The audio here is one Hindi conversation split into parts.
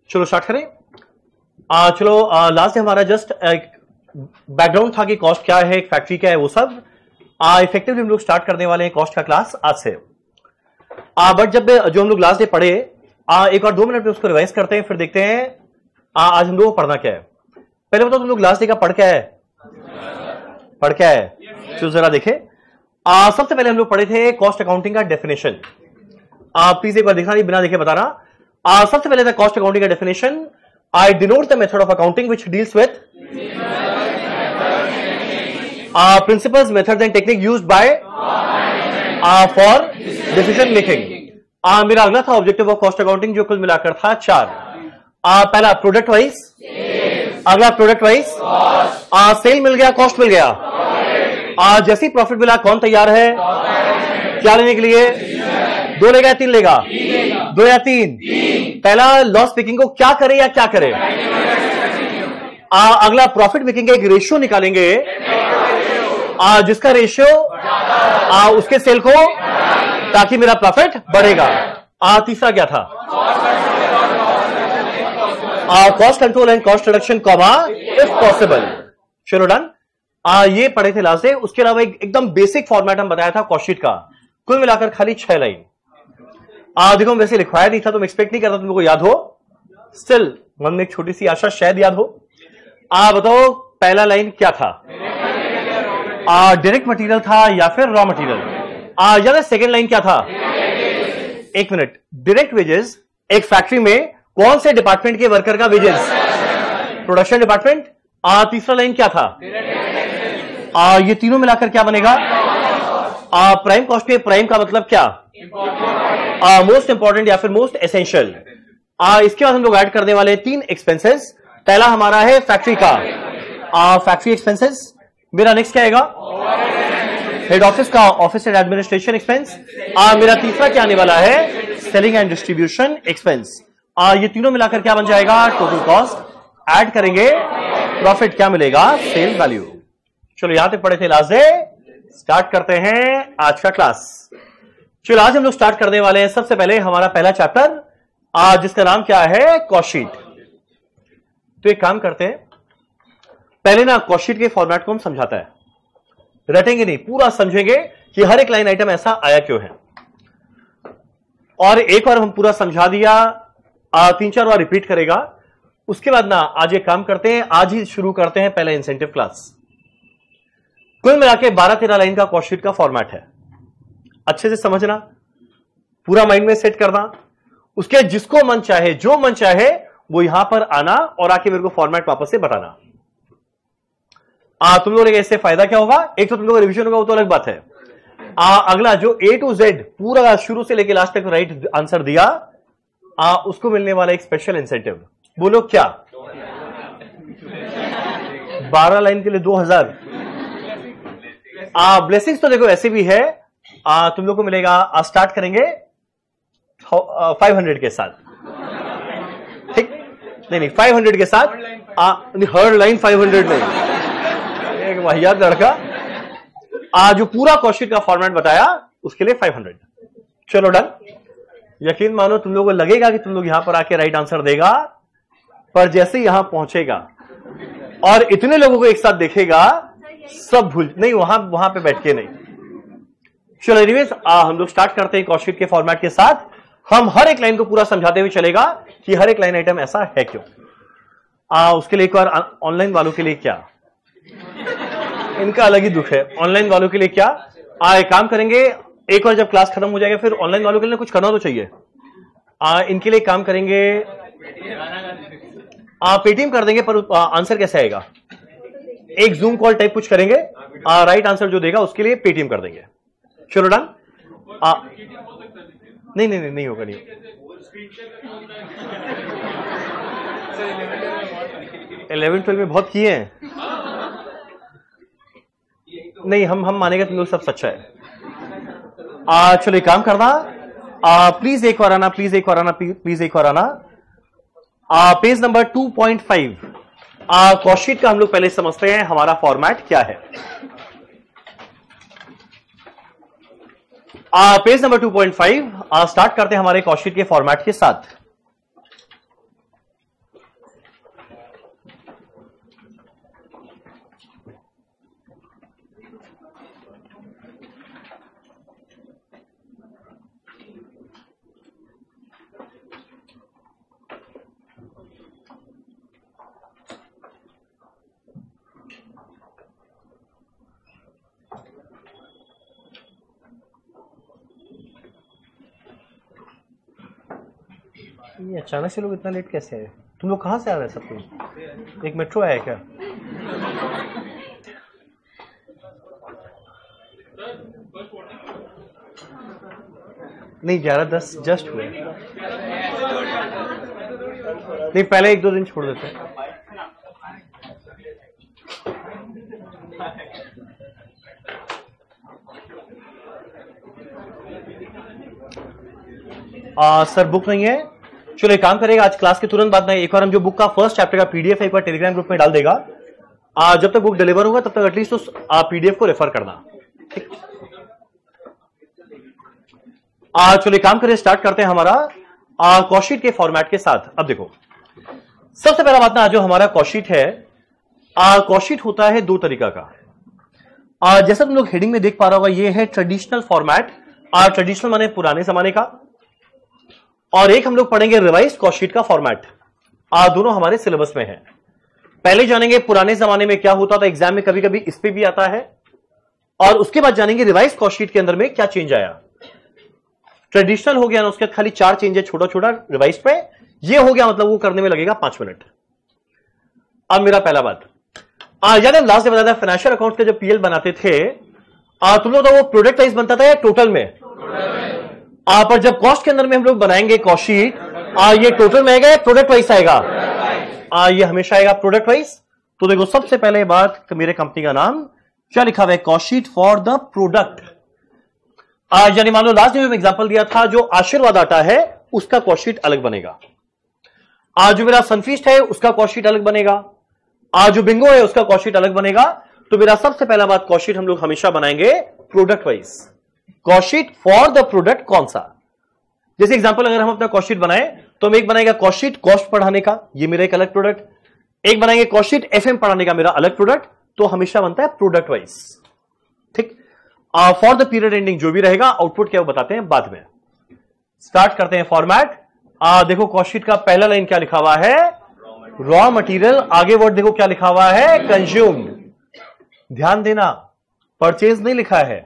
चलो स्टार्ट करें। चलो लास्ट से हमारा जस्ट बैकग्राउंड था कि कॉस्ट क्या है, एक फैक्ट्री क्या है, वो सब इफेक्टिवली हम लोग स्टार्ट करने वाले हैं कॉस्ट का क्लास आज से। बट जब जो हम लोग लास्ट डे पढ़े एक और 2 मिनट में उसको रिवाइज करते हैं, फिर देखते हैं आज हम लोग को पढ़ना क्या है। पहले बताओ तुम लोग लास्ट डे का पढ़ क्या है? पढ़ क्या है? तो जरा देखें। सबसे पहले हम लोग पढ़े थे कॉस्ट अकाउंटिंग का डेफिनेशन। प्लीज एक बार दिखा नहीं, बिना देखे बताना। सबसे पहले था कॉस्ट अकाउंटिंग का definition. I denote the method of accounting which deals with principles, methods and technique used by for decision making. मेरा अगला था ऑब्जेक्टिव ऑफ कॉस्ट अकाउंटिंग, जो कुल मिलाकर था 4। पहला प्रोडक्ट वाइज, अगला प्रोडक्ट वाइज, सेल मिल गया, कॉस्ट मिल गया। जैसे ही प्रॉफिट मिला कौन तैयार है क्या लेने के लिए? 2 लेगा, 3 लेगा? 2 या 3? पहला लॉस मेकिंग को क्या करे या क्या करे? अगला प्रॉफिट मेकिंग का एक रेशियो निकालेंगे, जिसका रेशियो उसके सेल को, ताकि मेरा प्रॉफिट बढ़ेगा। तीसरा क्या था? Cost control and cost reduction comma if possible. चलो डन। ये पढ़े थे लास्ट डे। उसके अलावा एकदम बेसिक फॉर्मेट हम बताया था कॉस्ट शीट का, कुल मिलाकर खाली 6 लाइन। देखो वैसे लिखवाया नहीं था, तो मैं एक्सपेक्ट नहीं करता तुमको याद हो। स्टिल मन में एक छोटी सी आशा, शायद याद हो। बताओ पहला लाइन क्या था? डायरेक्ट मटेरियल था या फिर रॉ मटेरियल? या सेकेंड लाइन क्या था? एक मिनट। डायरेक्ट वेजेस एक फैक्ट्री में कौन से डिपार्टमेंट के वर्कर का वेजेस? Production department. तीसरा लाइन क्या था? ये तीनों मिलाकर क्या बनेगा? प्राइम कॉस्ट पे प्राइम का मतलब क्या? मोस्ट इंपॉर्टेंट या फिर मोस्ट एसेंशियल। इसके बाद हम लोग ऐड करने वाले 3 एक्सपेंसेस। पहला हमारा है फैक्ट्री का, फैक्ट्री एक्सपेंसेस। मेरा नेक्स्ट क्या आएगा? हेड ऑफिस का, ऑफिस एंड एडमिनिस्ट्रेशन एक्सपेंस। मेरा तीसरा क्या आने वाला है? Selling and distribution expense. ये तीनों मिलाकर क्या बन जाएगा? Total cost. ऐड करेंगे प्रॉफिट, क्या मिलेगा? Sale value. चलो यहां तक पढ़े थे लास्ट डे। स्टार्ट करते हैं आज का क्लास। चलो आज हम लोग स्टार्ट करने वाले हैं सबसे पहले हमारा पहला चैप्टर, जिसका नाम क्या है? Cost sheet. तो एक काम करते हैं, पहले ना कॉस्ट शीट के फॉर्मेट को हम समझाता है, रटेंगे नहीं, पूरा समझेंगे कि हर एक लाइन आइटम ऐसा आया क्यों है। और एक बार हम पूरा समझा दिया, 3-4 बार रिपीट करेगा। उसके बाद ना आज एक काम करते हैं, आज ही शुरू करते हैं पहला इंसेंटिव क्लास। कुल मिला के 12-13 लाइन का कॉस्ट शीट का फॉर्मेट है। अच्छे से समझना, पूरा माइंड में सेट करना। उसके जिसको मन चाहे, जो मन चाहे, वो यहां पर आना और आके मेरे को फॉर्मेट वापस से बताना। तुम लोगों ने इससे फायदा क्या होगा? एक तो तुम लोग रिवीजन होगा, वो तो अलग बात है। अगला जो A to Z पूरा शुरू से लेके लास्ट तक राइट आंसर दिया, उसको मिलने वाला एक स्पेशल इंसेंटिव। बोलो क्या? 12 लाइन के लिए 2000। ब्लेसिंग्स तो देखो ऐसे भी है, तुम लोग को मिलेगा। स्टार्ट करेंगे 500 के साथ, ठीक? नहीं 500 के साथ। हर लाइन 500 नहीं, एक वाहियात लड़का। जो पूरा कॉस्ट शीट का फॉर्मेट बताया उसके लिए 500। चलो डन। यकीन मानो तुम लोगों को लगेगा कि तुम लोग यहां पर आके राइट आंसर देगा, पर जैसे ही यहां पहुंचेगा और इतने लोगों को एक साथ देखेगा, सब भूल नहीं, वहां पे बैठ के नहीं। चलो एनीवेज, हम लोग स्टार्ट करते हैं कॉस्ट शीट के फॉर्मेट के साथ। हम हर एक लाइन को पूरा समझाते हुए चलेगा कि हर एक लाइन आइटम ऐसा है क्यों। उसके लिए एक बार ऑनलाइन वालों के लिए क्या, इनका अलग ही दुख है। ऑनलाइन वालों के लिए क्या, एक काम करेंगे, एक बार जब क्लास खत्म हो जाएगा फिर ऑनलाइन वालों के लिए कुछ करना तो चाहिए। इनके लिए काम करेंगे, पेटीएम कर देंगे, पर आंसर कैसे आएगा? एक जूम कॉल टाइप कुछ करेंगे, राइट आंसर जो देगा उसके लिए पेटीएम कर देंगे। चलो डन। नहीं होगा, नहीं। 11-12 में बहुत किए हैं। नहीं, हम मानेंगे तुम लोग सब सच्चा है। चलो एक काम करना, प्लीज एक बार आना, प्लीज एक बार आना। Page number 2.5। कॉस्ट शीट का हम लोग पहले समझते हैं हमारा फॉर्मेट क्या है। पेज नंबर 2.5 स्टार्ट करते हैं हमारे कॉस्ट शीट के फॉर्मेट के साथ। ये अचानक से लोग इतना लेट कैसे आए? तुम लोग कहाँ से आ रहे हैं सब कुछ? एक मेट्रो आया क्या? नहीं 11:10 जस्ट हुए। नहीं पहले 1-2 दिन छोड़ देते हैं। सर बुक नहीं है। चलो एक काम करेगा, आज क्लास के तुरंत बाद में एक बार हम जो बुक का फर्स्ट चैप्टर का पीडीएफ एक बार टेलीग्राम ग्रुप में डाल देगा। जब तक बुक डिलीवर होगा तब तक एटलीस्ट उस पीडीएफ को रेफर करना। ठीक, चलो एक काम करें, स्टार्ट करते हैं हमारा कॉस्टशीट के फॉर्मेट के साथ। अब देखो सबसे पहला बात ना, जो हमारा कॉस्टशीट है, कॉस्टशीट होता है 2 तरीका का। जैसा तुम लोग हेडिंग में देख पा रहा होगा, ये है ट्रेडिशनल फॉर्मेट। ट्रेडिशनल माने पुराने जमाने का, और एक हम लोग पढ़ेंगे रिवाइज्ड कॉस्टशीट का फॉर्मेट। दोनों हमारे सिलेबस में है। पहले जानेंगे पुराने जमाने में क्या होता था, एग्जाम में कभी कभी इस पे भी आता है, और उसके बाद जानेंगे रिवाइज्ड कॉस्टशीट के अंदर में क्या चेंज आया। ट्रेडिशनल हो गया ना, उसके खाली 4 चेंज है छोटा छोटा रिवाइज्ड पे, ये हो गया मतलब वो करने में लगेगा 5 मिनट। अब मेरा पहला बात, याद है लास्ट डे बताया था फाइनेंशियल अकाउंट के जो पीएल बनाते थे, तुम लोग तो वो प्रोडक्ट वाइज बनता था या टोटल में? पर जब कॉस्ट के अंदर में हम लोग बनाएंगे कॉस्टशीट, ये टोटल में आएगा या प्रोडक्ट वाइज आएगा? ये हमेशा आएगा प्रोडक्ट वाइज। तो देखो सबसे पहले बात, मेरे कंपनी का नाम क्या लिखा हुआ है, कॉस्टशीट फॉर द प्रोडक्ट। यानी मान लो लास्ट में एग्जांपल दिया था, जो आशीर्वाद आटा है उसका कॉस्टशीट अलग बनेगा। जो मेरा सनफीस्ट है उसका कॉस्टशीट अलग बनेगा। जो बिंगो है उसका कॉस्टशीट अलग बनेगा। तो मेरा सबसे पहला बात, कॉस्टशीट हम लोग हमेशा बनाएंगे product wise. Cost sheet for the product कौन सा? जैसे एग्जांपल अगर हम अपना कॉस्टशीट बनाए तो हम एक बनाएगा कॉस्टशीट कॉस्ट पढ़ाने का, ये मेरा एक अलग प्रोडक्ट। एक बनाएंगे कॉस्टशीट एफएम पढ़ाने का, मेरा अलग प्रोडक्ट। तो हमेशा बनता है प्रोडक्ट वाइज। ठीक, फॉर द पीरियड एंडिंग जो भी रहेगा, आउटपुट क्या वो बताते हैं बाद में। स्टार्ट करते हैं फॉर्मेट। देखो कॉस्टशीट का पहला लाइन क्या लिखा हुआ है, रॉ मटेरियल। आगे वर्ड देखो क्या लिखा हुआ है, कंज्यूम्ड। ध्यान देना, परचेज नहीं लिखा है,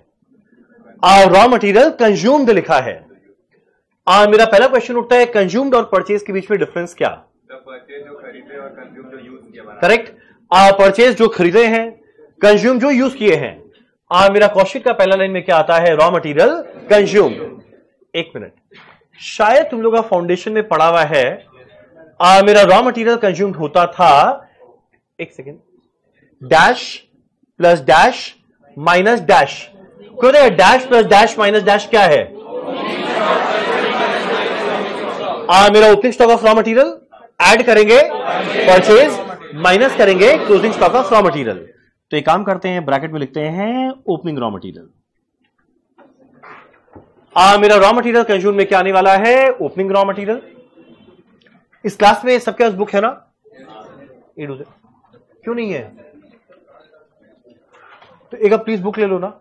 रॉ मटेरियल कंज्यूम्ड लिखा है। मेरा पहला क्वेश्चन उठता है, कंज्यूम्ड और परचेज के बीच में डिफरेंस क्या? परचेज जो खरीदे और कंज्यूम जो यूज किया। करेक्ट, परचेज जो खरीदे हैं, कंज्यूम जो यूज किए हैं। मेरा कॉस्टशीट का पहला लाइन में क्या आता है, रॉ मटेरियल कंज्यूम्ड। एक मिनट, शायद तुम लोग का फाउंडेशन में पढ़ा हुआ है, मेरा रॉ मटेरियल कंज्यूम्ड होता था, एक second, dash plus dash minus dash. क्यों dash plus dash minus dash क्या है? मेरा opening stock of raw material, add करेंगे परचेज, माइनस करेंगे closing stock of raw material. तो एक काम करते हैं, ब्रैकेट में लिखते हैं ओपनिंग रॉ मटेरियल। मेरा रॉ मटेरियल कंज्यूम में क्या आने वाला है, ओपनिंग रॉ मटेरियल। इस क्लास में सबके पास बुक है ना? क्यों नहीं है? तो एक प्लीज बुक ले लो ना।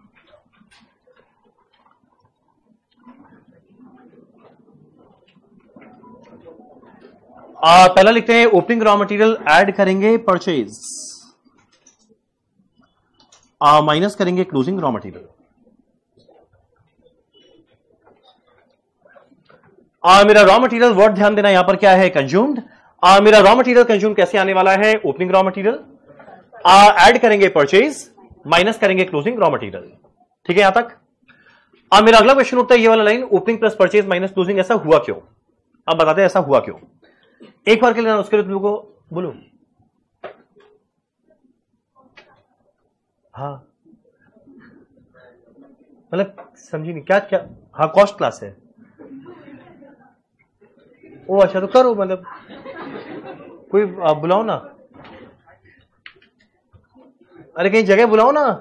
पहला लिखते हैं ओपनिंग रॉ मटेरियल, ऐड करेंगे परचेज, माइनस करेंगे क्लोजिंग रॉ मटेरियल। मेरा रॉ मटेरियल वर्ड ध्यान देना, यहां पर क्या है, कंज्यूम्ड। मेरा रॉ मटेरियल कंज्यूम कैसे आने वाला है, ओपनिंग रॉ मटेरियल, ऐड करेंगे परचेज, माइनस करेंगे क्लोजिंग रॉ मटेरियल। ठीक है यहां तक? मेरा अगला क्वेश्चन उठता है ये वाला line, opening plus purchase minus closing, ऐसा हुआ क्यों? अब बताते हैं ऐसा हुआ क्यों। एक बार के लिए उसके लिए तुम लोग को बोलो। हाँ मतलब समझी नहीं क्या क्या? हाँ कॉस्ट क्लास है। ओ अच्छा, तो करो, मतलब कोई बुलाओ ना, अरे कहीं जगह बुलाओ ना।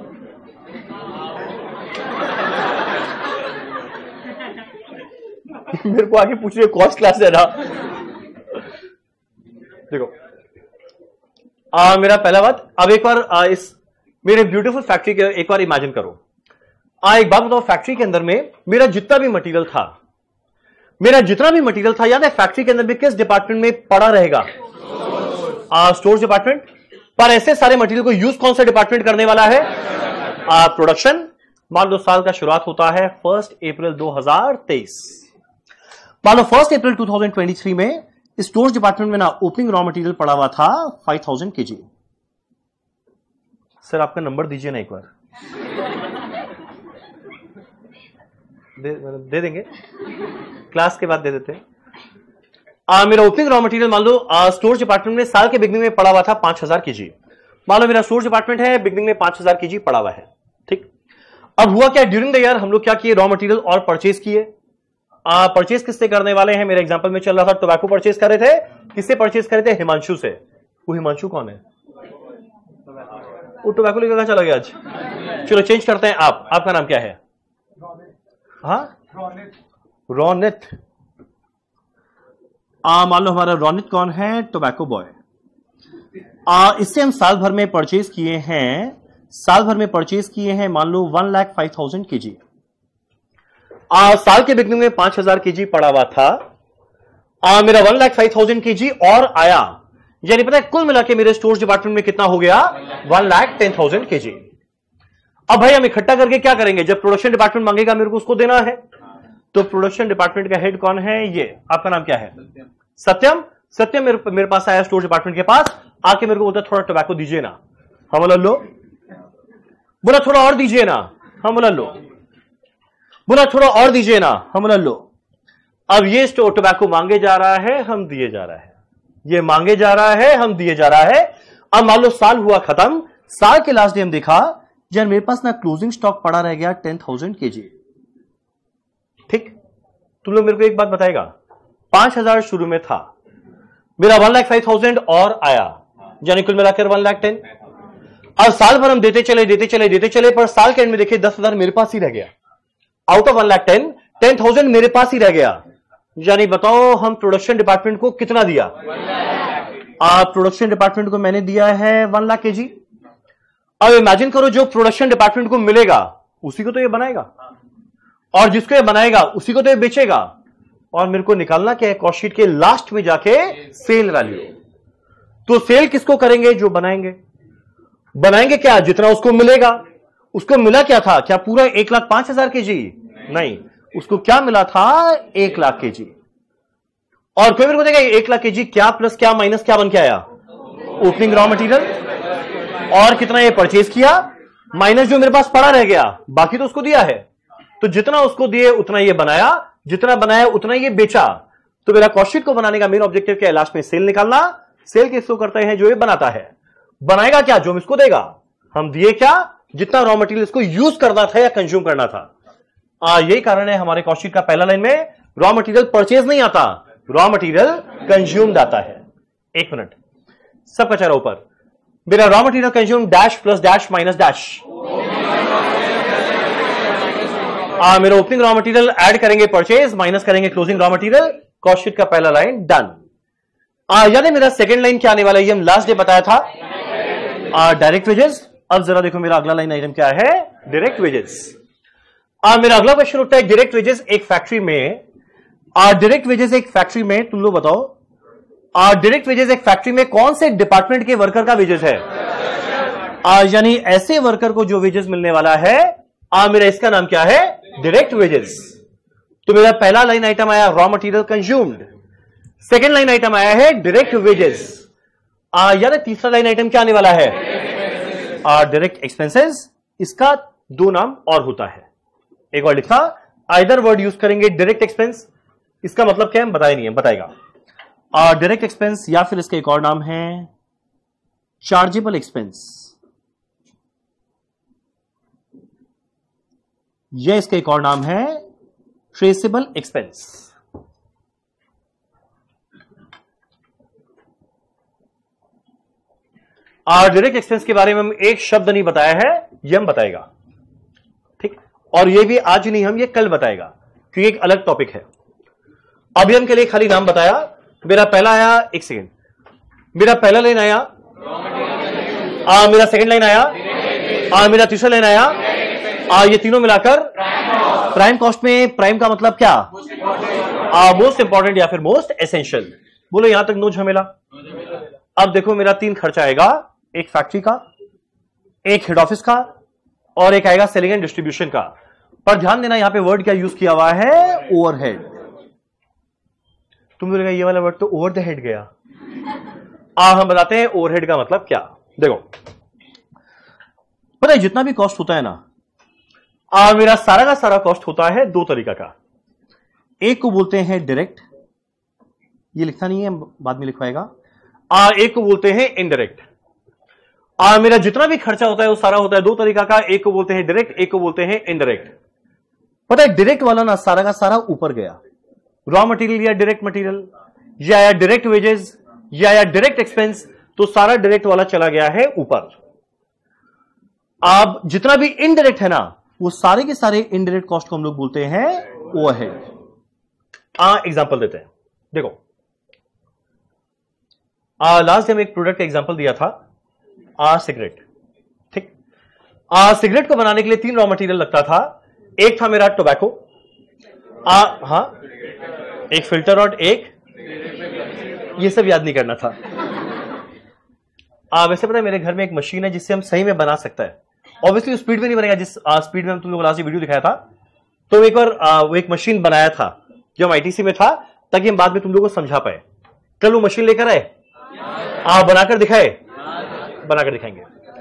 मेरे को आगे पूछ रहे कॉस्ट क्लास है ना। देखो मेरा पहला बात, अब एक बार इस मेरे ब्यूटीफुल फैक्ट्री के एक बार इमेजिन करो। एक बात बताओ, फैक्ट्री के अंदर में मेरा जितना भी मटेरियल था, याद है फैक्ट्री के अंदर भी किस डिपार्टमेंट में पड़ा रहेगा? Store department. पर ऐसे सारे मटेरियल को यूज कौन सा डिपार्टमेंट करने वाला है? प्रोडक्शन। मान लो साल का शुरुआत होता है 1 अप्रैल 2023। मान लो 1 अप्रैल 2023 में स्टोर्स डिपार्टमेंट में ना ओपनिंग रॉ मटेरियल पड़ा हुआ था 5000 केजी। सर आपका नंबर दीजिए ना एक बार। दे देंगे, क्लास के बाद दे देते हैं। मेरा ओपनिंग रॉ मटेरियल मान लो स्टोर्स डिपार्टमेंट में साल के बिगनिंग में पड़ा हुआ था 5000 केजी। मान लो मेरा स्टोर्स डिपार्टमेंट है, बिगनिंग में 5000 केजी पड़ा हुआ है। ठीक, अब हुआ क्या, ड्यूरिंग द ईयर हम लोग क्या किए, रॉ मटेरियल और परचेज किए। परचेज किससे करने वाले हैं, मेरे एग्जांपल में चल रहा था टोबैको परचेज कर रहे थे। किससे परचेज कर रहे थे, हिमांशु से। वो हिमांशु कौन है, वो टोबैको लेकर चला गया आज। चलो चेंज करते हैं, आपका नाम क्या है? हाँ, रोनित। मान लो हमारा रोनित कौन है, टोबैको बॉय। इससे हम साल भर में परचेज किए हैं, मान लो 1,05,000 केजी। साल के बिगनिंग में 5000 केजी पड़ा हुआ था। मेरा 1,05,000 केजी और आया, यानी पता है कुल मिला के मेरे स्टोर्स डिपार्टमेंट में कितना हो गया, 1,10,000 केजी। अब भाई हम इकट्ठा करके क्या करेंगे, जब प्रोडक्शन डिपार्टमेंट मांगेगा मेरे को उसको देना है। तो प्रोडक्शन डिपार्टमेंट का हेड कौन है, ये आपका नाम क्या है? सत्यम। सत्यम मेरे पास आया स्टोर डिपार्टमेंट के पास, आके मेरे को बोलता थोड़ा टोबैको दीजिए ना। हम बोला लो। बोला थोड़ा और दीजिए ना। हम बोला लो। बोला थोड़ा और दीजिए ना। हम बोला लो। अब ये स्टोर टोबैको मांगे जा रहा है, हम दिए जा रहा है। ये मांगे जा रहा है, हम दिए जा रहा है। अब मान लो साल हुआ खत्म, साल के लास्ट डे हम देखा यार मेरे पास ना क्लोजिंग स्टॉक पड़ा रह गया 10,000 केजी। ठीक, तुम लोग मेरे को एक बात बताएगा, 5000 शुरू में था, मेरा 1,05,000 और आया, यानी कुल मिलाकर 1,10,000। अब साल भर हम देते चले, पर साल के एंड में देखे 10,000 मेरे पास ही रह गया। आउट ऑफ 1,10,000 10,000 मेरे पास ही रह गया। यानी बताओ हम प्रोडक्शन डिपार्टमेंट को कितना दिया? प्रोडक्शन डिपार्टमेंट को मैंने दिया है 1,00,000 केजी। अब इमेजिन करो जो प्रोडक्शन डिपार्टमेंट को मिलेगा उसी को तो ये बनाएगा, और जिसको ये बनाएगा उसी को तो ये बेचेगा। और मेरे को निकालना क्या है, कॉस्ट शीट के लास्ट में जाके सेल वैल्यू। तो सेल किसको करेंगे, जो बनाएंगे। बनाएंगे क्या, जितना उसको मिलेगा। उसको मिला क्या था, क्या पूरा 1,05,000 केजी? नहीं, उसको क्या मिला था, 1,00,000 केजी। और कोई मेरे को देगा 1,00,000 केजी क्या प्लस क्या माइनस क्या बन के आया, ओपनिंग रॉ मटेरियल। और कितना ये परचेज किया, माइनस जो मेरे पास पड़ा रह गया, बाकी तो उसको दिया है। तो जितना उसको दिए उतना ये बनाया, जितना बनाया उतना ये बेचा। तो मेरा कॉस्ट शीट को बनाने का मेन ऑब्जेक्टिव क्या है, लास्ट में सेल निकालना। सेल किसको करते हैं, जो ये बनाता है। बनाएगा क्या, जो हम इसको देगा। हम दिए क्या, जितना रॉ मटेरियल इसको यूज करना था या कंज्यूम करना था। यही कारण है हमारे कॉस्ट शीट का पहला लाइन में रॉ मटेरियल परचेज नहीं आता, रॉ मटेरियल कंज्यूम्ड आता है। एक मिनट, सबका चेहरा ऊपर। मेरा raw material consume dash plus dash minus dash. मेरा ओपनिंग रॉ मटेरियल ऐड करेंगे परचेज, माइनस करेंगे closing raw material. Cost sheet का पहला लाइन डन। यानी मेरा सेकंड लाइन क्या आने वाला है, ये हम लास्ट डे बताया था, डायरेक्ट वेजेस। अब जरा देखो मेरा अगला लाइन आइटम क्या है, डायरेक्ट वेजेस। मेरा अगला क्वेश्चन उठता है डायरेक्ट वेजेस एक फैक्ट्री में। डायरेक्ट वेजेस एक फैक्ट्री में, तुम लोग बताओ, डायरेक्ट वेजेस एक फैक्ट्री में कौन से डिपार्टमेंट के वर्कर का वेजेस है? यानी ऐसे वर्कर को जो वेजेस मिलने वाला है, मेरा इसका नाम क्या है, डायरेक्ट वेजेस। तो मेरा पहला लाइन आइटम आया raw material consumed, second line item आया है डायरेक्ट वेजेस। यानी तीसरा लाइन आइटम क्या आने वाला है, डायरेक्ट एक्सपेंसेस। इसका दो नाम और होता है, एक और लिखा, आइदर वर्ड यूज करेंगे डायरेक्ट एक्सपेंस, इसका मतलब क्या है बताया नहीं है, बताएगा। डायरेक्ट एक्सपेंस, या फिर इसका एक और नाम है चार्जेबल एक्सपेंस, यह इसका एक और नाम है ट्रेसेबल एक्सपेंस। डायरेक्ट एक्सपेंस के बारे में हम एक शब्द नहीं बताया है, यह हम बताएगा, ठीक। और यह भी आज नहीं, हम ये कल बताएगा, क्योंकि एक अलग टॉपिक है। अभी हम के लिए खाली नाम बताया। मेरा पहला आया, एक सेकेंड, मेरा पहला लाइन आया, मेरा सेकंड लाइन आया, मेरा तीसरा लाइन आया, ये तीनों मिलाकर प्राइम कॉस्ट में, प्राइम का मतलब क्या, मोस्ट इंपॉर्टेंट या फिर मोस्ट एसेंशियल। बोलो यहां तक नो झमेला। अब देखो मेरा तीन खर्चा आएगा, एक फैक्ट्री का, एक हेड ऑफिस का, और एक आएगा सेलिंग एंड डिस्ट्रीब्यूशन का। पर ध्यान देना यहां पे वर्ड क्या यूज किया हुआ है, ओवरहेड। तुम बोलेगा ये वाला वर्ड तो ओवर द हेड गया। हम बताते हैं ओवरहेड का मतलब क्या। देखो पता है जितना भी कॉस्ट होता है ना, मेरा सारा का सारा कॉस्ट होता है दो तरीका का। एक को बोलते हैं डायरेक्ट, ये लिखा नहीं है बाद में लिखवाएगा। एक को बोलते हैं इनडायरेक्ट। मेरा जितना भी खर्चा होता है वो सारा होता है दो तरीका का। एक को बोलते हैं डायरेक्ट, एक को बोलते हैं इनडायरेक्ट। पता है डायरेक्ट वाला ना सारा का सारा ऊपर गया, रॉ मटेरियल या डायरेक्ट मटेरियल या डायरेक्ट वेजेस या डायरेक्ट एक्सपेंस, तो सारा डायरेक्ट वाला चला गया है ऊपर। अब जितना भी इनडायरेक्ट है ना वो सारे के सारे इनडायरेक्ट कॉस्ट को हम लोग बोलते हैं ओवरहेड। एग्जांपल देते हैं। देखो लास्ट टाइम एक प्रोडक्ट का एग्जांपल दिया था सिगरेट। ठीक, सिगरेट को बनाने के लिए 3 रॉ मटेरियल लगता था। एक था मेरा टोबैको, हाँ एक फिल्टर रॉड, एक ये सब याद नहीं करना था। वैसे पता है मेरे घर में एक मशीन है जिससे हम सही में बना सकता है। ऑब्वियसली स्पीड में नहीं बनेगा जिस स्पीड में हम तुम लोग लास्ट वीडियो दिखाया था। तो एक बार वो एक मशीन बनाया था जो हम आईटीसी में था, ताकि हम बाद में तुम लोगों को समझा पाए। कल वो मशीन लेकर आए, बनाकर दिखाए, बनाकर दिखाएंगे।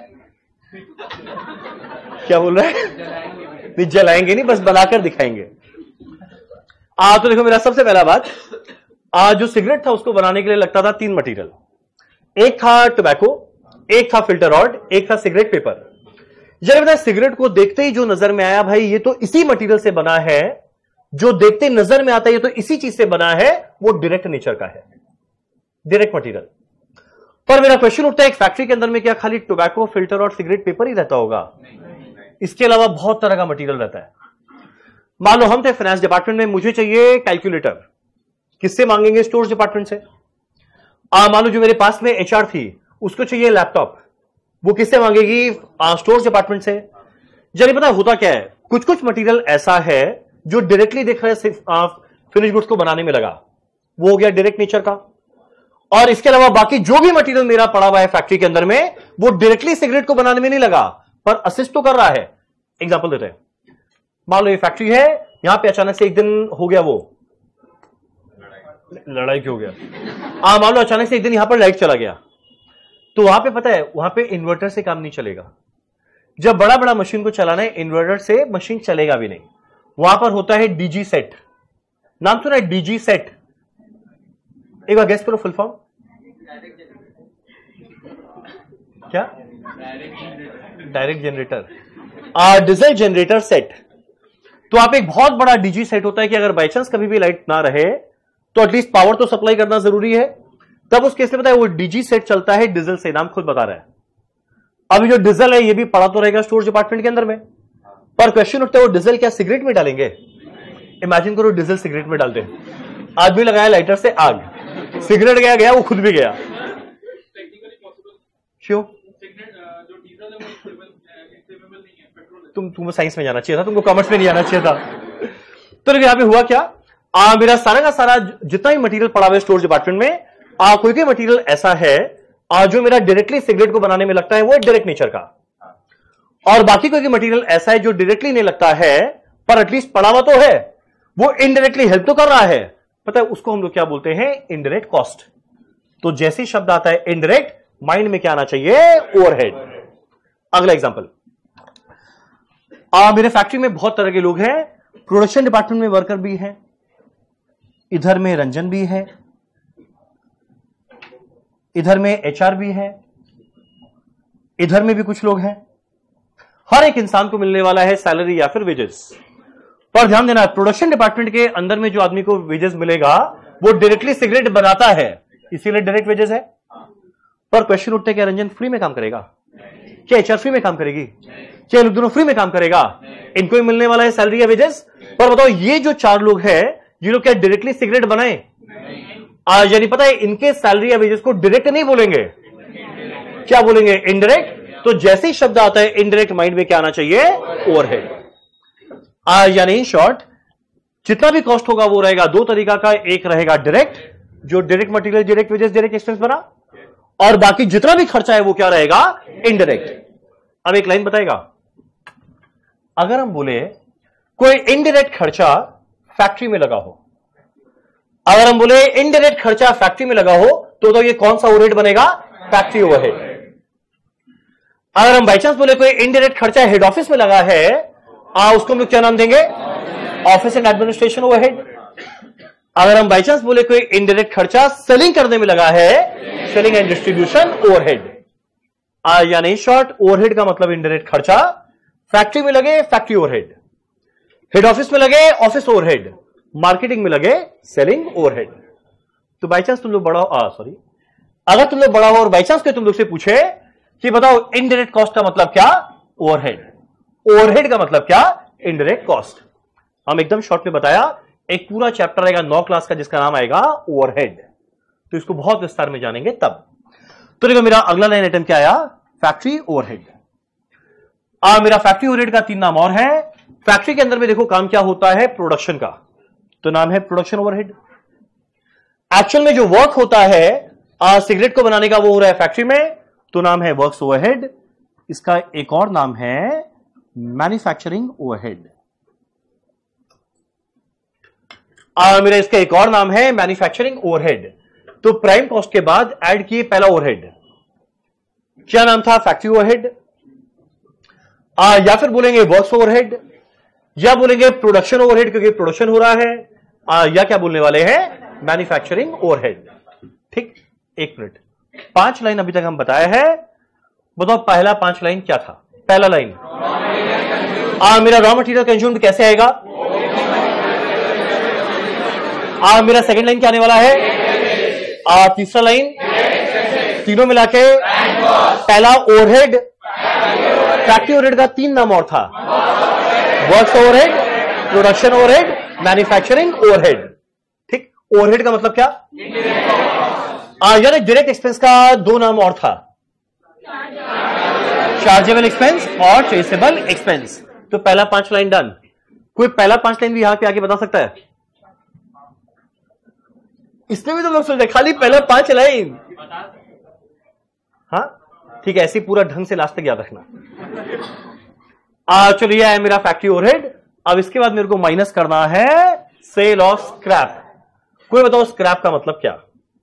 क्या बोल रहे हैं? नहीं जलाएंगे नहीं, बस बनाकर दिखाएंगे। तो देखो मेरा सबसे पहला बात, जो सिगरेट था उसको बनाने के लिए लगता था 3 मटेरियल। एक था टोबैको, एक था फिल्टर रॉड, एक था सिगरेट पेपर। जब मैंने सिगरेट को देखते ही जो नजर में आया भाई ये तो इसी मटेरियल से बना है, जो देखते नजर में आता है ये तो इसी चीज से बना है, वो डायरेक्ट नेचर का है, डायरेक्ट मटेरियल। पर मेरा क्वेश्चन उठता है एक फैक्ट्री के अंदर में क्या खाली टोबैको, फिल्टर और सिगरेट पेपर ही रहता होगा? इसके अलावा बहुत तरह का मटेरियल रहता है। मान लो हम थे फाइनेंस डिपार्टमेंट में, मुझे चाहिए कैलकुलेटर, किससे मांगेंगे? स्टोर्स डिपार्टमेंट से। मान लो जो मेरे पास में एचआर थी उसको चाहिए लैपटॉप, वो किससे मांगेगी? स्टोर्स डिपार्टमेंट से। जब पता होता क्या है, कुछ कुछ मटेरियल ऐसा है जो डायरेक्टली देख रहे हैं फिनिश गुड्स को बनाने में लगा, वो हो गया डायरेक्ट नेचर का। और इसके अलावा बाकी जो भी मटेरियल मेरा पड़ा हुआ है फैक्ट्री के अंदर में, वो डायरेक्टली सिगरेट को बनाने में नहीं लगा पर असिस्ट तो कर रहा है। एग्जांपल देते हैं, मान लो ये फैक्ट्री है, यहां पे अचानक से एक दिन हो गया, वो लड़ाई क्यों हो गया? मान लो अचानक से एक दिन यहां पर लाइट चला गया, तो वहां पे पता है वहां पे इन्वर्टर से काम नहीं चलेगा। जब बड़ा बड़ा मशीन को चलाना है इन्वर्टर से मशीन चलेगा भी नहीं। वहां पर होता है डीजी सेट, नाम सुना है? डीजी सेट, एक बार गेस करो फुल फॉर्म क्या? Direct generator, diesel generator set. तो आप एक बहुत बड़ा डीजी सेट होता है कि अगर बाई चांस कभी भी लाइट ना रहे तो एटलीस्ट पावर तो सप्लाई करना जरूरी है। तब उस केस में पता है वो डीजी सेट चलता है डीजल से, नाम खुद बता रहा है। अभी जो डीजल है ये भी पड़ा तो रहेगा स्टोर डिपार्टमेंट के अंदर में, पर क्वेश्चन उठता है वो डीजल क्या सिगरेट में डालेंगे? इमेजिन करो डीजल सिगरेट में डालते, आदमी लगाया लाइटर से आग, सिगरेट गया गया, वो खुद भी गया। क्यों? तुमको साइंस में जाना चाहिए था, तुमको कॉमर्स में नहीं जाना चाहिए था। तो यहां पे हुआ क्या, मेरा सारा का सारा जितना भी मटेरियल पड़ा हुआ है स्टोर डिपार्टमेंट में, कोई भी मटेरियल ऐसा है जो मेरा डायरेक्टली सिगरेट को बनाने में लगता है, वो डायरेक्ट नेचर का। और बाकी कोई मटेरियल ऐसा है जो डायरेक्टली नहीं लगता है पर एटलीस्ट पड़ा हुआ तो है, वो इनडायरेक्टली हेल्प तो कर रहा है, पता है उसको हम लोग क्या बोलते हैं? Indirect cost. तो जैसे ही शब्द आता है इनडायरेक्ट, माइंड में क्या आना चाहिए? ओवरहेड। अगला एग्जांपल, मेरे फैक्ट्री में बहुत तरह के लोग हैं, प्रोडक्शन डिपार्टमेंट में वर्कर भी हैं, इधर में रंजन भी है, इधर में एचआर भी है, इधर में भी कुछ लोग हैं। हर एक इंसान को मिलने वाला है सैलरी या फिर वेजेस। पर ध्यान देना, प्रोडक्शन डिपार्टमेंट के अंदर में जो आदमी को वेजेस मिलेगा वो डायरेक्टली सिगरेट बनाता है, इसीलिए डायरेक्ट वेजेस है। पर क्वेश्चन उठते क्या रंजन फ्री में काम करेगा? क्या एचआर फ्री में काम करेगी? क्या लोग दोनों फ्री में काम करेगा? इनको ही मिलने वाला है सैलरी या वेजेस। पर बताओ ये जो 4 लोग हैं, ये लोग क्या डायरेक्टली सिगरेट बनाए? यानी पता है इनके सैलरी या वेजेस को डायरेक्ट नहीं बोलेंगे, क्या बोलेंगे? इनडायरेक्ट। तो जैसे ही शब्द आता है इनडायरेक्ट, माइंड में क्या आना चाहिए? ओवरहेड। यानी इन शॉर्ट जितना भी कॉस्ट होगा वो रहेगा दो तरीका का, एक रहेगा डायरेक्ट, जो direct material, direct wages, direct expense बना, और बाकी जितना भी खर्चा है वो क्या रहेगा? इनडायरेक्ट। अब एक लाइन बताएगा, अगर हम बोले कोई इनडायरेक्ट खर्चा फैक्ट्री में लगा हो, अगर हम बोले इनडायरेक्ट खर्चा फैक्ट्री में लगा हो तो ये कौन सा ओवरहेड बनेगा? Factory overhead. अगर हम बाई चांस बोले कोई इनडायरेक्ट खर्चा हेड ऑफिस में लगा है, उसको हम लोग क्या नाम देंगे? Office and administration overhead. अगर हम बाई चांस बोले कोई इनडायरेक्ट खर्चा सेलिंग करने में लगा है, सेलिंग एंड डिस्ट्रीब्यूशन ओवरहेड। यानी शॉर्ट, ओवरहेड का मतलब इनडायरेक्ट खर्चा, फैक्ट्री में लगे फैक्ट्री ओवरहेड, हेड ऑफिस में लगे ऑफिस ओवरहेड, मार्केटिंग में लगे सेलिंग ओवरहेड। तो बाई चांस तुम लोग बड़ा अगर तुम लोग बड़ा हो और बाई चांस तुम लोग से पूछे कि बताओ इनडायरेक्ट कॉस्ट का मतलब क्या? ओवरहेड। ओवरहेड का मतलब क्या? Indirect cost. हम एकदम शॉर्ट में बताया, एक पूरा चैप्टर आएगा 9 क्लास का जिसका नाम आएगा ओवरहेड, तो इसको बहुत विस्तार में जानेंगे तब। तो देखो मेरा अगला लाइन आइटम क्या आया? Factory overhead. मेरा फैक्ट्री ओवरहेड का 3 नाम और है। फैक्ट्री के अंदर में देखो काम क्या होता है? प्रोडक्शन का, तो नाम है प्रोडक्शन ओवरहेड। एक्चुअल में जो वर्क होता है सिगरेट को बनाने का वो हो रहा है फैक्ट्री में, तो नाम है वर्क्स ओवरहेड। इसका एक और नाम है मैन्युफैक्चरिंग ओवरहेड। मेरा इसका एक और नाम है मैन्युफैक्चरिंग ओवरहेड। तो प्राइम कॉस्ट के बाद ऐड किए पहला ओवरहेड, क्या नाम था? Factory overhead. या फिर बोलेंगे वर्क्स ओवरहेड, या बोलेंगे प्रोडक्शन ओवरहेड क्योंकि प्रोडक्शन हो रहा है, या क्या बोलने वाले हैं? Manufacturing overhead. ठीक, एक मिनट। 5 लाइन अभी तक हम बताया है, बताओ पहला 5 लाइन क्या था? पहला लाइन मेरा रॉ मटेरियल कंज्यूम्ड कैसे आएगा? मेरा सेकंड लाइन क्या आने वाला है? तीसरा लाइन, तीनों मिला के पहला ओवरहेड, फैक्ट्री ओवरहेड का 3 नाम और था, works overhead, production overhead, manufacturing overhead. ठीक, ओवरहेड का मतलब क्या? यानी डायरेक्ट एक्सपेंस का 2 नाम और था, चार्जेबल एक्सपेंस और ट्रेसेबल एक्सपेंस। तो पहला 5 लाइन डन। कोई पहला 5 लाइन भी यहां पे आके बता सकता है? इसमें भी तो लोग सोच रहे खाली पहला 5 लाइन। हाँ ठीक है, ऐसे पूरा ढंग से लास्ट तक याद रखना। चलिए है मेरा फैक्ट्री ओवरहेड। अब इसके बाद मेरे को माइनस करना है सेल ऑफ स्क्रैप। कोई बताओ स्क्रैप का मतलब क्या?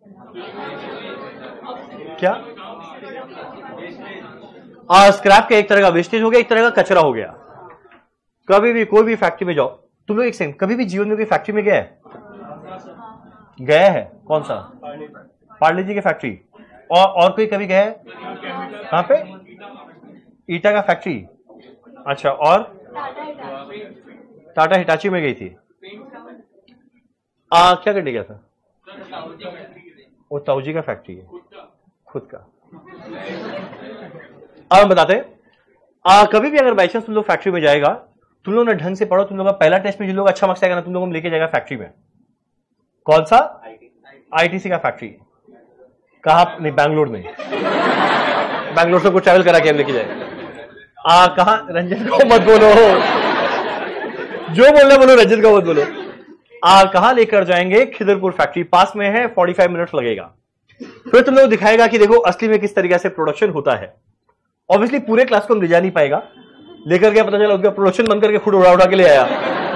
क्या? स्क्रैप का एक तरह का वेस्टेज हो गया, एक तरह का कचरा हो गया। कभी भी कोई भी फैक्ट्री में जाओ, तुम लोग एक सेकंड, कभी भी जीवन में कोई फैक्ट्री में गया है? गया है? कौन सा? पार्ले जी की फैक्ट्री। और कोई कभी गया है? कहां पे? ईटा का फैक्ट्री। अच्छा, और टाटा हिटाची में गई थी। क्या करने गया था? वो ताऊजी का फैक्ट्री है, खुद का। अब बताते, कभी भी अगर बाई चांस तुम लोग फैक्ट्री में जाएगा, तुम लोग ना ढंग से पढ़ो, तुम लोग का पहला टेस्ट में जिन लोग अच्छा मार्क्स आएगा ना, तुम लोग लेके जाएगा फैक्ट्री में। कौन सा? आईटीसी का फैक्ट्री। कहा? नहीं, बैंगलोर में। बैंगलोर से कुछ ट्रैवल करा के हम लेके जाए। कहा? रंजन को मत बोलो, जो बोलना बोलो, रंजन को मत बोलो। कहां लेकर जाएंगे? खिदरपुर फैक्ट्री, पास में है, 45 मिनट लगेगा। फिर तुम लोग दिखाएगा कि देखो असली में किस तरीके से प्रोडक्शन होता है। ऑब्वियसली पूरे क्लास को हम ले जा नहीं पाएगा, लेकर के पता चला उसका प्रोडक्शन बंद करके खुद उड़ा के ले आया।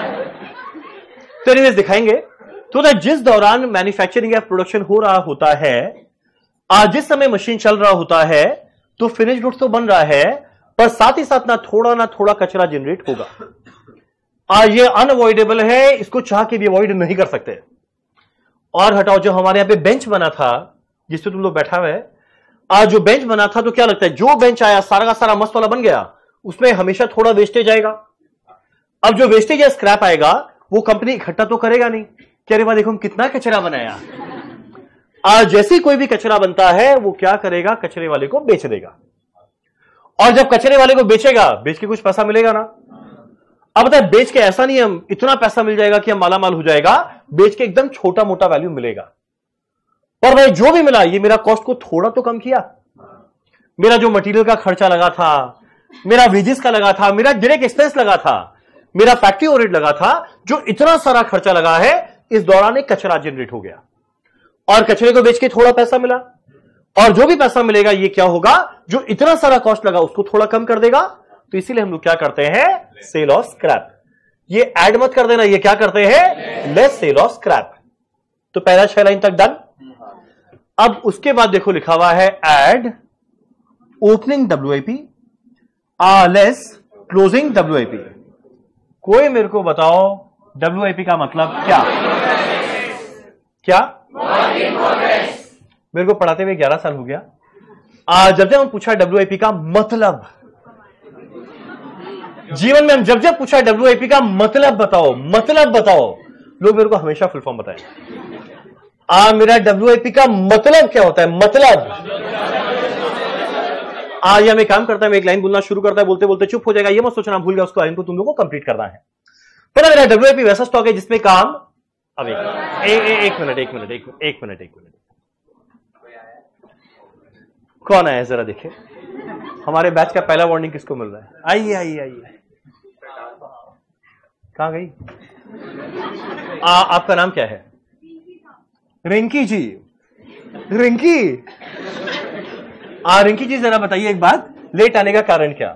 तो एनीवेज दिखाएंगे। तो जिस दौरान मैन्युफैक्चरिंग या प्रोडक्शन हो रहा होता है, जिस समय मशीन चल रहा होता है, तो फिनिश गुड्स तो बन रहा है, पर साथ ही साथ ना थोड़ा कचरा जनरेट होगा। ये अनअवॉइडेबल है, इसको चाह के भी अवॉइड नहीं कर सकते। और हटाओ, जो हमारे यहां पे बेंच बना था जिससे तुम लोग बैठा हुआ है, जो बेंच बना था, तो क्या लगता है जो बेंच आया सारा का सारा मस्त वाला बन गया, उसमें हमेशा थोड़ा वेस्टेज आएगा। अब जो वेस्टेज या स्क्रैप आएगा वो कंपनी इकट्ठा तो करेगा नहीं, कह रहे देखो हम कितना कचरा बनाया। आज जैसे कोई भी कचरा बनता है वो क्या करेगा? कचरे वाले को बेच देगा। और जब कचरे वाले को बेचेगा, बेच के कुछ पैसा मिलेगा ना। अब बताए बेच के ऐसा नहीं हम इतना पैसा मिल जाएगा कि हम मालामाल हो जाएगा, बेच के एकदम छोटा मोटा वैल्यू मिलेगा। पर भाई जो भी मिला, ये मेरा कॉस्ट को थोड़ा तो कम किया। मेरा जो मटेरियल का खर्चा लगा था, मेरा वेजेस का लगा था, मेरा डायरेक्ट एक्सपेंस लगा था, मेरा फैक्ट्री ओवरहेड लगा था, जो इतना सारा खर्चा लगा है, इस दौरान एक कचरा जनरेट हो गया और कचरे को बेच के थोड़ा पैसा मिला। और जो भी पैसा मिलेगा ये क्या होगा? जो इतना सारा कॉस्ट लगा उसको थोड़ा कम कर देगा। तो इसीलिए हम लोग क्या करते हैं? Sale of scrap. ये ऐड मत कर देना, ये क्या करते हैं? Less sale of scrap. तो पहला 6 लाइन तक डन। अब उसके बाद देखो लिखा हुआ है add opening WIP less closing WIP। कोई मेरे को बताओ WIP का मतलब क्या? क्या? मेरे को पढ़ाते हुए 11 साल हो गया। जब हम पूछा WIP का मतलब, जीवन में हम जब पूछा WIP का मतलब बताओ, मतलब बताओ, लोग मेरे को हमेशा फुल फॉर्म बताएं। मेरा WIP का मतलब क्या होता है? मतलब या मैं काम करता है, मैं एक लाइन बोलना शुरू करता है, बोलते बोलते चुप हो जाएगा, ये मत सोचना भूल गया, उसको लाइन को तुम लोगों को कंप्लीट करना है। पर मेरा WIP वैसा स्टॉक है जिसमें काम, अब एक मिनट कौन आया जरा देखे, हमारे बैच का पहला वार्निंग किसको मिल रहा है? आइए कहां गई? आपका नाम क्या है? रिंकी जी। रिंकी जी जरा बताइए एक बात, लेट आने का कारण क्या?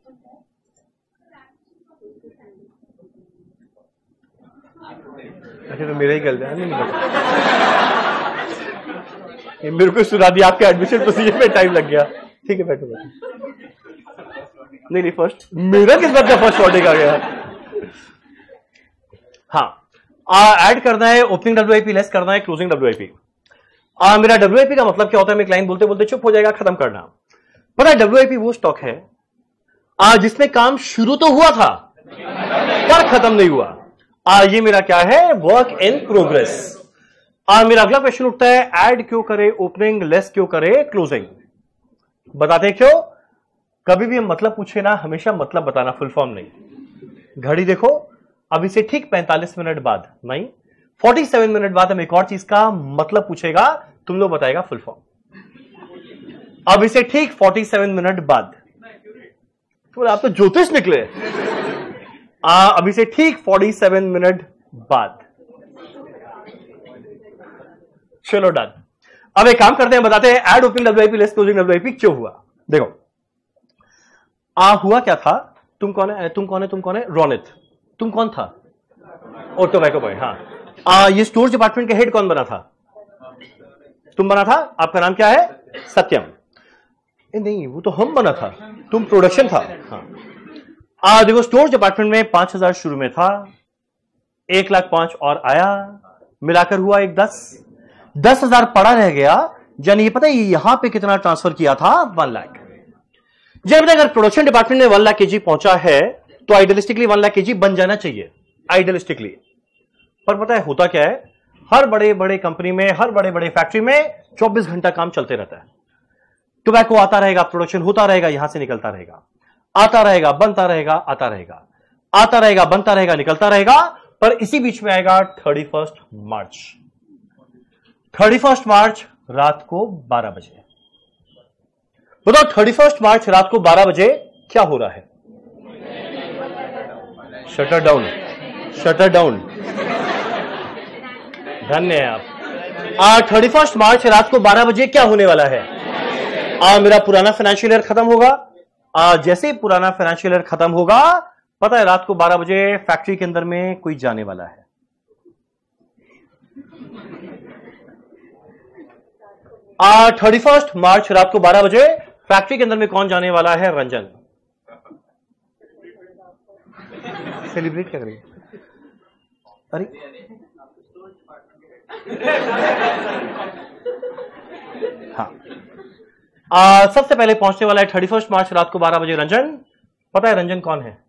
अच्छा तो मेरा ही गलत है, नहीं मेरे को सुना दिया, आपके एडमिशन प्रोसीजर में टाइम लग गया। ठीक है बैठो। नहीं फर्स्ट मेरा किस बात का फर्स्ट वार्निंग आ गया? हाँ, ऐड करना है ओपनिंग WIP, लेस करना है क्लोजिंग WIP। मेरा WIP का मतलब क्या होता है? मैं एक लाइन बोलते बोलते चुप हो जाएगा, खत्म करना। पता है WIP वो स्टॉक है जिसमें काम शुरू तो हुआ था पर खत्म नहीं हुआ। ये मेरा क्या है? Work in progress. मेरा अगला क्वेश्चन उठता है, ऐड क्यों करे ओपनिंग, लेस क्यों करे क्लोजिंग? बताते क्यों? कभी भी हम मतलब पूछे ना, हमेशा मतलब बताना, फुल फॉर्म नहीं। घड़ी देखो, अभी से ठीक 45 मिनट बाद, नहीं 47 मिनट बाद हम एक और चीज का मतलब पूछेगा, तुम लोग बताएगा फुल फॉर्म। अभी से ठीक 47 मिनट बाद, तो आप तो ज्योतिष निकले। अभी से ठीक 47 मिनट बाद। चलो डन। अब एक काम करते हैं, बताते हैं add opening WIP less closing WIP क्यों हुआ। देखो हुआ क्या था? तुम कौन है? रोनित। तुम कौन था? और टोबैको बॉय। हाँ, ये स्टोर डिपार्टमेंट के हेड कौन बना था? तुम बना था। आपका नाम क्या है? सत्यम। नहीं वो तो हम बना था, तुम प्रोडक्शन था। हाँ, देखो स्टोर डिपार्टमेंट में 5000 शुरू में था, 1,05,000 और आया, मिलाकर हुआ 10,000 पड़ा रह गया। यानी ये पता है यहां पे कितना ट्रांसफर किया था? 1 लाख। जब अगर प्रोडक्शन डिपार्टमेंट में 1 लाख केजी पहुंचा है तो आइडियलिस्टिकली 1 लाख केजी बन जाना चाहिए, आइडियलिस्टिकली। पर पता है होता क्या है? हर बड़े बड़े कंपनी में, हर बड़े बड़े फैक्ट्री में 24 घंटा काम चलते रहता है। टोबैको आता रहेगा, प्रोडक्शन होता रहेगा, यहां से निकलता रहेगा, आता रहेगा, बनता रहेगा, आता रहेगा, आता रहेगा, बनता रहेगा, निकलता रहेगा। पर इसी बीच में आएगा 31 मार्च। 31 मार्च रात को 12 बजे। बताओ 31 मार्च रात को 12 बजे क्या हो रहा है? Shutter down, shutter down. धन्य है आप। 31 मार्च रात को 12 बजे क्या होने वाला है? मेरा पुराना फाइनेंशियल ईयर खत्म होगा। जैसे ही पुराना फाइनेंशियल ईयर खत्म होगा, पता है रात को 12 बजे फैक्ट्री के अंदर में कोई जाने वाला है। आ 31 मार्च रात को 12 बजे फैक्ट्री के अंदर में कौन जाने वाला है? रंजन। सेलिब्रेट क्या करेंगे? अरे हाँ, सबसे पहले पहुंचने वाला है 31 मार्च रात को 12 बजे रंजन। पता है रंजन कौन है?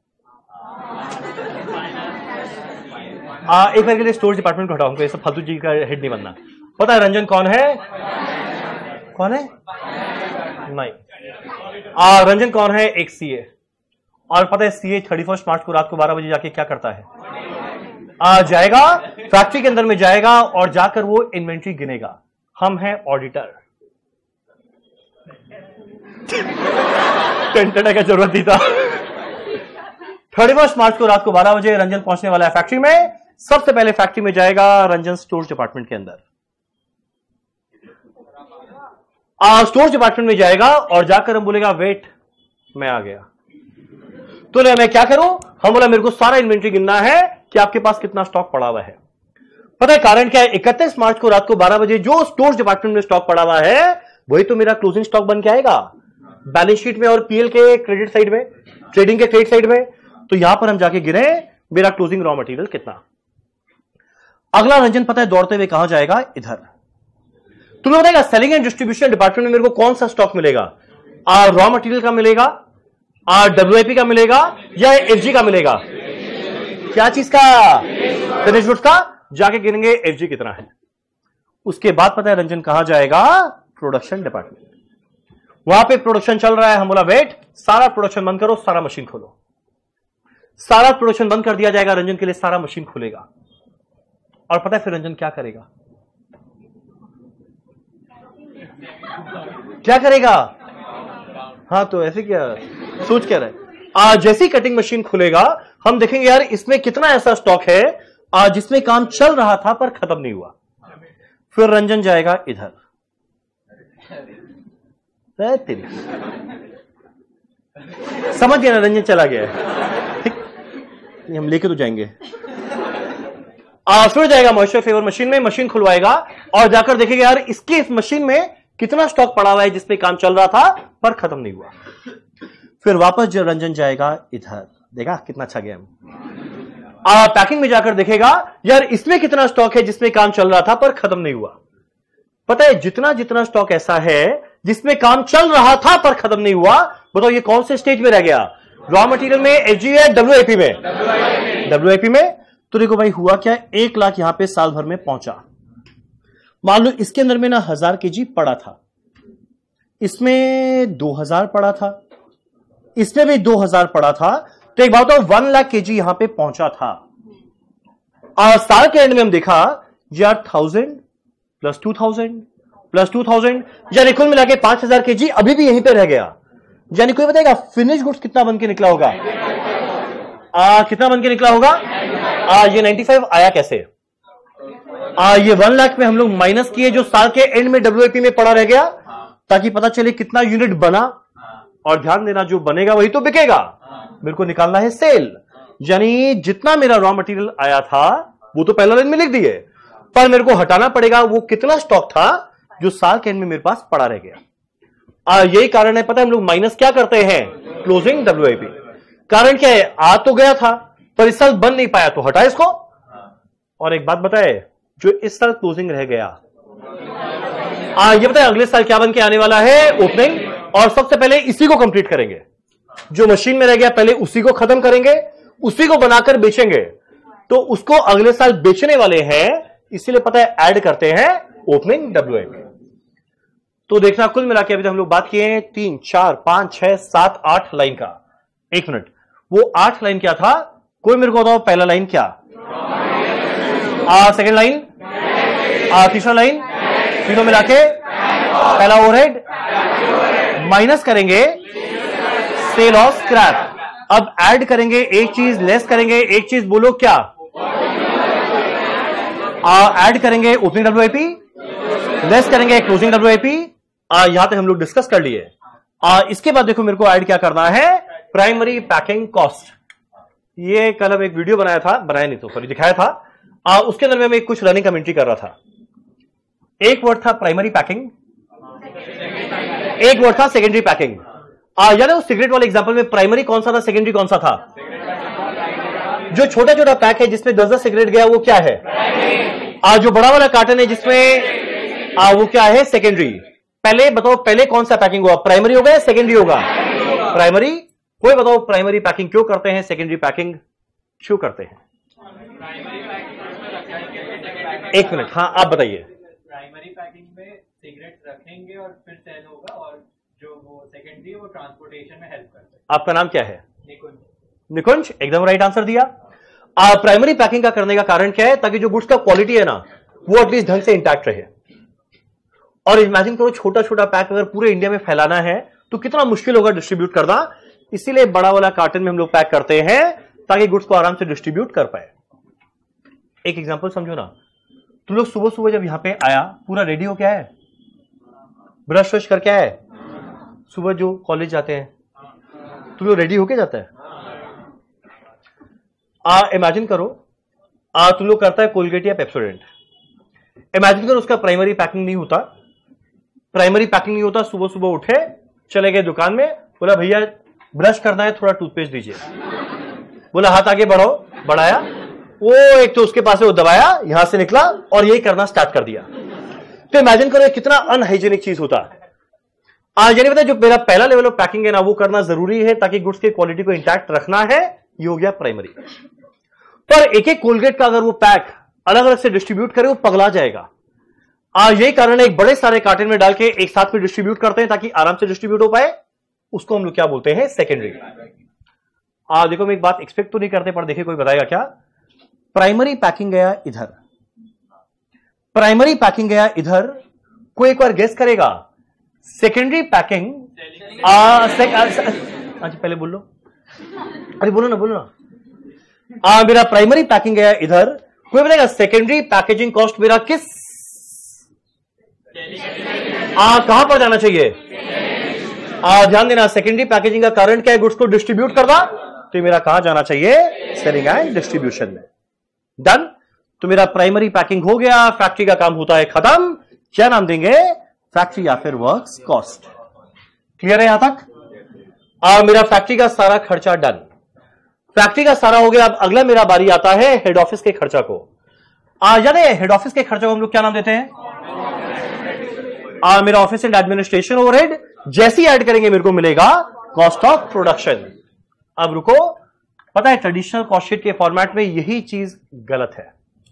एक बार के लिए स्टोर डिपार्टमेंट को हटाऊंगा, ये सब फालतू जी का हेड नहीं बनना। पता है रंजन कौन है? कौन है? नहीं। रंजन कौन है? एक सीए। और पता है सीए 31 मार्च को रात को 12 बजे जाके क्या करता है? जाएगा फैक्ट्री के अंदर में, जाएगा और जाकर वो इन्वेंट्री गिनेगा। हम हैं ऑडिटर। टेंटेड का जरूरत नहीं था। 31 मार्च को रात को 12 बजे रंजन पहुंचने वाला है फैक्ट्री में। सबसे पहले फैक्ट्री में जाएगा रंजन स्टोर डिपार्टमेंट के अंदर। स्टोर डिपार्टमेंट में जाएगा और जाकर हम बोलेगा वेट, मैं आ गया। तो मैं क्या करूं? हम बोला मेरे को सारा इन्वेंट्री गिनना है कि आपके पास कितना स्टॉक पड़ा हुआ है। पता है कारण क्या है? 31 मार्च को रात को 12 बजे जो स्टोर्स डिपार्टमेंट में स्टॉक पड़ा हुआ है वही तो मेरा क्लोजिंग स्टॉक बन के आएगा बैलेंस शीट में और पीएल के क्रेडिट साइड में, ट्रेडिंग के क्रेडिट साइड में। तो यहां पर हम जाके गिरे मेरा क्लोजिंग रॉ मटेरियल कितना। अगला रंजन पता है दौड़ते हुए कहां जाएगा? इधर। तुम्हें बताएगा सेलिंग एंड डिस्ट्रीब्यूशन डिपार्टमेंट में मेरे को कौन सा स्टॉक मिलेगा? रॉ मटेरियल का मिलेगा, डब्ल्यूआईपी का मिलेगा या एफजी का मिलेगा? क्या चीज का? फिनिश गुड्स का। जाके गिनेंगे एफजी कितना है। उसके बाद पता है रंजन कहां जाएगा? Production department. वहां पे प्रोडक्शन चल रहा है, हम बोला वेट, सारा प्रोडक्शन बंद करो, सारा मशीन खोलो। सारा प्रोडक्शन बंद कर दिया जाएगा रंजन के लिए, सारा मशीन खुलेगा। और पता है फिर रंजन क्या करेगा? क्या करेगा? हाँ तो ऐसे क्या सोच क्या रहे? जैसी कटिंग मशीन खुलेगा हम देखेंगे यार इसमें कितना ऐसा स्टॉक है जिसमें काम चल रहा था पर खत्म नहीं हुआ। फिर रंजन जाएगा इधर। तेरी समझ गया ना? रंजन चला गया है, ठीक? हम लेके तो जाएंगे। फिर जाएगा मॉइस्चर फेवर मशीन में, मशीन खुलवाएगा और जाकर देखेगा यार इसकी इस मशीन में कितना स्टॉक पड़ा हुआ है जिसमें काम चल रहा था पर खत्म नहीं हुआ। फिर वापस जब रंजन जाएगा इधर, देखा कितना अच्छा गया। पैकिंग में जाकर देखेगा यार इसमें कितना स्टॉक है जिसमें काम चल रहा था पर खत्म नहीं हुआ। पता है जितना जितना स्टॉक ऐसा है जिसमें काम चल रहा था पर खत्म नहीं हुआ, बताओ ये कौन से स्टेज में रह गया? रॉ मटेरियल में, एफजी है, डब्ल्यूआईपी में? डब्ल्यूआईपी में। तो देखो भाई हुआ क्या, 1 लाख यहां पे साल भर में पहुंचा। मान लो इसके अंदर में ना 1000 केजी पड़ा था, इसमें 2000 पड़ा था, इसमें भी 2000 पड़ा था। तो एक बात तो 1 लाख केजी यहां पे पहुंचा था। और साल के एंड में हम देखा यार 1000 प्लस 2000 प्लस 2000 यानी कुल मिला के 5000 केजी अभी भी यहीं पे रह गया। यानी कोई बताएगा फिनिश गुड्स कितना बन के निकला होगा? कितना बन के निकला होगा? ये 95 आया कैसे? ये 1 लाख में हम लोग माइनस किए जो साल के एंड में डब्ल्यूआईपी में पड़ा रह गया, ताकि पता चले कितना यूनिट बना। और ध्यान देना जो बनेगा वही तो बिकेगा, मेरे को निकालना है सेल। यानी जितना मेरा रॉ मटेरियल आया था वो तो पहला लाइन में लिख दिए, पर मेरे को हटाना पड़ेगा वो कितना स्टॉक था जो साल के एंड में मेरे पास पड़ा रह गया। यही कारण है, पता है हम लोग माइनस क्या करते हैं? Closing WIP. कारण क्या है? आ तो गया था पर इस साल बन नहीं पाया तो हटा इसको। और एक बात बताए, जो इस साल क्लोजिंग रह गया, ये बताए अगले साल क्या बन के आने वाला है? ओपनिंग। और सबसे पहले इसी को कंप्लीट करेंगे, जो मशीन में रह गया पहले उसी को खत्म करेंगे, उसी को बनाकर बेचेंगे। तो उसको अगले साल बेचने वाले हैं, इसीलिए पता है ऐड करते हैं ओपनिंग डब्ल्यूआईपी। तो देखना कुल मिला के अभी हम लोग बात किए हैं 3, 4, 5, 6, 7, 8 लाइन का। 1 मिनट, वो 8 लाइन क्या था? कोई मेरे को बताओ पहला लाइन क्या? सेकेंड लाइन, तीसरा लाइन, तीनों मिला के पहला ओवरहेड माइनस करेंगे सेल ऑफ स्क्रैप। अब ऐड करेंगे एक चीज, लेस करेंगे एक चीज, बोलो क्या? ऐड करेंगे ओपनिंग डब्ल्यूआईपी, लेस करेंगे क्लोजिंग डब्ल्यूआईपी। यहां तक हम लोग डिस्कस कर लिए। इसके बाद देखो मेरे को ऐड क्या करना है? Primary packing cost. ये कल हम एक वीडियो बनाया था, बनाया नहीं तो सॉरी दिखाया था। उसके अंदर मैं कुछ रनिंग कमेंट्री कर रहा था। एक वर्ड था प्राइमरी पैकिंग, एक वर्ड था सेकेंडरी पैकिंग। याद है वो सिगरेट वाले एग्जांपल में प्राइमरी कौन सा था, सेकेंडरी कौन सा था? जो छोटा छोटा पैक है जिसमें 10-10 सिगरेट गया वो क्या है? जो बड़ा वाला कार्टन है जिसमें वो क्या है? सेकेंडरी। पहले बताओ पहले कौन सा पैकिंग हुआ? प्राइमरी होगा या सेकेंडरी होगा? प्राइमरी। कोई बताओ प्राइमरी पैकिंग क्यों करते हैं, सेकेंडरी पैकिंग क्यों करते हैं? 1 मिनट, हाँ आप बताइए। प्राइमरी पैकिंग में सिगरेट रखेंगे और फिर सेल होगा, और जो वो सेकेंडरी वो ट्रांसपोर्टेशन में हेल्प करते हैं। आपका नाम क्या है? निकुंज। निकुंज, एकदम राइट आंसर दिया। प्राइमरी पैकिंग का करने का कारण क्या है? ताकि जो गुड्स का क्वालिटी है ना वो एटलीस्ट ढंग से इंटैक्ट रहे। और इमेजिन करो छोटा छोटा पैक अगर पूरे इंडिया में फैलाना है तो कितना मुश्किल होगा डिस्ट्रीब्यूट करना। इसीलिए बड़ा वाला कार्टन में हम लोग पैक करते हैं ताकि गुड्स को आराम से डिस्ट्रीब्यूट कर पाए। एक एग्जांपल समझो ना, तुम लोग सुबह सुबह जब यहां पे आया पूरा रेडी हो क्या है? ब्रश वश करके आया है? सुबह जो कॉलेज जाते हैं तुम लोग रेडी होके जाता है? इमेजिन करो तुम लोग करता है कोलगेट या पेप्सोडेंट। इमेजिन करो उसका प्राइमरी पैकिंग नहीं होता, सुबह सुबह उठे, चले गए दुकान में, बोला भैया ब्रश करना है, थोड़ा टूथपेस्ट दीजिए। बोला हाथ आगे बढ़ाओ, बढ़ाया, वो एक तो उसके पास है, वो दबाया, यहां से निकला और यही करना स्टार्ट कर दिया। तो इमेजिन करो कितना अनहाइजीनिक चीज होता है। आज यानी पता जो मेरा पहला लेवल ऑफ पैकिंग है ना, वो करना जरूरी है ताकि गुड्स की क्वालिटी को इंटैक्ट रखना है। ये हो गया प्राइमरी। पर एक एक कोलगेट का अगर वो पैक अलग अलग से डिस्ट्रीब्यूट करे, वो पगला जाएगा। आज यही कारण है एक बड़े सारे कार्टन में डाल के एक साथ में डिस्ट्रीब्यूट करते हैं ताकि आराम से डिस्ट्रीब्यूट हो पाए। उसको हम लोग क्या बोलते हैं? सेकेंडरी। देखो मैं एक बात एक्सपेक्ट तो नहीं करते, पर देखिए कोई बताएगा क्या? प्राइमरी पैकिंग गया इधर, प्राइमरी पैकिंग गया इधर, कोई एक बार गेस करेगा सेकेंडरी पैकिंग? पहले बोल लो, अरे बोलो ना। मेरा प्राइमरी पैकिंग गया इधर, कोई बताएगा सेकेंडरी पैकेजिंग कॉस्ट मेरा किस कहां पर जाना चाहिए? ध्यान देना, सेकेंडरी पैकेजिंग का कारण क्या है? गुड्स को डिस्ट्रीब्यूट करना। तो मेरा कहां जाना चाहिए? सेलिंग एंड डिस्ट्रीब्यूशन में। डन। तो मेरा प्राइमरी पैकिंग हो गया, फैक्ट्री का काम होता है खत्म। क्या नाम देंगे? फैक्ट्री या फिर वर्क्स कॉस्ट। क्लियर है यहां तक? मेरा फैक्ट्री का सारा खर्चा डन, फैक्ट्री का सारा हो गया। अब अगला मेरा बारी आता है हेड ऑफिस के खर्चा को। याद है हेड ऑफिस के खर्चा को हम लोग क्या नाम देते हैं? मेरा ऑफिस एंड एडमिनिस्ट्रेशन ओवरहेड। जैसे ही ऐड करेंगे मेरे को मिलेगा कॉस्ट ऑफ प्रोडक्शन। अब रुको, पता है ट्रेडिशनल कॉस्ट शीट के फॉर्मेट में यही चीज गलत है।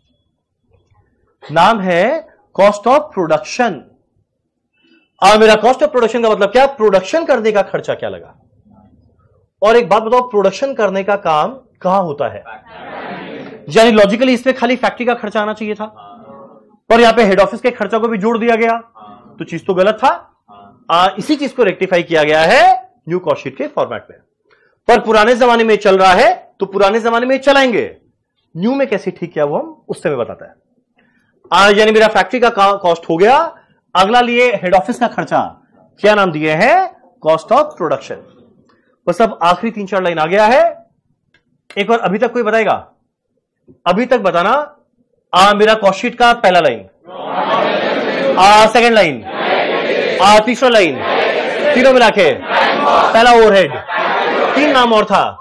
नाम है कॉस्ट ऑफ प्रोडक्शन। मेरा कॉस्ट ऑफ प्रोडक्शन का मतलब क्या? प्रोडक्शन करने का खर्चा क्या लगा। और एक बात बताओ, प्रोडक्शन करने का काम कहां होता है? यानी लॉजिकली इसमें खाली फैक्ट्री का खर्चा आना चाहिए था, पर यहां पे हेड ऑफिस के खर्चा को भी जोड़ दिया गया, तो चीज तो गलत था। इसी चीज को रेक्टिफाई किया गया है न्यू कॉस्ट शीट के फॉर्मेट में। पर पुराने जमाने में चल रहा है तो पुराने जमाने में चलाएंगे, न्यू में कैसे ठीक किया वो हम उस समय बताता है। यानी मेरा फैक्ट्री का कॉस्ट हो गया। अगला लिए हेड ऑफिस का खर्चा, क्या नाम दिए हैं? Cost of production. बस अब आखिरी 3-4 लाइन आ गया है। एक बार अभी तक कोई बताएगा? अभी तक बताना। मेरा कॉस्ट शीट का पहला लाइन, सेकंड लाइन, तीसरा लाइन, तीनों मिला के पहला ओवरहेड, 3 नाम और था।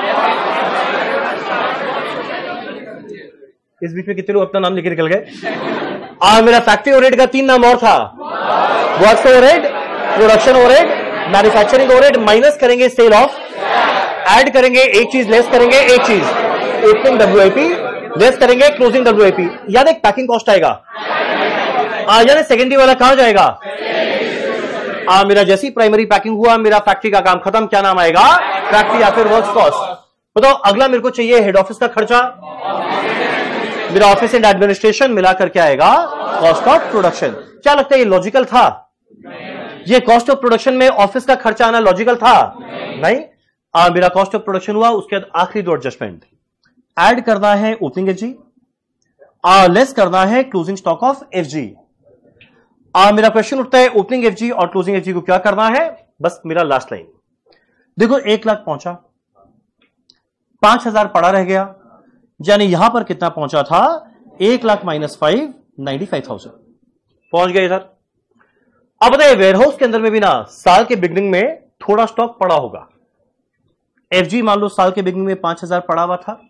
इस बीच में कितने लोग अपना नाम लेके निकल गए? मेरा फैक्ट्री ओवरहेड का 3 नाम और था। Works overhead, production overhead, manufacturing overhead, minus करेंगे सेल ऑफ, ऐड करेंगे एक चीज, लेस करेंगे एक चीज, ओपनिंग डब्ल्यूआईपी, लेस करेंगे क्लोजिंग डब्ल्यूआईपी। याद एक पैकिंग कॉस्ट आएगा। यानी सेकेंडरी वाला कहां जाएगा? मेरा जैसी प्राइमरी पैकिंग हुआ, मेरा फैक्ट्री का काम खत्म, क्या नाम आएगा? फैक्ट्री या फिर वर्क्स कॉस्ट। बताओ अगला मेरे को चाहिए हेड ऑफिस का खर्चा, मेरा ऑफिस एंड एडमिनिस्ट्रेशन मिलाकर क्या आएगा? Cost of production. क्या लगता है ये लॉजिकल था? ये कॉस्ट ऑफ प्रोडक्शन में ऑफिस का खर्चा आना लॉजिकल था? नहीं। मेरा कॉस्ट ऑफ प्रोडक्शन हुआ, उसके बाद आखिरी 2 एडजस्टमेंट, ऐड करना है ओपनिंग एफजी, लेस करना है क्लोजिंग स्टॉक ऑफ एफजी। मेरा क्वेश्चन उठता है ओपनिंग एफजी और क्लोजिंग एफजी को क्या करना है? बस मेरा लास्ट लाइन देखो, 1 लाख पहुंचा, 5,000 पड़ा रह गया, यानी यहां पर कितना पहुंचा था? 1 लाख माइनस 5, 95,000 पहुंच गए इधर। अब बताइए वेयरहाउस के अंदर में भी ना साल के बिगनिंग में थोड़ा स्टॉक पड़ा होगा। एफजी मान लो साल के बिगनिंग में 5,000 पड़ा हुआ था,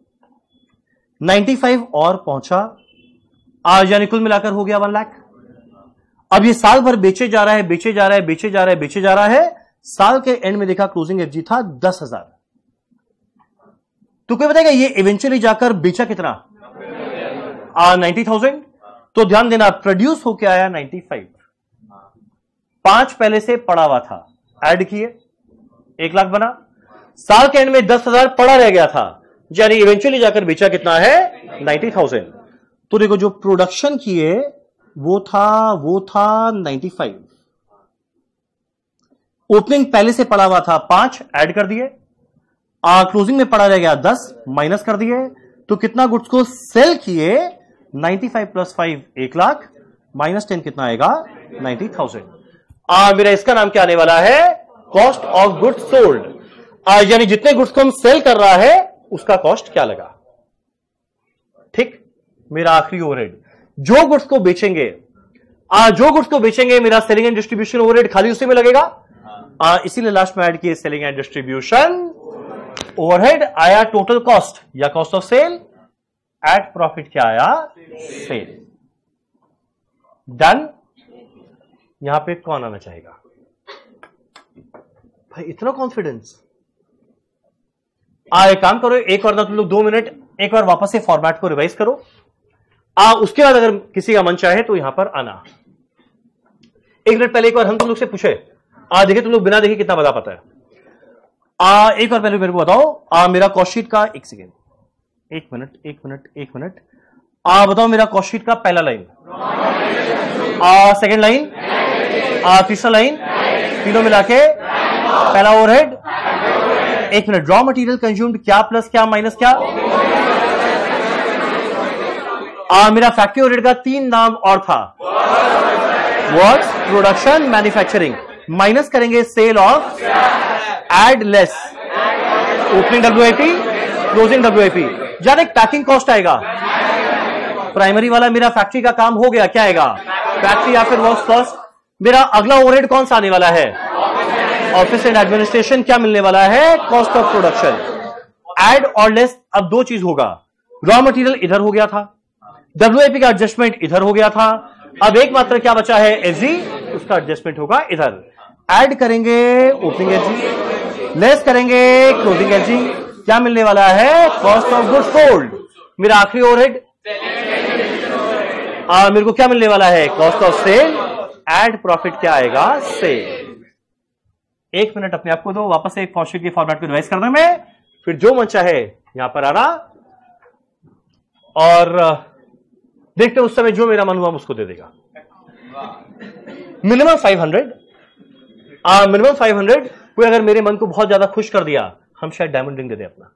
95 और पहुंचा, यानी कुल मिलाकर हो गया 1 लाख। अब ये साल भर बेचे जा रहा है, बेचे जा रहा है, बेचे जा रहा है, बेचे जा रहा है। साल के एंड में देखा क्लोजिंग एफजी था 10,000। तो कोई बताएगा ये इवेंचुअली जाकर बेचा कितना? 90,000। तो ध्यान देना प्रोड्यूस होके आया 95, 5 पहले से पड़ा हुआ था, ऐड किए 1 लाख बना। साल के एंड में 10,000 पड़ा रह गया था, यानी इवेंचुअली जाकर बेचा कितना है? 90,000। तो देखो जो प्रोडक्शन किए वो था 95, ओपनिंग पहले से पड़ा हुआ था 5, ऐड कर दिए, क्लोजिंग में पड़ा रह गया 10, माइनस कर दिए। तो कितना गुड्स को सेल किए? 95 प्लस 5 1 लाख, माइनस 10 कितना आएगा? 90,000। मेरा इसका नाम क्या आने वाला है? Cost of goods sold. यानी जितने गुड्स को हम सेल कर रहा है उसका कॉस्ट क्या लगा। ठीक, मेरा आखिरी ओवरहेड। जो गुड्स को बेचेंगे मेरा सेलिंग एंड डिस्ट्रीब्यूशन ओवरहेड खाली उसी में लगेगा। इसीलिए लास्ट में ऐड किए सेलिंग एंड डिस्ट्रीब्यूशन ओवरहेड। आया टोटल कॉस्ट या cost of sale, eight profit क्या आया, सेल। डन। यहां पे कौन आना चाहेगा भाई, इतना कॉन्फिडेंस। एक काम करो, एक और ना तुम लोग 2 मिनट एक बार वापस से फॉर्मेट को रिवाइज करो। उसके बाद अगर किसी का मन चाहे तो यहां पर आना। 1 मिनट पहले एक बार हम तुम लोग से पूछे, देखिए तुम लोग बिना देखे कितना बता पाता है। एक बार पहले मेरे को बताओ, मेरा कॉस्ट शीट का, एक सेकेंड, एक मिनट, बताओ मेरा कॉस्ट शीट का पहला लाइन, सेकेंड लाइन, तीसरा लाइन, तीनों मिला के पहला overhead. 1 minute, raw material consumed क्या प्लस क्या माइनस क्या। मेरा फैक्ट्री ओवरहेड का 3 नाम और था, वर्क्स, प्रोडक्शन, मैन्युफैक्चरिंग। माइनस करेंगे sale of, add less, opening WIP, closing WIP। यार एक पैकिंग कॉस्ट आएगा। प्राइमरी वाला मेरा फैक्ट्री का काम हो गया, क्या आएगा, फैक्ट्री या फिर वर्क्स कॉस्ट। मेरा अगला ओवरहेड कौन सा आने वाला है, ऑफिस एंड एडमिनिस्ट्रेशन। क्या मिलने वाला है, कॉस्ट ऑफ प्रोडक्शन। एड और लेस, अब 2 चीज होगा, रॉ मटेरियल इधर हो गया था, WIP का एडजस्टमेंट इधर हो गया था, अब एक मात्र क्या बचा है, SG, उसका एडजस्टमेंट होगा इधर। ऐड करेंगे ओपनिंग SG, लेस करेंगे क्लोजिंग SG। क्या मिलने वाला है, कॉस्ट ऑफ गुड्स सोल्ड। मेरा आखिरी ओवरहेड, मेरे को क्या मिलने वाला है, cost of sale. Add profit क्या आएगा, सेल। 1 मिनट अपने आप को दो, वापस से एक कॉस्ट शीट की फॉर्मेट को रिवाइज करने में, फिर जो मन चाहे यहां पर आना और देखते उस समय जो मेरा मन हुआ उसको दे देगा। Minimum 500, minimum 500। कोई अगर मेरे मन को बहुत ज्यादा खुश कर दिया, हम शायद डायमंड रिंग दे दे अपना।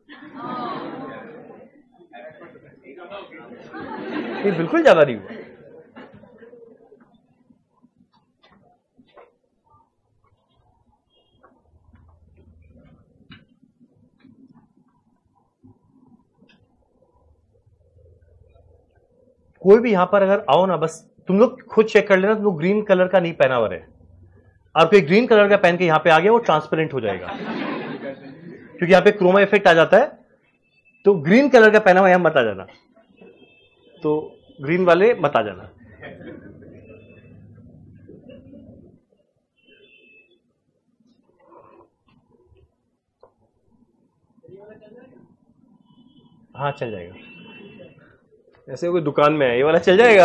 ये बिल्कुल ज्यादा नहीं हुआ। कोई भी यहां पर अगर आओ ना, बस तुम लोग खुद चेक कर लेना, तुम लोग ग्रीन कलर का नहीं पहना हुआ है। और कोई ग्रीन कलर का पहन के यहां पे आ गया, वो ट्रांसपेरेंट हो जाएगा, क्योंकि यहां पे क्रोमा इफेक्ट आ जाता है। तो ग्रीन कलर का पहना हुआ यहां मत आ जाना, तो ग्रीन वाले मत आ जाना। हाँ चल जाएगा, ऐसे कोई दुकान में है, ये वाला चल जाएगा।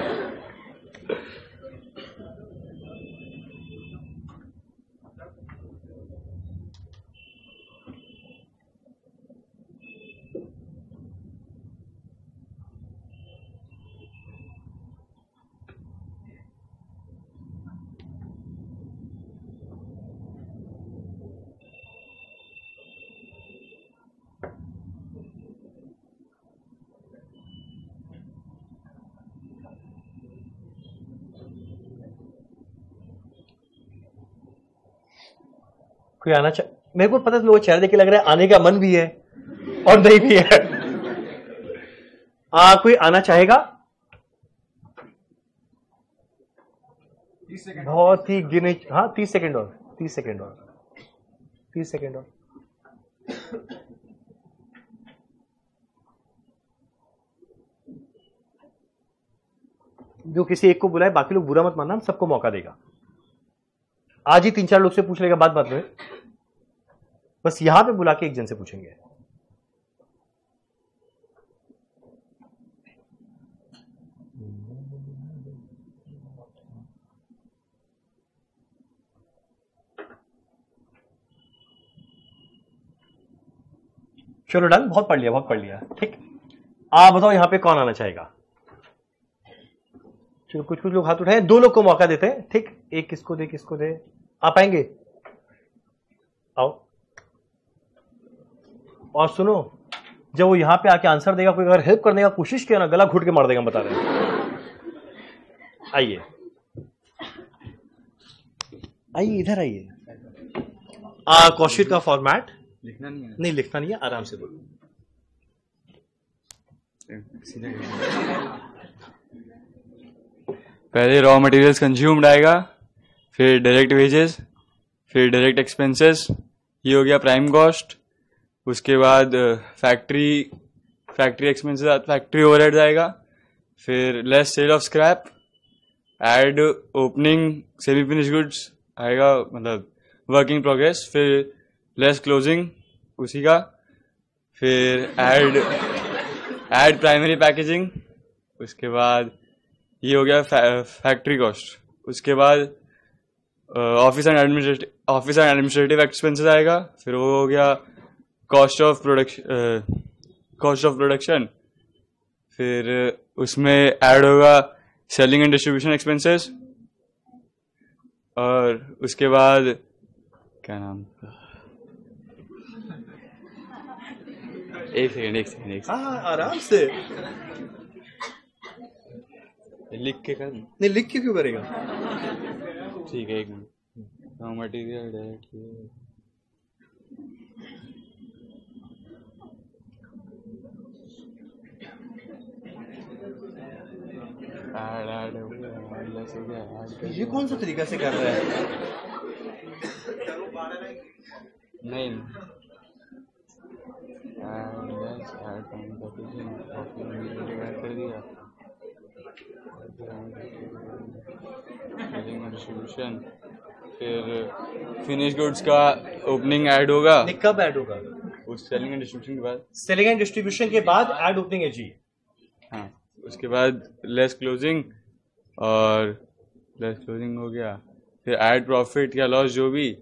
कोई आना मेरे को पता लोग चेहरे देख के लग रहा है आने का मन भी है और नहीं भी है। कोई आना चाहेगा? बहुत ही गिने, हाँ 30 सेकेंड और 30 सेकेंड और 30 सेकेंड और। जो किसी एक को बुलाए, बाकी लोग बुरा मत मानना, हम सबको मौका देगा। आज ही 3-4 लोग से पूछ लेगा, बात बात में बस यहां पे बुला के एक जन से पूछेंगे। चलो डन, बहुत पढ़ लिया ठीक। आप बताओ यहां पे कौन आना चाहेगा? चलो कुछ लोग हाथ उठाए, 2 लोग को मौका देते हैं ठीक। एक किसको दे, आप आएंगे? आओ। और सुनो, जब वो यहां पे आके आंसर देगा, कोई अगर हेल्प करने का कोशिश किया ना, गला घुट के मार देगा, बता रहे हैं। आइए इधर आइए। कॉस्ट शीट का फॉर्मेट लिखना नहीं है, आराम से बोलो। पहले रॉ मटेरियल्स कंज्यूम्ड आएगा, फिर डायरेक्ट वेजेस, फिर डायरेक्ट एक्सपेंसेस, ये हो गया प्राइम कॉस्ट। उसके बाद फैक्ट्री एक्सपेंसेस, फैक्ट्री ओवरहेड्स आएगा, फिर less sale of scrap, add opening semi finish goods आएगा, मतलब वर्क इन प्रोग्रेस, फिर लेस क्लोजिंग उसी का, फिर एड प्राइमरी पैकेजिंग, उसके बाद ये हो गया फैक्ट्री कॉस्ट। उसके बाद ऑफिस एंड एडमिनिस्ट्रेटिव एक्सपेंसेस आएगा, फिर वो हो गया कॉस्ट ऑफ प्रोडक्शन, फिर उसमें ऐड होगा सेलिंग एंड डिस्ट्रीब्यूशन एक्सपेंसेस, और उसके बाद क्या नाम, एक सेकंड आराम से लिख के कर। नहीं, लिख के क्यों करेगा? ठीक है, एक मिनट। रॉ मटेरियल डायरेक्ट ये कौन सा तरीका से कर रहा है? नहीं, कर दिया, डिस्ट्रीब्यूशन, फिर फिनिश गुड्स का ओपनिंग ऐड होगा। कब ऐड होगा? उस सेलिंग एंड डिस्ट्रीब्यूशन के बाद। सेलिंग एंड डिस्ट्रीब्यूशन के बाद ऐड ओपनिंग है जी। हाँ, उसके बाद लेस क्लोजिंग, और लेस क्लोजिंग हो गया, फिर ऐड प्रॉफिट या लॉस जो भी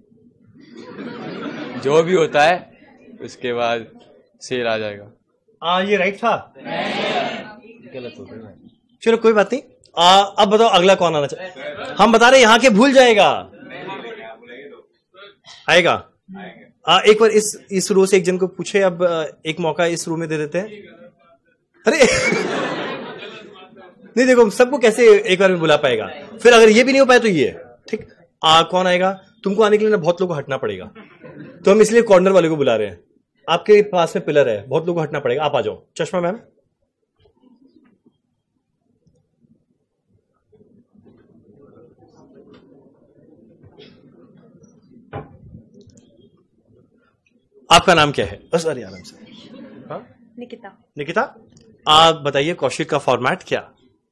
होता है, उसके बाद सेल आ जाएगा। ये राइट था? गलत हो गया। चलो कोई बात नहीं। अब बताओ अगला कौन आना चाहिए? हम बता रहे यहाँ के भूल जाएगा, आएगा। एक बार इस रो से एक जन को पूछे, अब एक मौका इस रो में दे देते हैं। अरे नहीं, देखो सबको कैसे एक बार में बुला पाएगा, फिर अगर ये भी नहीं हो पाए तो ये ठीक। कौन आएगा? तुमको आने के लिए ना बहुत लोगों को हटना पड़ेगा, तो हम इसलिए कॉर्नर वाले को बुला रहे हैं। आपके पास में पिलर है, बहुत लोगों को हटना पड़ेगा। आप आ जाओ। चश्मा मैम, आपका नाम क्या है? बस अरे आराम से। हाँ? निकिता, आप बताइए कौशिक का फॉर्मेट क्या?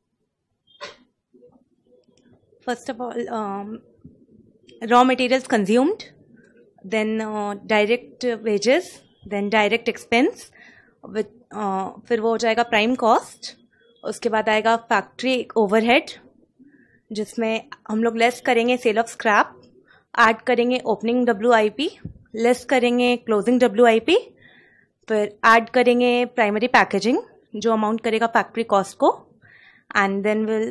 First of all, raw materials consumed, then direct wages, then direct expense, फिर वो हो जाएगा प्राइम कॉस्ट। उसके बाद आएगा फैक्ट्री ओवरहेड, जिसमें हम लोग लेस करेंगे सेल ऑफ स्क्रैप, ऐड करेंगे ओपनिंग WIP, लेस करेंगे क्लोजिंग WIP, फिर ऐड करेंगे प्राइमरी पैकेजिंग जो अमाउंट करेगा फैक्ट्री कॉस्ट को, and then will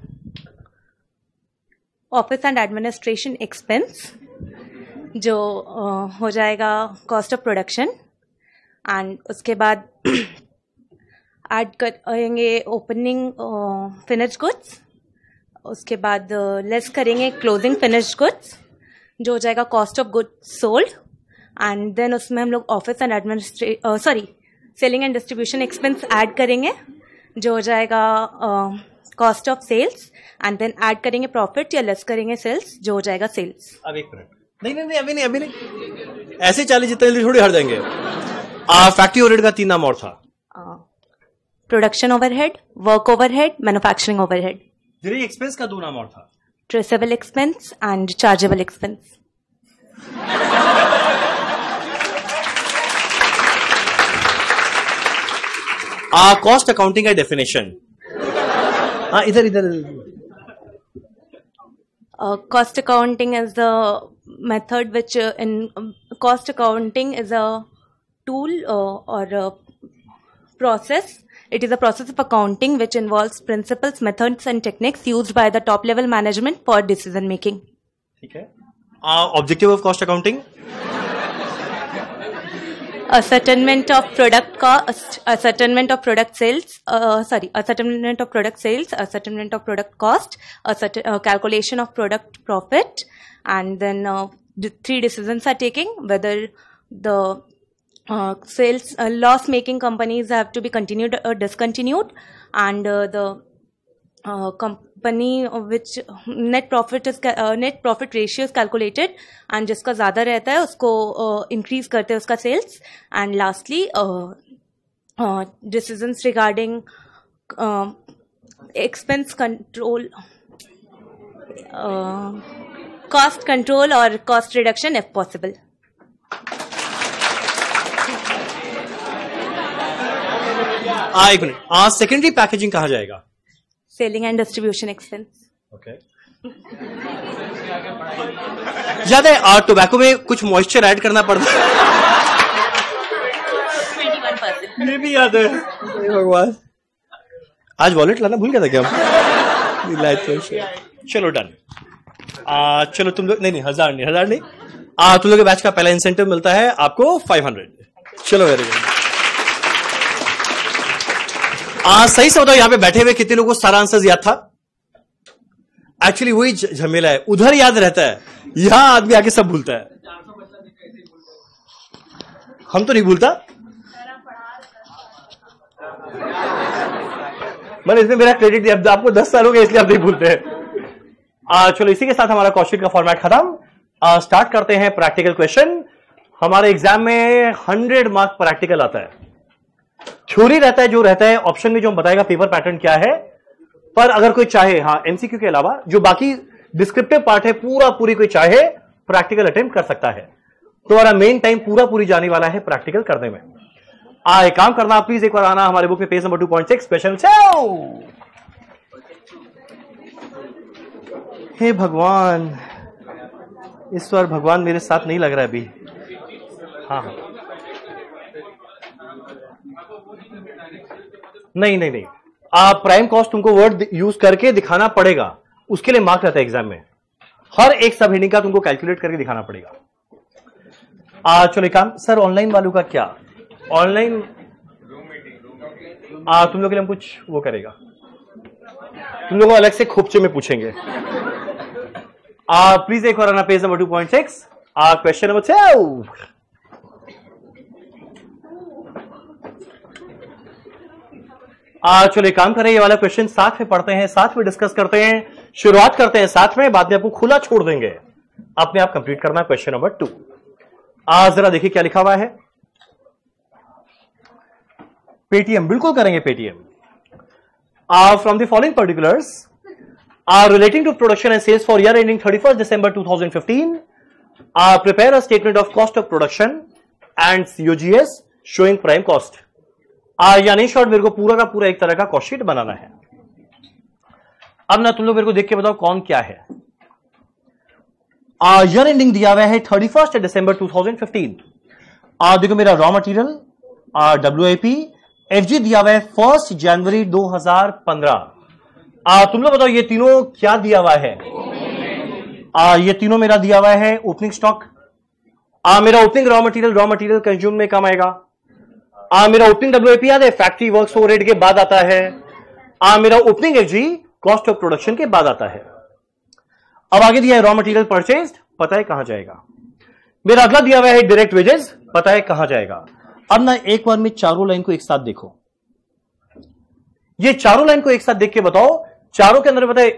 office and administration expense जो हो जाएगा कॉस्ट ऑफ प्रोडक्शन, एंड उसके बाद ऐड करेंगे ओपनिंग फिनिश गुड्स, उसके बाद लेस करेंगे क्लोजिंग फिनिश गुड्स जो हो जाएगा cost of goods sold, and then उसमें हम लोग office and selling and distribution expense add करेंगे जो हो जाएगा cost of sales, and then add करेंगे प्रॉफिट या लेस करेंगे सेल्स जो हो जाएगा सेल्स। अब एक मिनट, नहीं अभी नहीं, ऐसे चालीस जितने जल्दी थोड़ी हट जाएंगे। फैक्ट्री ओवरहेड का 3 नाम और था। Production overhead, work overhead, manufacturing overhead. Direct expense का 2 नाम और था। Traceable expense and chargeable expense. Cost accounting का डेफिनेशन। इधर cost accounting is the method which cost accounting is a tool or a process. It is a process of accounting which involves principles, methods and techniques used by the top level management for decision making. ठीक है। Objective of cost accounting? Ascertainment of product cost, ascertainment of product sales, ascertainment of product sales, ascertainment of product cost, calculation of product profit, and then the 3 decisions are taking whether the sales loss making companies have to be continued or discontinued, and the company which net profit ratio is calculated, and जिसका ज़्यादा रहता है उसको increase करते हैं उसका sales. And lastly decisions regarding expense control, cost control or cost reduction if possible. एक मिनट, सेकेंडरी पैकेजिंग कहा जाएगा? Selling and distribution expense. Okay, याद है टोबैको में कुछ मॉइस्चर ऐड करना पड़ता है. 21%. ये भी याद है. भगवान, आज वॉलेट लाना भूल गया था क्या? चलो डन. चलो तुम लोग नहीं, 1000 नहीं, तुम लोग के बैच का पहला इंसेंटिव मिलता है आपको 500. चलो वेरी गुड. सही से बताओ, यहां पे बैठे हुए कितने लोगों को सारा आंसर याद था? एक्चुअली वही झमेला है, उधर याद रहता है, यहां आदमी आके सब भूलता है. हम तो नहीं भूलता, मैंने इसमें मेरा क्रेडिट दिया. आपको 10 साल हो गए इसलिए आप नहीं भूलते हैं. चलो इसी के साथ हमारा क्वेश्चन का फॉर्मेट खत्म. स्टार्ट करते हैं प्रैक्टिकल क्वेश्चन. हमारे एग्जाम में 100 मार्क प्रैक्टिकल आता है. थ्योरी रहता है, जो रहता है ऑप्शन में जो हम बताएगा पेपर पैटर्न क्या है. पर अगर कोई चाहे, एमसीक्यू के अलावा जो बाकी डिस्क्रिप्टिव पार्ट है पूरी कोई चाहे प्रैक्टिकल अटेम्प्ट कर सकता है. तो हमारा मेन टाइम पूरी जाने वाला है प्रैक्टिकल करने में. एक काम करना, प्लीज एक बार आना हमारे बुक में पेज नंबर 2.6 स्पेशल. हे भगवान, इस बार भगवान मेरे साथ नहीं लग रहा है अभी. हाँ, नहीं, आप प्राइम कॉस्ट तुमको वर्ड यूज करके दिखाना पड़ेगा. उसके लिए मार्क रहता है एग्जाम में. हर एक सब हेडिंग का तुमको कैलकुलेट करके दिखाना पड़ेगा. चलो काम सर, ऑनलाइन वालों का क्या? ऑनलाइन तुम लोग के लिए हम कुछ वो करेगा, तुम लोगों को अलग से खोपचे में पूछेंगे. प्लीज एक बार आना पेज नंबर 2.6 क्वेश्चन नंबर 2. चलो एक काम करें, ये वाला क्वेश्चन साथ में पढ़ते हैं, साथ में डिस्कस करते हैं, शुरुआत करते हैं साथ में, बाद में आपको खुला छोड़ देंगे, अपने आप कंप्लीट करना क्वेश्चन नंबर 2. जरा देखिए क्या लिखा हुआ है. पेटीएम, बिल्कुल करेंगे Paytm. From the following particulars relating to production and sales for year ending 31st December 2015, prepare a statement of cost of production and COGS showing prime cost. यानी शॉर्ट मेरे को पूरा का पूरा एक तरह का कॉस्ट शीट बनाना है. अब ना तुम लोग मेरे को देख के बताओ कौन क्या है. ईयर एंडिंग दिया हुआ है 31st December 2015. देखो मेरा रॉ मटेरियल WIP FG दिया हुआ है 1st January 2015. तुम लोग बताओ ये तीनों क्या दिया हुआ है? ये तीनों मेरा दिया हुआ है ओपनिंग स्टॉक. मेरा ओपनिंग रॉ मटेरियल कंज्यूम में कम आएगा. मेरा ओपनिंग WIP याद है, फैक्ट्री वर्क्स ओवरहेड के बाद आता है. मेरा opening FG cost of production के बाद आता है. अब आगे दिया है रॉ मटेरियल परचेज, पता है कहां जाएगा. मेरा अगला दिया हुआ है डायरेक्ट वेजेस, पता है कहां जाएगा. अब ना एक बार में चारों लाइन को एक साथ देखो. ये चारों लाइन को एक साथ देख के बताओ, चारों के अंदर बताए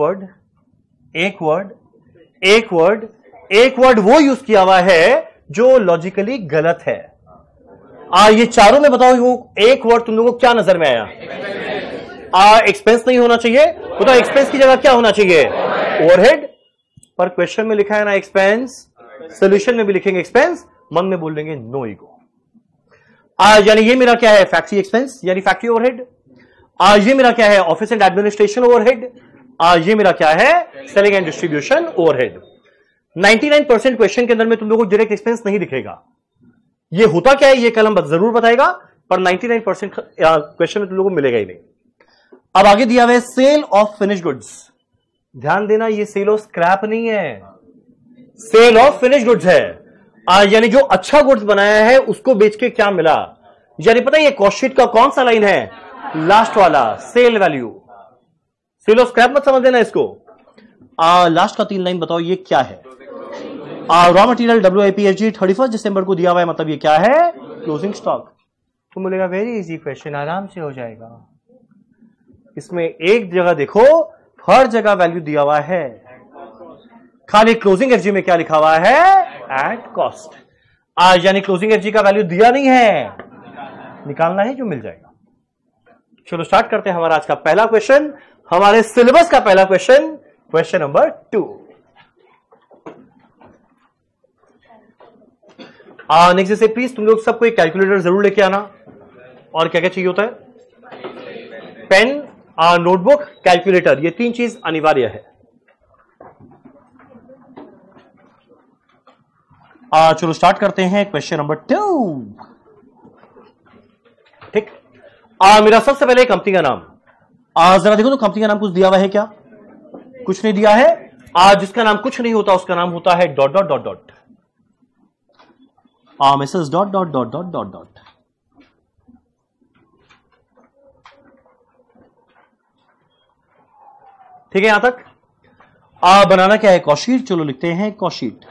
एक वर्ड वो यूज किया हुआ है जो लॉजिकली गलत है. ये चारों में बताओ वो एक वर्ड तुम लोगों को क्या नजर में आया? एक्सपेंस नहीं होना चाहिए. बताओ एक्सपेंस की जगह क्या होना चाहिए? ओवरहेड. पर क्वेश्चन में लिखा है ना एक्सपेंस, सोल्यूशन में भी लिखेंगे एक्सपेंस, मन में बोल देंगे नो ईगो. यानी ये मेरा क्या है? फैक्ट्री एक्सपेंस यानी फैक्ट्री ओवरहेड. ये मेरा क्या है? Office and administration overhead. ये मेरा क्या है? Selling and distribution overhead. 99% question के अंदर में तुम लोगों को डायरेक्ट एक्सपेंस नहीं दिखेगा. ये होता क्या है ये कल हम जरूर बताएगा, पर 99% क्वेश्चन में तुम लोगों को मिलेगा ही नहीं. अब आगे दिया हुआ है सेल ऑफ फिनिश गुड्स. ध्यान देना, ये सेल ऑफ स्क्रैप नहीं है, सेल ऑफ फिनिश गुड्स है. यानी जो अच्छा गुड्स बनाया है उसको बेच के क्या मिला. यानी पता है ये कॉस्ट शीट का कौन सा लाइन है? लास्ट वाला, sale value. Sale of scrap मत समझ देना इसको. लास्ट का 3 लाइन बताओ ये क्या है? Raw material WIP FG 31st दिसंबर को दिया हुआ है, मतलब ये क्या है? Closing stock. तो बोलेगा वेरी इजी क्वेश्चन, आराम से हो जाएगा। इसमें एक जगह देखो, हर जगह वैल्यू दिया हुआ है, खाली क्लोजिंग एफजी में क्या लिखा हुआ है, एट कॉस्ट। आज यानी क्लोजिंग एफजी का वैल्यू दिया नहीं है, निकालना है, जो मिल जाएगा। चलो स्टार्ट करते हैं हमारा आज का पहला क्वेश्चन, हमारे सिलेबस का पहला क्वेश्चन, क्वेश्चन नंबर 2। नेक्स्ट से प्लीज तुम लोग सबको एक कैलकुलेटर जरूर लेके आना। और क्या क्या चाहिए होता है, पेन, नोटबुक, कैलकुलेटर, ये 3 चीज अनिवार्य है। चलो स्टार्ट करते हैं क्वेश्चन नंबर 2। ठीक, मेरा सबसे पहले कंपनी का नाम, जरा देखो तो कंपनी का नाम कुछ दिया हुआ है क्या? कुछ नहीं दिया है। जिसका नाम कुछ नहीं होता उसका नाम होता है dot dot dot dot, Mrs dot dot dot dot dot dot. ठीक है यहां तक। बनाना क्या है, कॉस्टशीट। चलो लिखते हैं कॉस्टशीट।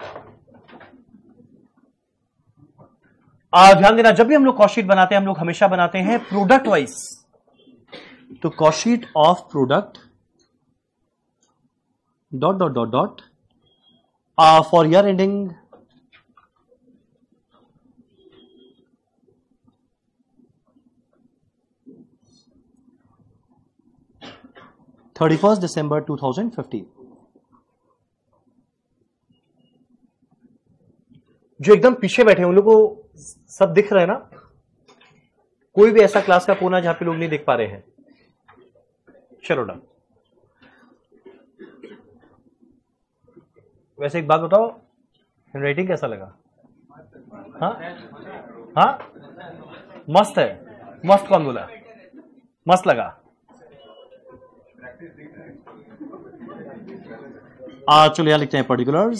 ध्यान देना, जब भी हम लोग कॉस्टशीट बनाते हैं हम लोग हमेशा बनाते हैं प्रोडक्ट वाइज। तो cost sheet of product dot dot dot dot for year ending 31 दिसंबर 2015। जो एकदम पीछे बैठे हैं उन लोगों को सब दिख रहा है ना? कोई भी ऐसा क्लास का कोना जहां पे लोग नहीं देख पा रहे हैं? चलो डन। वैसे एक बात बताओ, हैंडराइटिंग कैसा लगा? हाँ हाँ, मस्त है। मस्त कौन बोला? मस्त लगा। चलो यहां लिखते हैं particulars,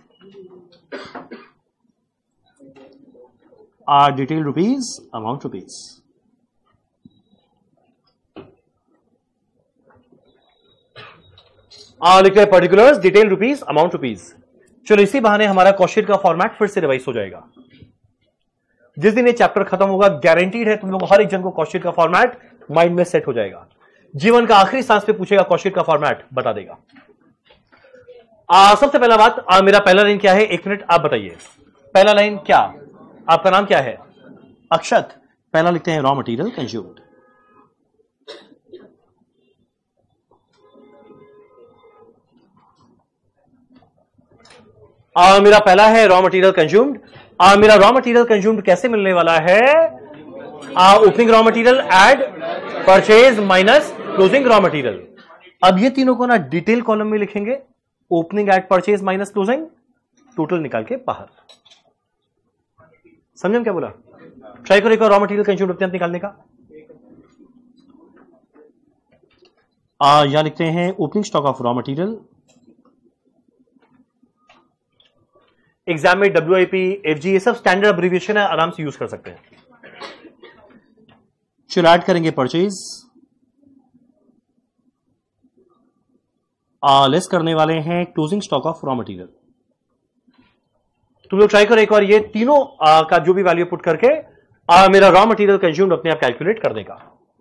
detail rupees, amount rupees. लिखते हैं particulars, detail rupees, amount rupees. चलो इसी बहाने हमारा कॉस्टशीट का फॉर्मेट फिर से रिवाइज हो जाएगा। जिस दिन ये चैप्टर खत्म होगा, गारंटीड है तुम लोग हर एक जन को कॉस्टशीट का फॉर्मेट माइंड में सेट हो जाएगा। जीवन का आखिरी सांस पे पूछेगा कॉस्टशीट का फॉर्मेट बता देगा। सबसे पहला बात, मेरा पहला लाइन क्या है? 1 मिनट आप बताइए, पहला लाइन क्या? आपका नाम क्या है? अक्षत। पहला लिखते हैं रॉ मटेरियल कंज्यूम्ड। मेरा पहला है रॉ मटेरियल कंज्यूम्ड। मेरा रॉ मटेरियल कंज्यूम्ड कैसे मिलने वाला है? Opening raw material add purchase minus closing raw material. अब ये तीनों को ना डिटेल कॉलम में लिखेंगे, opening add purchase minus closing, total निकाल के बाहर। समझे क्या बोला? ट्राई करो एक और रॉ मटेरियल कंज्यूम्ड अपने आप निकालने का। यहां लिखते हैं opening stock of raw material. Exam में WIP, FG ये सब स्टैंडर्ड अब्रिविएशन है, आराम से यूज कर सकते हैं। चलो ऐड करेंगे परचेज, लेस करने वाले हैं closing stock of raw material. तुम लोग ट्राई करो एक और ये तीनों का जो भी वैल्यू पुट करके मेरा रॉ मटेरियल कंज्यूम्ड अपने आप कैलकुलेट कर देगा।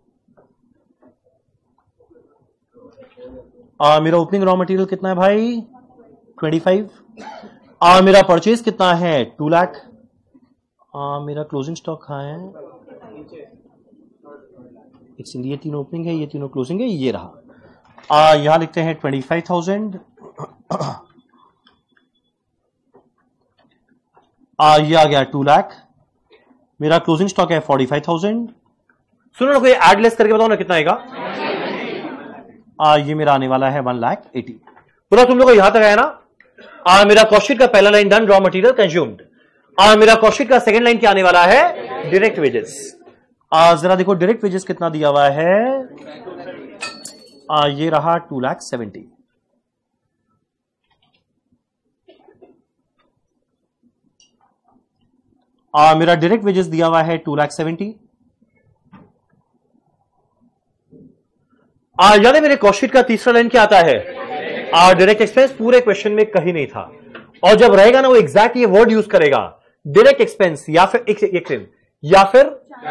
मेरा ओपनिंग रॉ मटेरियल कितना है भाई? 25। मेरा परचेज कितना है? 2 लाख। मेरा क्लोजिंग स्टॉक कहां है? इसलिए ये तीनों ओपनिंग है, ये तीनों क्लोजिंग है, ये रहा। यहां लिखते हैं 25,000। ये आ गया 2 लाख। मेरा क्लोजिंग स्टॉक है 45,000। सुनो ना, कोई एड लेस करके बताओ ना कितना आएगा? ये मेरा आने वाला है 1,80,000। पूरा तुम लोग को यहां तक आया ना? मेरा कॉस्टशीट का पहला line done, raw material consumed. मेरा कॉस्टशीट का सेकंड लाइन क्या आने वाला है? Direct wages. जरा देखो डायरेक्ट वेजेस कितना दिया हुआ है? ये रहा 2,70,000। मेरा डायरेक्ट वेजेस दिया हुआ है 2,70,000। याद है मेरे कॉस्टशीट का तीसरा लाइन क्या आता है? Direct expense. पूरे क्वेश्चन में कहीं नहीं था, और जब रहेगा ना वो एग्जैक्ट ये वर्ड यूज करेगा, डायरेक्ट एक्सपेंस या फिर एक सेकंड, या फिर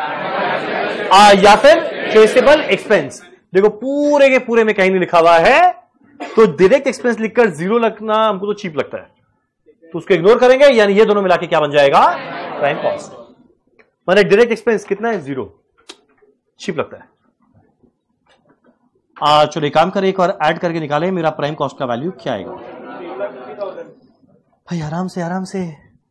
ट्रेसेबल एक्सपेंस। देखो पूरे के पूरे में कहीं नहीं लिखा हुआ है, तो डायरेक्ट एक्सपेंस लिखकर 0 लगना हमको तो चीप लगता है, तो उसको इग्नोर करेंगे, यानी ये दोनों मिला के क्या बन जाएगा, प्राइम कॉस्ट। मैंने डायरेक्ट एक्सपेंस कितना है, 0, चीप लगता है। चलो एक काम करें, एक और ऐड करके निकालें मेरा प्राइम कॉस्ट का वैल्यू क्या आएगा। भाई आराम से आराम से।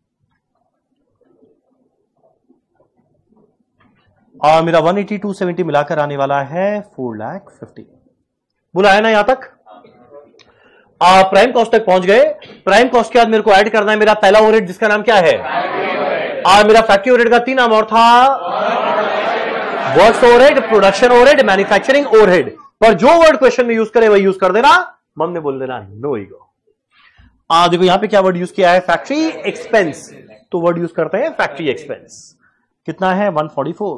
मेरा 180 270 मिलाकर आने वाला है 4,50,000। बोला है ना यहां तक। प्राइम कॉस्ट तक पहुंच गए। प्राइम कॉस्ट के बाद मेरे को ऐड करना है मेरा पहला ओवरहेड, जिसका नाम क्या है, मेरा फैक्ट्री ओवरहेड का 3 नाम और था, works overhead, production overhead, manufacturing overhead. पर जो वर्ड क्वेश्चन में यूज करे वही यूज कर देना, मन में बोल देना नो ईगो। देखो यहां पे क्या वर्ड यूज किया है, फैक्ट्री एक्सपेंस, तो वर्ड यूज करते हैं फैक्ट्री एक्सपेंस। कितना है, 144।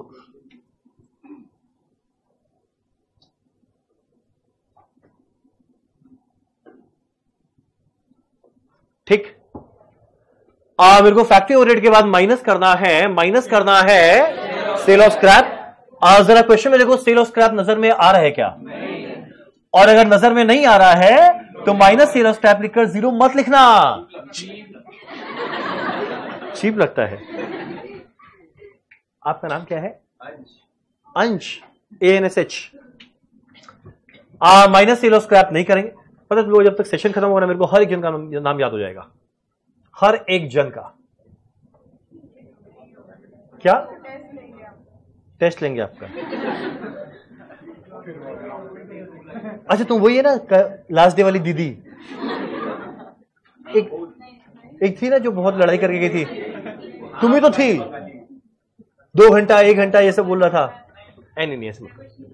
ठीक। मेरे को फैक्ट्री ओवरहेड के बाद माइनस करना है सेल ऑफ स्क्रैप। जरा क्वेश्चन में देखो, सेल ऑफ स्क्रैप नजर में आ रहा है क्या, और अगर नजर में नहीं आ रहा है तो माइनस सेल ऑफ स्क्रैप लिखकर 0 मत लिखना, चीप लगता है। आपका नाम क्या है, Ansh, ANSH। Minus sale of scrap नहीं करेंगे, पता है जब तक सेशन खत्म होगा ना, मेरे को हर एक जन का नाम याद हो जाएगा, हर एक जन का। क्या टेस्ट लेंगे आपका? अच्छा तुम वही है ना लास्ट डे वाली दीदी, एक थी ना जो बहुत लड़ाई करके गई थी, तुम ही तो थी, 2 घंटा 1 घंटा ये सब बोल रहा था। नहीं ऐसे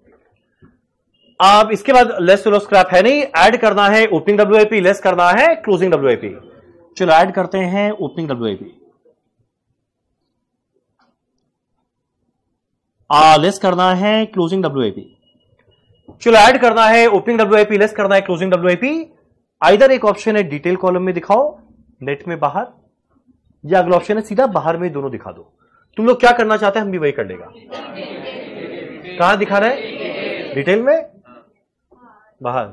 अब इसके बाद लेस सेल ऑफ स्क्रैप है नहीं, ऐड करना है ओपनिंग WIP, लेस करना है क्लोजिंग WIP। चलो ऐड करते हैं ओपनिंग WIP, लेस करना है क्लोजिंग WIP। चलो ऐड करना है ओपनिंग WIP, लेस करना है क्लोजिंग WIP। आइदर एक ऑप्शन है डिटेल कॉलम में दिखाओ, नेट में बाहर, या अगला ऑप्शन है सीधा बाहर में, दोनों दिखा दो। तुम लोग क्या करना चाहते हैं हम भी वही कर लेगा। कहां दिखाना है, डिटेल में, बाहर,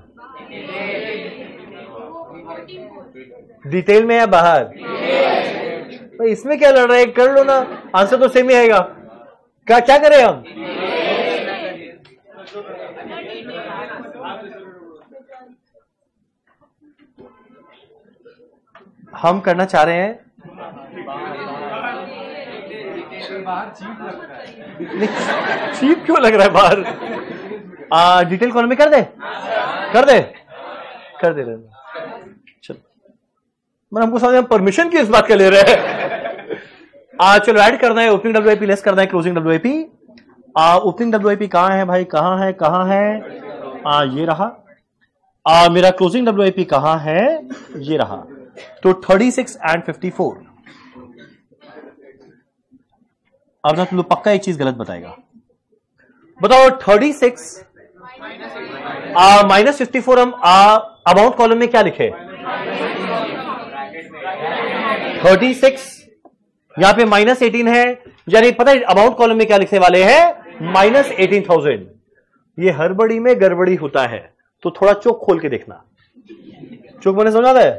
डिटेल में या बाहर? भाई इसमें क्या लड़ रहे हैं, कर लो ना, आंसर तो सेम ही आएगा। क्या करें हम करना चाह रहे हैं, चीप क्यों लग रहा है बाहर? डिटेल कॉलम में कर दे चलो, मैं हमको समझ परमिशन की इस बात का ले रहे हैं। चलो ऐड करना है ओपनिंग WIP, लेस करना है क्लोजिंग WIP। ओपनिंग WIP कहां है भाई, कहां है, ये रहा। मेरा क्लोजिंग WIP कहां है, ये रहा। तो 36 and 54। अब ना तुम लोग पक्का एक चीज गलत बताएगा, बताओ 36 माइनस 54 हम अमाउंट कॉलम में क्या लिखे, 36, यहां पे माइनस 18 है, यानी पता है अमाउंट कॉलम में क्या लिखने वाले हैं, माइनस 18,000। ये हड़बड़ी में गड़बड़ी होता है, तो थोड़ा चोक खोल के देखना। चोक मैंने समझा था,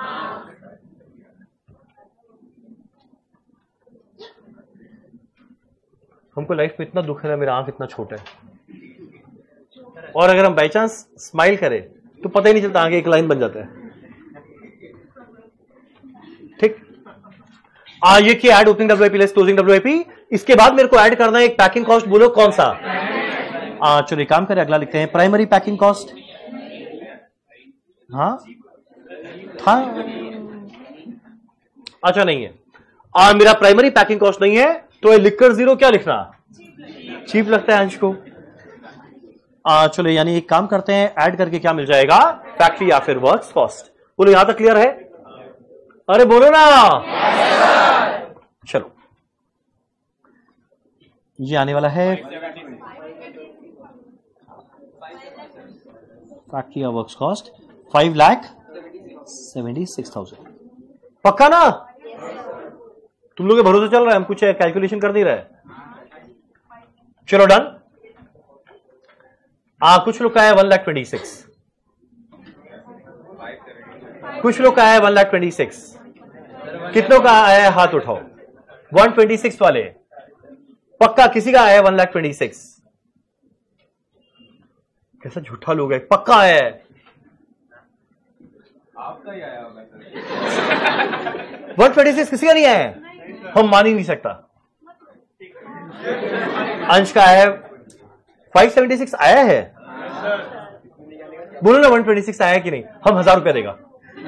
हमको लाइफ में इतना दुख है ना, मेरा आंख इतना छोटा है, और अगर हम बाई चांस स्माइल करें तो पता ही नहीं चलता, आगे एक लाइन बन जाता है। ठीक, ये किया add opening WIP, less closing WIP। इसके बाद मेरे को ऐड करना है एक पैकिंग कॉस्ट, बोलो कौन सा? चलो एक काम करें, अगला लिखते हैं प्राइमरी पैकिंग कॉस्ट। हाँ था, अच्छा नहीं है, मेरा प्राइमरी पैकिंग कॉस्ट नहीं है, तो ये लिखकर 0 क्या लिखना, चीप लगता है अंश को। चलो यानी एक काम करते हैं, ऐड करके क्या मिल जाएगा, फैक्ट्री या फिर वर्क्स कॉस्ट। बोलो यहां तक क्लियर है? अरे बोलो ना। चलो ये आने वाला है फैक्ट्री या वर्क्स कॉस्ट 5,76,000। पक्का ना? तुम लोग के भरोसे चल रहा है, हम कुछ कैलकुलेशन कर नहीं रहे। चलो डन। कुछ लोग का है 1,26,000, कुछ लोग का है 1,26,000, कितनों का आया है हाथ उठाओ। 126 वाले पक्का किसी का आया है 1,26,000? कैसा झूठा लोग है, पक्का आया है। आपका ही आया होगा 126 किसी का नहीं आया है, हम मान ही नहीं सकता। अंश का है 576 आया है, बोलो ना 126 आया कि नहीं, हम 1,000 रुपया देगा।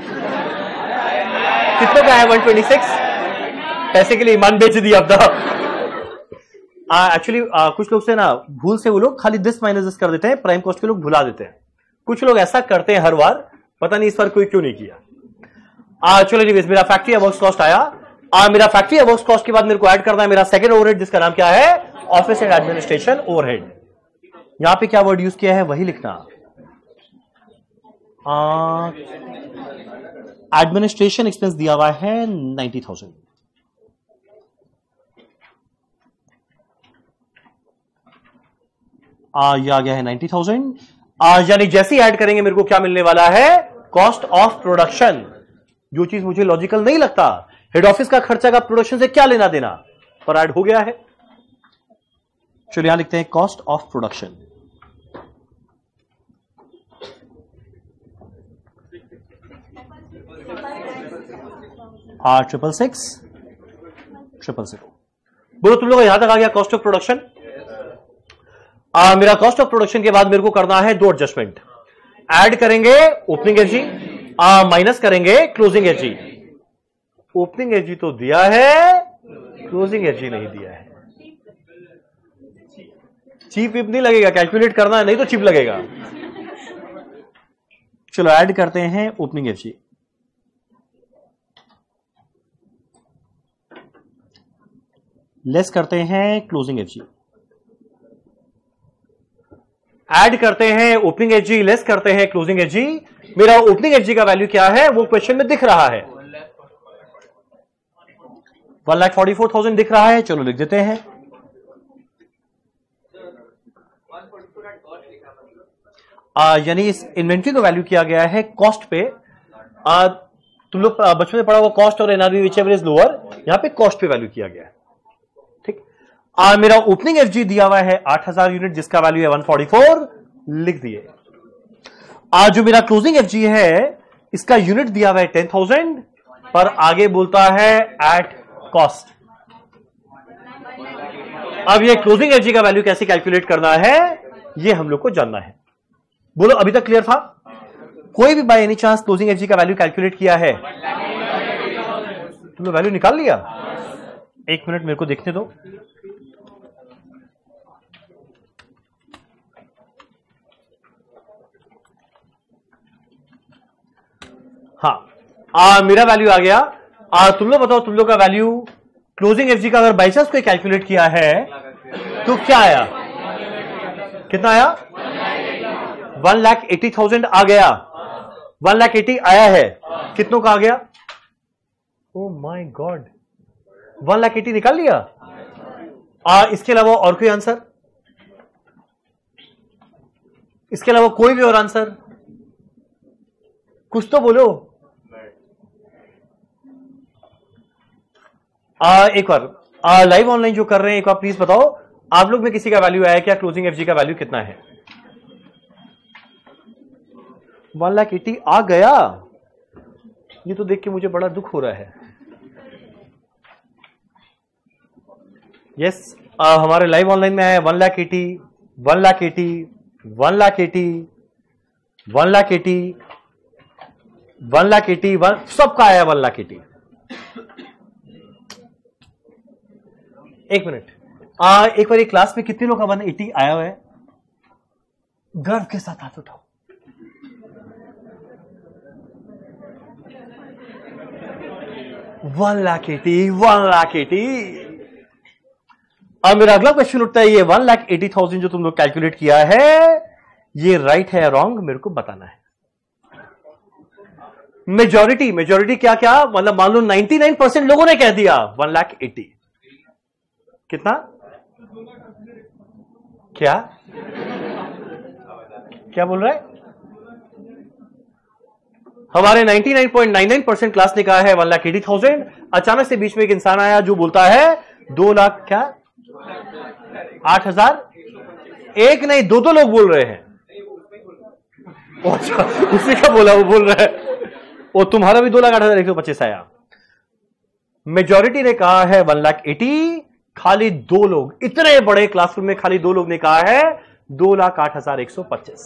कितने का है 126? पैसे के लिए ईमान बेच दिया अपना। एक्चुअली कुछ लोग से ना भूल से वो लोग खाली दिस माइनस दिस कर देते हैं, प्राइम कॉस्ट के लोग भुला देते हैं। कुछ लोग ऐसा करते हैं हर बार, पता नहीं इस बार कोई क्यों नहीं किया। चलो एनीवेज, मेरा फैक्ट्री अवर्क्स कॉस्ट आया। मेरा फैक्ट्री अवर्क्स कॉस्ट के बाद मेरे को ऐड करना है मेरा सेकंड ओवरहेड, जिसका नाम क्या है, ऑफिस एंड एडमिनिस्ट्रेशन ओवरहेड। यहां पे क्या वर्ड यूज किया है वही लिखना। एडमिनिस्ट्रेशन एक्सपेंस दिया हुआ है 90,000। ये आ गया है 90,000। यानी जैसे ही ऐड करेंगे मेरे को क्या मिलने वाला है, कॉस्ट ऑफ प्रोडक्शन। जो चीज मुझे लॉजिकल नहीं लगता, हेड ऑफिस का खर्चा का प्रोडक्शन से क्या लेना देना, पर ऐड हो गया है। चलिए यहां लिखते हैं cost of production. Triple six 000। बोलो तुम लोग यहां तक आ गया कॉस्ट ऑफ प्रोडक्शन। मेरा कॉस्ट ऑफ प्रोडक्शन के बाद मेरे को करना है दो एडजस्टमेंट। ऐड करेंगे ओपनिंग एफजी, माइनस करेंगे क्लोजिंग एफजी। ओपनिंग एफजी तो दिया है, क्लोजिंग एफजी नहीं दिया है। चीप विप नहीं लगेगा, कैलकुलेट करना है, नहीं तो चीप लगेगा। चलो ऐड करते हैं ओपनिंग एफजी, लेस करते हैं क्लोजिंग एफजी। ऐड करते हैं ओपनिंग एफजी, लेस करते हैं क्लोजिंग एफजी। मेरा ओपनिंग एफजी का वैल्यू क्या है वो क्वेश्चन में दिख रहा है, 1,44,000 दिख रहा है। चलो लिख देते हैं। यानी इस इन्वेंट्री का वैल्यू किया गया है कॉस्ट पे। तुम लोग बचपन में पढ़ा हुआ कॉस्ट और एनआरवी व्हिचएवर इज लोअर, यहां पे कॉस्ट पे वैल्यू किया गया है। ठीक, मेरा ओपनिंग एफजी दिया हुआ है 8,000 यूनिट, जिसका वैल्यू है 144, लिख दिए। जो मेरा क्लोजिंग एफजी है इसका यूनिट दिया हुआ है 10,000, पर आगे बोलता है एट कॉस्ट। अब ये क्लोजिंग एफजी का वैल्यू कैसे कैलकुलेट करना है ये हम लोग को जानना है। बोलो अभी तक क्लियर था? कोई भी by any chance closing FG का वैल्यू कैलकुलेट किया है? तुमने वैल्यू निकाल लिया? एक मिनट मेरे को देखने दो। हाँ, मेरा वैल्यू आ गया। तुम लोग बताओ, तुम लोग का वैल्यू क्लोजिंग एफजी का अगर बाई चांस कोई कैलकुलेट किया है तो क्या आया? कितना आया? 1,80,000 आ गया। 1,80,000 आया है। कितनों का आ गया? ओ माय गॉड, 1,80,000 निकाल लिया। इसके अलावा और कोई आंसर? इसके अलावा कोई भी और आंसर? कुछ तो बोलो। एक बार लाइव ऑनलाइन जो कर रहे हैं एक बार प्लीज बताओ, आप लोग में किसी का वैल्यू आया क्या? क्लोजिंग एफजी का वैल्यू कितना है? 1,80,000 आ गया। ये तो देख के मुझे बड़ा दुख हो रहा है। यस, हमारे लाइव ऑनलाइन में है 1,80,000, 1,80,000, 1,80,000, 1,80,000, 1,80,000, सबका आया 1,80,000। एक मिनट, एक बार क्लास में कितने लोग का 180 आया हुआ है? गर्व के साथ हाथ उठाओ। $1,80,000। अब मेरा अगला क्वेश्चन उठता है, ये 1,80,000 जो तुम लोग कैलकुलेट किया है ये राइट है या रॉन्ग मेरे को बताना है। मेजॉरिटी क्या क्या, मतलब मान लो 99% लोगों ने कह दिया 1,80,000। कितना? क्या क्या बोल रहा है? हमारे 99.99% क्लास ने कहा है 1,80,000। अचानक से बीच में एक इंसान आया जो बोलता है 2 लाख क्या 8,000। एक नहीं दो लोग बोल रहे हैं। अच्छा, उसी का बोला, वो बोल रहा है वो तुम्हारा भी 2,08,125 आया। मेजॉरिटी ने कहा है 1,80,000। खाली 2 लोग, इतने बड़े क्लासरूम में खाली 2 लोग ने कहा है 2,08,125।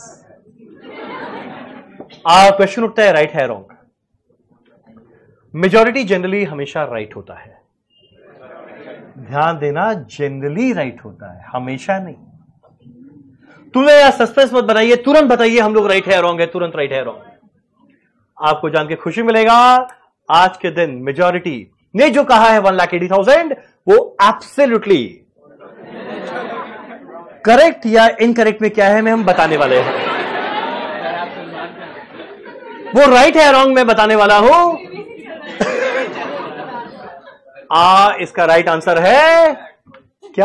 क्वेश्चन उठता है राइट है रॉन्ग? मेजॉरिटी जनरली हमेशा राइट होता है। ध्यान देना, जनरली राइट होता है, हमेशा नहीं। तुम्हें यार सस्पेंस मत बनाइए, तुरंत बताइए हम लोग राइट है रॉन्ग है, तुरंत राइट है रॉन्ग। आपको जान के खुशी मिलेगा, आज के दिन मेजॉरिटी ने जो कहा है 1,80,000 वो एब्सोल्युटली करेक्ट या इनकरेक्ट में क्या है मैं हम बताने वाले हैं। वो राइट है रॉन्ग में बताने वाला हूं। इसका राइट आंसर है क्या?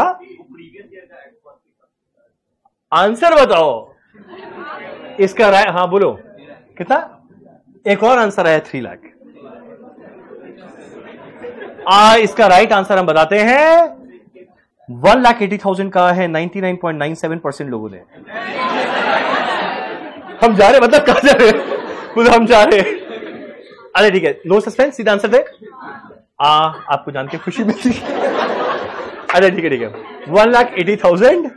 आंसर बताओ इसका। राइट, हाँ बोलो कितना? एक और आंसर है 3 लाख। इसका राइट आंसर हम बताते हैं 1,80,000 का है 99.97% लोगों ने। हम जा रहे, मतलब कहां जा रहे? हम जा रहे। अरे ठीक है, नो सस्पेंस, सीधा आंसर दे। आपको जान के खुशी मिलती है। अरे ठीक है ठीक है, 1,80,000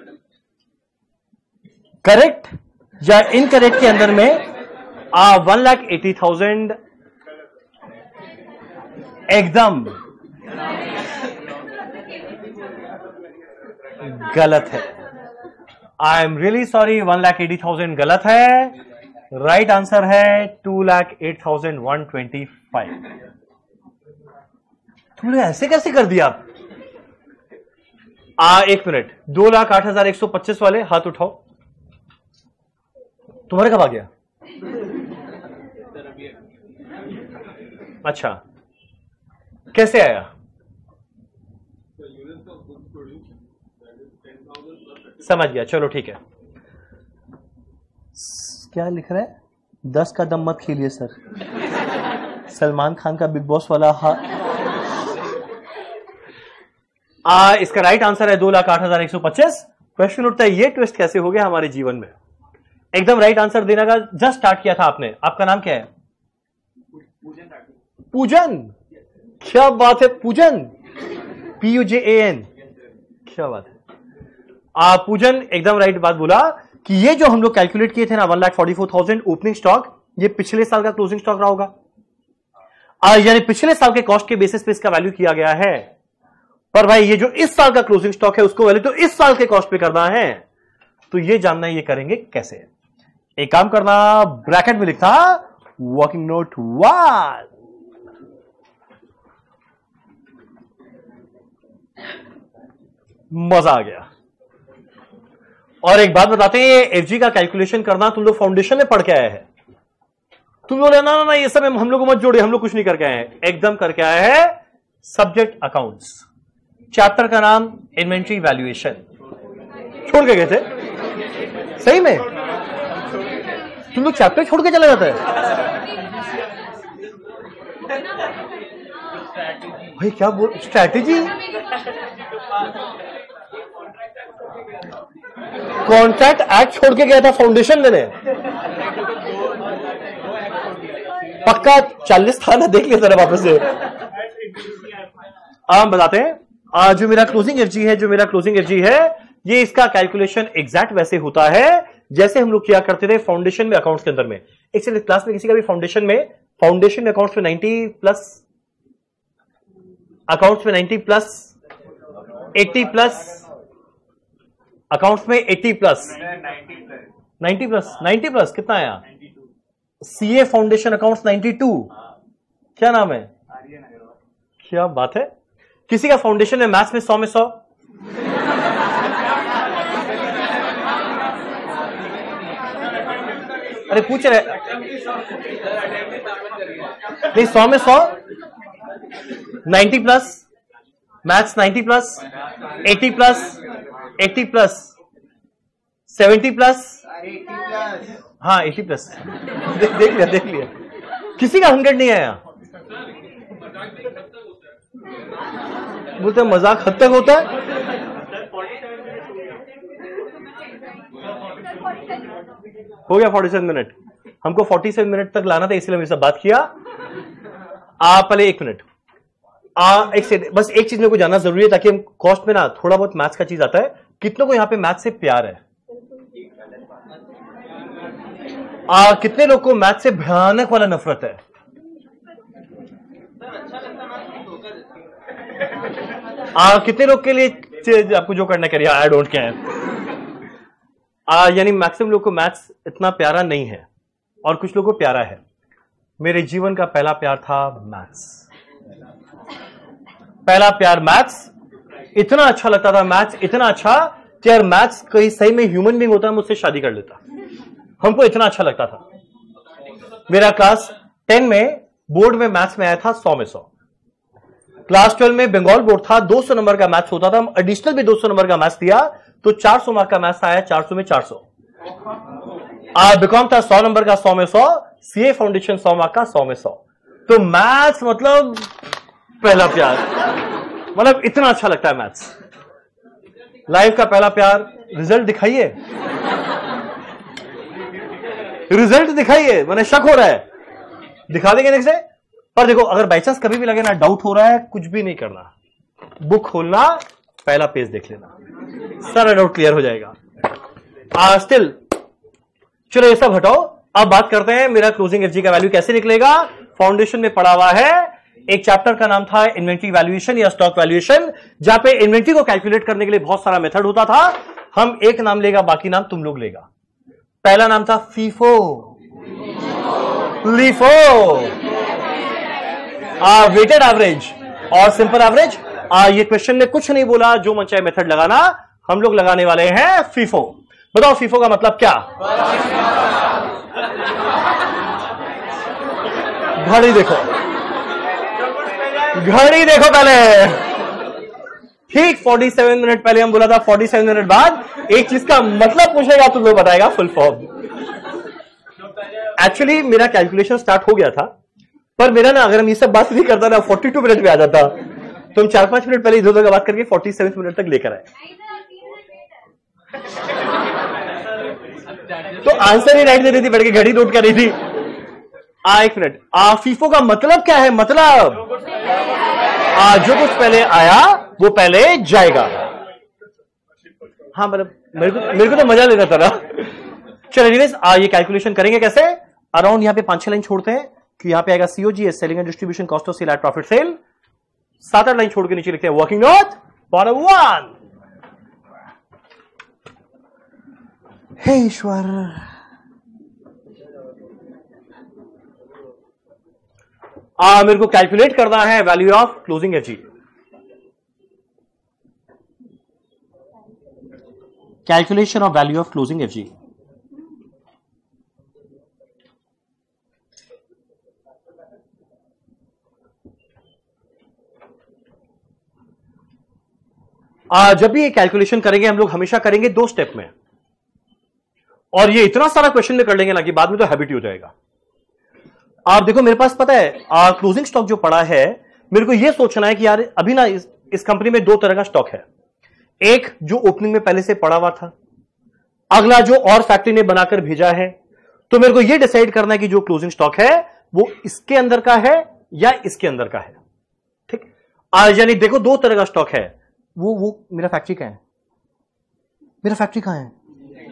करेक्ट या इनकरेक्ट के अंदर में 1,80,000 एकदम गलत है। आई एम रियली सॉरी, 1,80,000 गलत है। राइट आंसर है 2,08,125। तुमने ऐसे कैसे कर दिया आप? एक मिनट, 2,08,125 वाले हाथ उठाओ। तुम्हारे कब आ गया? अच्छा, कैसे आया? समझ गया, चलो ठीक है। क्या लिख रहा है? 10 का दम मत खेलिए सर। सलमान खान का बिग बॉस वाला इसका राइट आंसर है 2,08,125। क्वेश्चन उठता है ये ट्विस्ट कैसे हो गया हमारे जीवन में? एकदम राइट आंसर देने का जस्ट स्टार्ट किया था आपने। आपका नाम क्या है? पूजन। क्या बात है, पूजन, PUJAN। क्या बात है। पूजन एकदम राइट बात बोला कि ये जो हम लोग कैलकुलेट किए थे ना 1,44,000 ओपनिंग स्टॉक, ये पिछले साल का क्लोजिंग स्टॉक रहा होगा। यानी पिछले साल के कॉस्ट के बेसिस पे इसका वैल्यू किया गया है। पर भाई ये जो इस साल का क्लोजिंग स्टॉक है उसको वैल्यू तो इस साल के कॉस्ट पे करना है। तो ये जानना है ये करेंगे कैसे। एक काम करना, ब्रैकेट में लिखना वर्किंग नोट 1। मजा आ गया। और एक बात बताते हैं, एफजी का कैलकुलेशन करना तुम लोग फाउंडेशन में पढ़ के आए हैं। तुम लोग ना ना ना ये सब हम लोग को मत जोड़े, हम लोग कुछ नहीं करके आए हैं, एकदम करके आए हैं सब्जेक्ट अकाउंट्स। चैप्टर का नाम इन्वेंट्री वैल्यूएशन। छोड़ के गए थे सही में? तुम लोग चैप्टर छोड़ के चले जाते हैं भाई। क्या बोल स्ट्रैटेजी? कॉन्ट्रैक्ट एक्ट छोड़ के गया था फाउंडेशन लेने। पक्का 40 था ना, देख लिया था वापस से। हम बताते हैं जो मेरा क्लोजिंग एफजी है ये इसका कैलकुलेशन एग्जैक्ट वैसे होता है जैसे हम लोग किया करते थे फाउंडेशन में अकाउंट्स के अंदर में। एक से क्लास में किसी का भी फाउंडेशन में अकाउंट्स में 90+, अकाउंट्स में 90+, 80+, अकाउंट्स में 80+, 90+ कितना आया? CA foundation accounts 92। क्या नाम है? क्या बात है। किसी का फाउंडेशन में मैथ्स में 100 में 100, अरे पूछ रहे नहीं 100 में 100, 90+, मैथ्स 90+, 80+, 80+, 70 प्लस, हाँ 80 प्लस। देख लिया किसी का 100 नहीं आया। बोलते मजाक हद तक होता है। हो गया 47 मिनट। हमको 47 मिनट तक लाना था, इसलिए हमने सब बात किया। पहले 1 मिनट बस एक चीज मेरे को जानना जरूरी है, ताकि हम कॉस्ट में ना थोड़ा बहुत मैथ्स का चीज आता है। कितनों को यहां पे मैथ्स से प्यार है? कितने लोग को मैथ्स से भयानक वाला नफरत है? कितने लोग के लिए आपको जो करना करिए, आई डोंट केयर। यानी मैक्सिमम लोग को मैथ्स इतना प्यारा नहीं है, और कुछ लोगों को प्यारा है। मेरे जीवन का पहला प्यार था मैथ्स। पहला प्यार मैथ्स, इतना अच्छा लगता था मैथ्स, इतना अच्छा कि यार मैथ्स कोई सही में ह्यूमन बीइंग होता, मुझसे शादी कर लेता। हमको इतना अच्छा लगता था। मेरा क्लास 10 में बोर्ड में मैथ्स में आया था 100 में 100। क्लास 12 में बंगाल बोर्ड था, 200 नंबर का मैथ्स होता था। हम एडिशनल भी 200 नंबर का मैथ्स दिया तो 400 मार्क का मैथ्स आया, 400 में 400। बीकॉम था 100 नंबर का 100 में 100, सीए फाउंडेशन 100 मार्क का 100 में 100। तो मैथ्स मतलब पहला प्यार, मतलब इतना अच्छा लगता है मैथ्स। लाइफ का पहला प्यार। रिजल्ट दिखाइए, रिजल्ट दिखाइए, मैंने शक हो रहा है, दिखा देंगे नेक्स्ट डे। पर देखो, अगर बाई चांस कभी भी लगे ना डाउट हो रहा है, कुछ भी नहीं करना, बुक खोलना, पहला पेज देख लेना, सारा डाउट क्लियर हो जाएगा। स्टिल चलो ये सब हटाओ, अब बात करते हैं मेरा क्लोजिंग एफजी का वैल्यू कैसे निकलेगा। फाउंडेशन में पढ़ा हुआ है, एक चैप्टर का नाम था इन्वेंट्री वैल्यूएशन या स्टॉक वैल्यूएशन, जहां पे इन्वेंट्री को कैलकुलेट करने के लिए बहुत सारा मेथड होता था। हम एक नाम लेगा, बाकी नाम तुम लोग लेगा। पहला नाम था फीफो, लीफो, वेटेड एवरेज और सिंपल एवरेज। ये क्वेश्चन ने कुछ नहीं बोला, जो मन चाहे मेथड लगाना, हम लोग लगाने वाले हैं फीफो। बताओ फीफो का मतलब क्या? घड़ी देखो, घड़ी देखो पहले। ठीक 47 मिनट पहले हम बोला था, 47 मिनट बाद एक चीज का मतलब पूछेगा तो वो बताएगा फुल फॉर्म। एक्चुअली मेरा कैलकुलेशन स्टार्ट हो गया था, पर मेरा ना, अगर हम ये सब बात नहीं करता ना, 42 मिनट में आ जाता। तो हम 4-5 मिनट पहले इधर उधर बात करके 47 मिनट तक लेकर आए। तो आंसर ही राइट दे रही थी, बैठ के घड़ी नोट कर रही थी। 1 मिनट। फीफो का मतलब क्या है? मतलब जो कुछ पहले आया वो पहले जाएगा। हाँ, मतलब मेरे को तो मजा लेना था ना। चलो एनीवेज, ये कैलकुलेशन करेंगे कैसे। अराउंड यहां पे 5-6 लाइन छोड़ते हैं कि यहां पे आएगा COGS, selling and distribution cost of sale eight profit sale. 7-8 line छोड़ के नीचे लिखते हैं वर्किंग नोट बॉटम 1। हे ईश्वर, मेरे को कैलकुलेट करना है value of closing FG. Calculation of value of closing FG. जब भी ये कैलकुलेशन करेंगे हम लोग हमेशा करेंगे 2 स्टेप में, और ये इतना सारा क्वेश्चन में कर लेंगे ना कि बाद में तो हैबिट ही हो जाएगा। आप देखो, मेरे पास पता है क्लोजिंग स्टॉक जो पड़ा है, मेरे को ये सोचना है कि यार अभी ना इस कंपनी में 2 तरह का स्टॉक है। एक जो ओपनिंग में पहले से पड़ा हुआ था, अगला जो और फैक्ट्री ने बनाकर भेजा है। तो मेरे को ये डिसाइड करना है कि जो क्लोजिंग स्टॉक है वो इसके अंदर का है या इसके अंदर का है। ठीक, यानी देखो 2 तरह का स्टॉक है। वो मेरा फैक्ट्री कहां है? मेरा फैक्ट्री कहां है?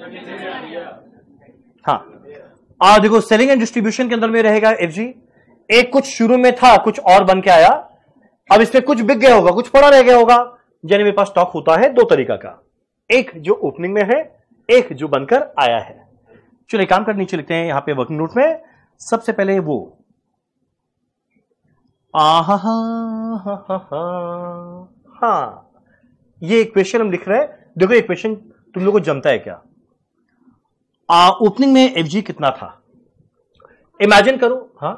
हाँ, देखो सेलिंग एंड डिस्ट्रीब्यूशन के अंदर में रहेगा एफजी। एक कुछ शुरू में था, कुछ और बन के आया, अब इसमें कुछ बिक गया होगा, कुछ पड़ा रह गया होगा। यानी मेरे पास स्टॉक होता है 2 तरीका का, एक जो ओपनिंग में है, एक जो बनकर आया है। चलिए काम कर नीचे लिखते हैं यहां पे वर्किंग नोट में। सबसे पहले वो हाँ, ये इक्वेशन हम लिख रहे हैं। देखो इक्वेशन तुम लोगों को जमता है क्या? ओपनिंग में एफजी कितना था? इमेजिन करो। हाँ,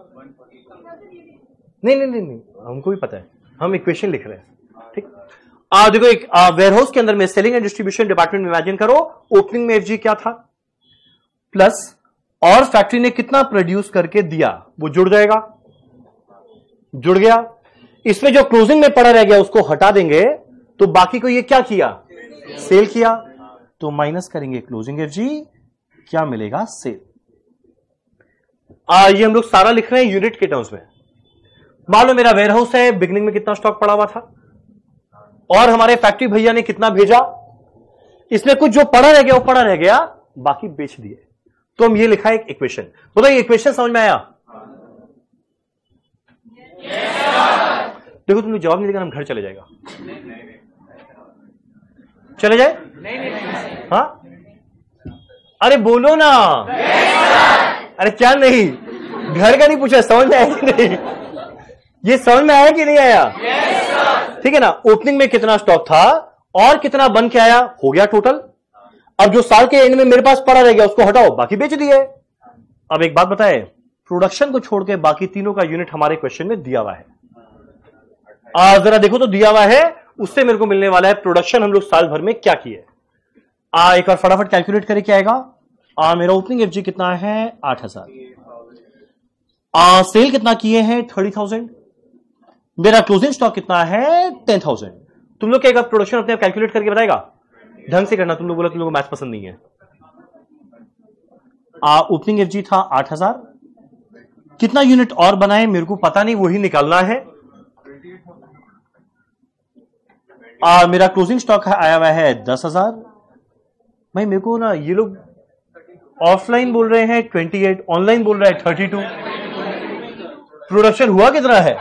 नहीं, हमको भी पता है, हम इक्वेशन लिख रहे हैं। ठीक, देखो एक वेयरहाउस के अंदर में सेलिंग एंड डिस्ट्रीब्यूशन डिपार्टमेंट में इमेजिन करो, ओपनिंग में एफजी क्या था प्लस और फैक्ट्री ने कितना प्रोड्यूस करके दिया वो जुड़ जाएगा, जुड़ गया। इसमें जो क्लोजिंग में पड़ा रह गया उसको हटा देंगे तो बाकी को ये क्या किया, सेल किया, तो माइनस करेंगे क्लोजिंग एफजी, क्या मिलेगा, सेल। ये हम लोग सारा लिख रहे हैं यूनिट के टर्म्स में। मान लो मेरा वेयरहाउस है, बिगनिंग में कितना स्टॉक पड़ा हुआ था और हमारे फैक्ट्री भैया ने कितना भेजा, इसमें कुछ जो पड़ा रह गया वो पड़ा रह गया, बाकी बेच दिए, तो हम ये लिखा है एक इक्वेशन। बताइए इक्वेशन समझ में आया? देखो तुमने जवाब नहीं देगा, हम घर चले जाएगा, चले जाए? हाँ अरे बोलो ना, अरे क्या नहीं, घर का नहीं पूछा, समझ में आया कि नहीं? ये समझ में आया कि नहीं आया? ठीक है ना। ओपनिंग में कितना स्टॉक था और कितना बन के आया, हो गया टोटल। अब जो साल के एंड में मेरे पास पड़ा रह गया उसको हटाओ, बाकी बेच दिए। अब एक बात बताए, प्रोडक्शन को छोड़ के बाकी तीनों का यूनिट हमारे क्वेश्चन में दिया हुआ है। जरा देखो तो दिया हुआ है, उससे मेरे को मिलने वाला है प्रोडक्शन हम लोग साल भर में क्या किए। एक बार फटाफट कैलकुलेट करे क्या आएगा। मेरा ओपनिंग एफजी कितना है 8000, सेल कितना किए हैं 30,000, मेरा क्लोजिंग स्टॉक कितना है 10,000। तुम लोग क्या प्रोडक्शन अपने आप कैलकुलेट करके बताएगा, ढंग से करना। तुम लोग बोला तुम लोगों को मैथ पसंद नहीं है। ओपनिंग एफजी था 8000, कितना यूनिट और बनाए मेरे को पता नहीं, वही निकालना है। मेरा क्लोजिंग स्टॉक आया हुआ है 10,000। भाई मेरे को ना ये लोग ऑफलाइन बोल रहे हैं 28, ऑनलाइन बोल रहा है 32, प्रोडक्शन हुआ कितना है?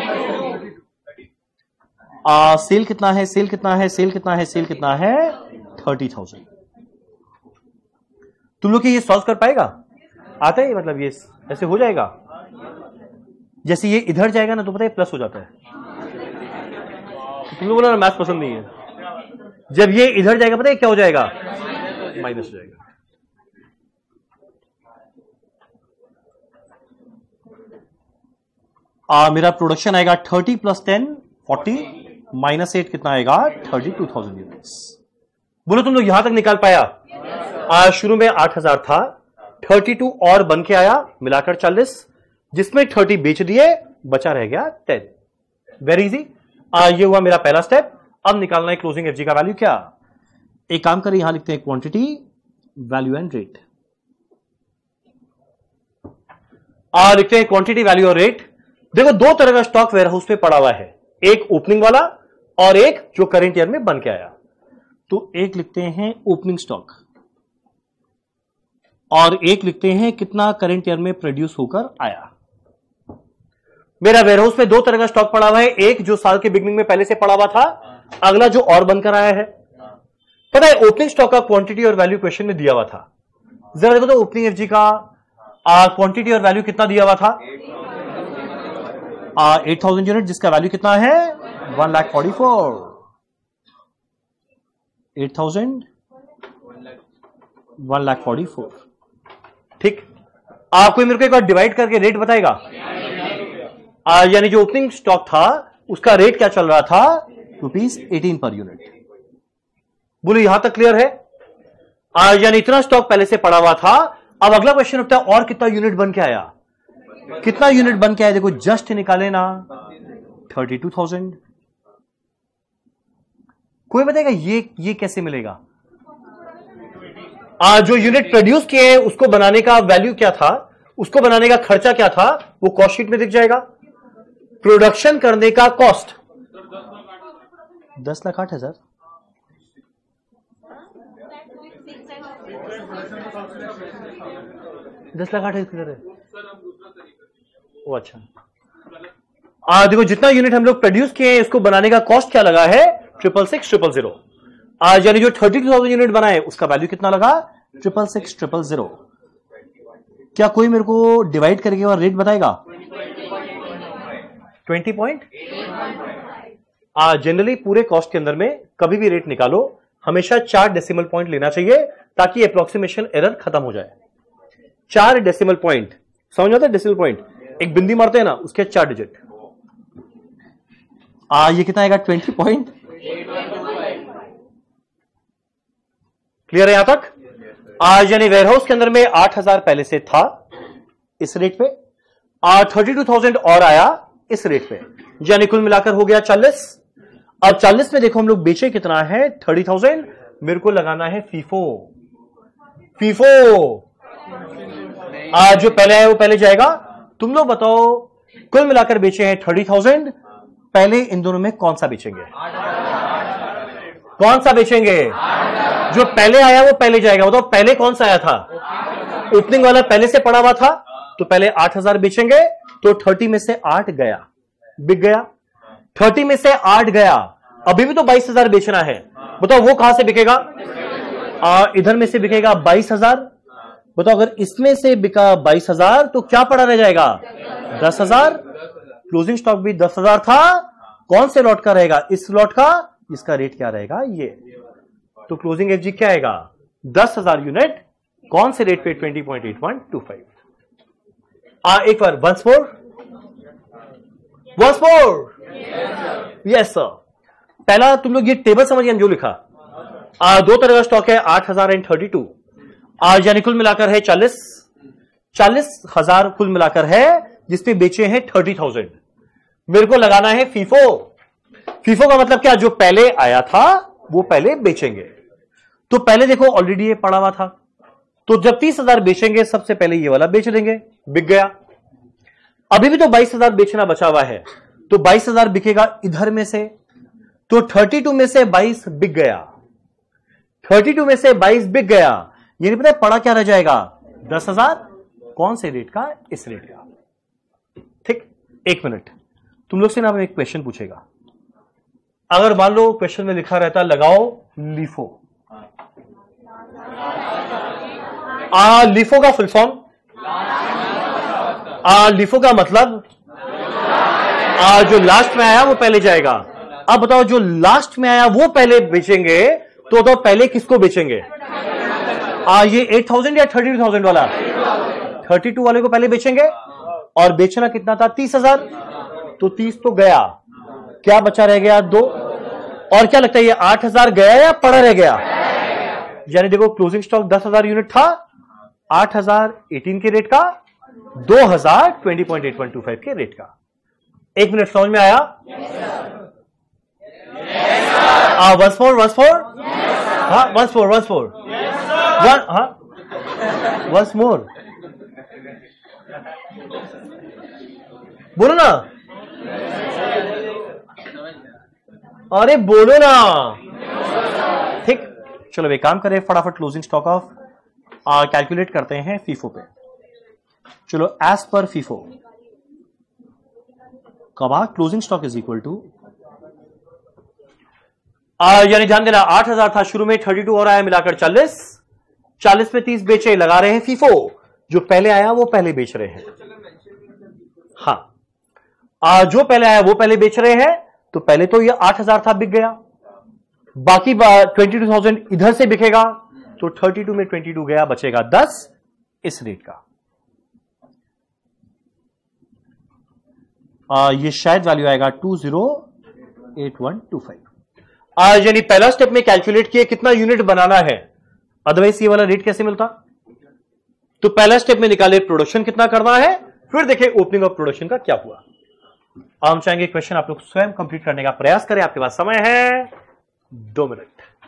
सेल कितना है, सेल कितना है, सेल कितना है, सेल कितना है 30,000। तुम लोग ये सॉल्व कर पाएगा? आता है मतलब ये ऐसे हो जाएगा, जैसे ये इधर जाएगा ना तो पता है प्लस हो जाता है। तुम लोग बोला ना मैथ पसंद नहीं है, जब ये इधर जाएगा पता है क्या हो जाएगा, माइनस हो जाएगा। मेरा प्रोडक्शन आएगा 30 + 10 40 -8 कितना आएगा 32,000 यूनिट्स। बोलो तुम लोग यहां तक निकाल पाया? शुरू में 8000 था, 32 और बन के आया मिलाकर 40, जिसमें 30 बेच दिए, बचा रह गया 10। Very easy. ये हुआ मेरा पहला स्टेप। अब निकालना है क्लोजिंग एफजी का वैल्यू। क्या एक काम करें, यहां लिखते हैं क्वांटिटी वैल्यू एंड रेट। लिखते हैं क्वांटिटी वैल्यू और रेट। देखो दो तरह का स्टॉक वेयरहाउस में पड़ा हुआ है, एक ओपनिंग वाला और एक जो करंट ईयर में बन के आया। तो एक लिखते हैं ओपनिंग स्टॉक और एक लिखते हैं कितना करंट ईयर में प्रोड्यूस होकर आया। मेरा वेयरहाउस में दो तरह का स्टॉक पड़ा हुआ है, एक जो साल के बिगनिंग में पहले से पड़ा हुआ था, अगला जो और बनकर आया है। पता है ओपनिंग स्टॉक का क्वांटिटी और वैल्यू क्वेश्चन में दिया हुआ था। जरा देखो तो ओपनिंग एफजी का क्वांटिटी और वैल्यू कितना दिया हुआ था, 8,000 यूनिट, जिसका वैल्यू कितना है 1,44,000। 8,000 1,44,000। ठीक, कोई मेरे को एक बार डिवाइड करके रेट बताएगा? यानी जो ओपनिंग स्टॉक था उसका रेट क्या चल रहा था, ₹18 पर यूनिट। बोलो यहां तक क्लियर है? यानी इतना स्टॉक पहले से पड़ा हुआ था। अब अगला क्वेश्चन उठता है और कितना यूनिट बन के आया, कितना यूनिट बन के आया? देखो जस्ट निकाले ना 32,000। कोई बताएगा ये कैसे मिलेगा? जो यूनिट प्रोड्यूस किए हैं उसको बनाने का वैल्यू क्या था, उसको बनाने का खर्चा क्या था, वो कॉस्ट शीट में दिख जाएगा। प्रोडक्शन करने का कॉस्ट 10,08,000। वो अच्छा, देखो जितना यूनिट हम लोग प्रोड्यूस किए हैं इसको बनाने का कॉस्ट क्या लगा है 666,000। यानी जो 32,000 यूनिट बनाए उसका वैल्यू कितना लगा 666,000। क्या कोई मेरे को डिवाइड करके और रेट बताएगा? 20 पॉइंट। जनरली पूरे कॉस्ट के अंदर में कभी भी रेट निकालो हमेशा 4 डेसिमल पॉइंट लेना चाहिए ताकि अप्रोक्सीमेशन एरर खत्म हो जाए। 4 डेसिमल पॉइंट, समझ आता है? डेसिमल पॉइंट एक बिंदी मारते हैं ना, उसके 4 डिजिट। ये कितना आएगा 20 पॉइंट क्लियर है यहां तक? आज यानी वेयरहाउस के अंदर में 8,000 पहले से था इस रेट पे, 32,000 और आया इस रेट पे, यानी कुल मिलाकर हो गया 40। अब 40 में देखो हम लोग बेचे कितना है, 30,000। मेरे को लगाना है फीफो। आज जो पहले आया वो पहले जाएगा। तुम लोग बताओ, कुल मिलाकर बेचे हैं 30,000, पहले इन दोनों में कौन सा बेचेंगे? कौन सा बेचेंगे? जो पहले आया वो पहले जाएगा। बताओ पहले कौन सा आया था? ओपनिंग वाला पहले से पड़ा हुआ था, तो पहले 8,000 बेचेंगे, तो 30 में से 8 गया, बिक गया। 30 में से 8 गया, अभी भी तो 22,000 बेचना है। बताओ वो कहां से बिकेगा? इधर में से बिकेगा 22,000। बताओ अगर इसमें से बिका 22,000 तो क्या पड़ा रह जाएगा? 10,000। क्लोजिंग स्टॉक भी 10,000 था। कौन से लॉट का रहेगा? इस लॉट का। इसका रेट क्या रहेगा? ये। तो क्लोजिंग एफजी क्या आएगा? 10,000 यूनिट। कौन से रेट पे? 20.8125। एक बार वंस मोर। Yes sir. पहला तुम लोग ये टेबल समझिए, जो लिखा। दो तरह का स्टॉक है, 8,000 एंड 32। यानी कुल मिलाकर है 40,000 कुल मिलाकर है, जिसपे बेचे हैं 30,000। मेरे को लगाना है फीफो। फीफो का मतलब क्या? जो पहले आया था वो पहले बेचेंगे। तो पहले देखो ऑलरेडी ये पड़ा हुआ था, तो जब 30,000 बेचेंगे सबसे पहले ये वाला बेच देंगे, बिक गया। अभी भी तो 22,000 बेचना बचा हुआ है, तो 22,000 बिकेगा इधर में से, तो 32 में से 22 बिक गया। 32 में से 22 बिक गया, ये नहीं पता पड़ा क्या रह जाएगा? 10,000। कौन से रेट का? इस रेट का। ठीक। एक मिनट, तुम लोग से ना एक क्वेश्चन पूछेगा। अगर मान लो क्वेश्चन में लिखा रहता लगाओ लीफो। लीफो का फुल फॉर्म, लीफो का मतलब जो लास्ट में आया वो पहले जाएगा। अब बताओ जो लास्ट में आया वो पहले बेचेंगे, तो पहले किसको बेचेंगे? ये 8,000 या 32,000 वाला? 32 वाले को पहले बेचेंगे। और बेचना कितना था? 30,000। तो 30 तो गया, क्या बचा रह गया? 2। और क्या लगता है ये 8,000 गया या पड़ा रह गया? यानी देखो क्लोजिंग स्टॉक 10,000 यूनिट था, 8,000 18 के रेट का, 2,000 20.8125 के रेट का। एक मिनट, समझ में आया? Once four. हाँ वंस मोर। बोलो ना, अरे बोलो ना। ठीक, चलो एक काम करें, फटाफट क्लोजिंग स्टॉक ऑफ कैलकुलेट करते हैं फीफो पे। चलो एज पर फीफो कबा closing stock is equal to, यानी ध्यान देना 8,000 था शुरू में, 32 और आया मिलाकर 40। 40 में 30 बेचे, लगा रहे हैं फीफो। जो पहले आया वो पहले बेच रहे हैं। हाँ, जो पहले आया वो पहले बेच रहे हैं, तो पहले तो ये 8,000 था, बिक गया। बाकी 22,000 इधर से बिकेगा, तो 32 में 22 गया, बचेगा 10 इस रेट का। ये शायद वैल्यू आएगा 208125। यानी पहला स्टेप में कैलकुलेट किए कितना यूनिट बनाना है, अदरवाइज ये वाला रेट कैसे मिलता। तो पहला स्टेप में निकाले प्रोडक्शन कितना करना है, फिर देखें ओपनिंग ऑफ प्रोडक्शन का क्या हुआ। हम चाहेंगे क्वेश्चन आप लोग स्वयं कंप्लीट करने का प्रयास करें। आपके पास समय है 2 मिनट।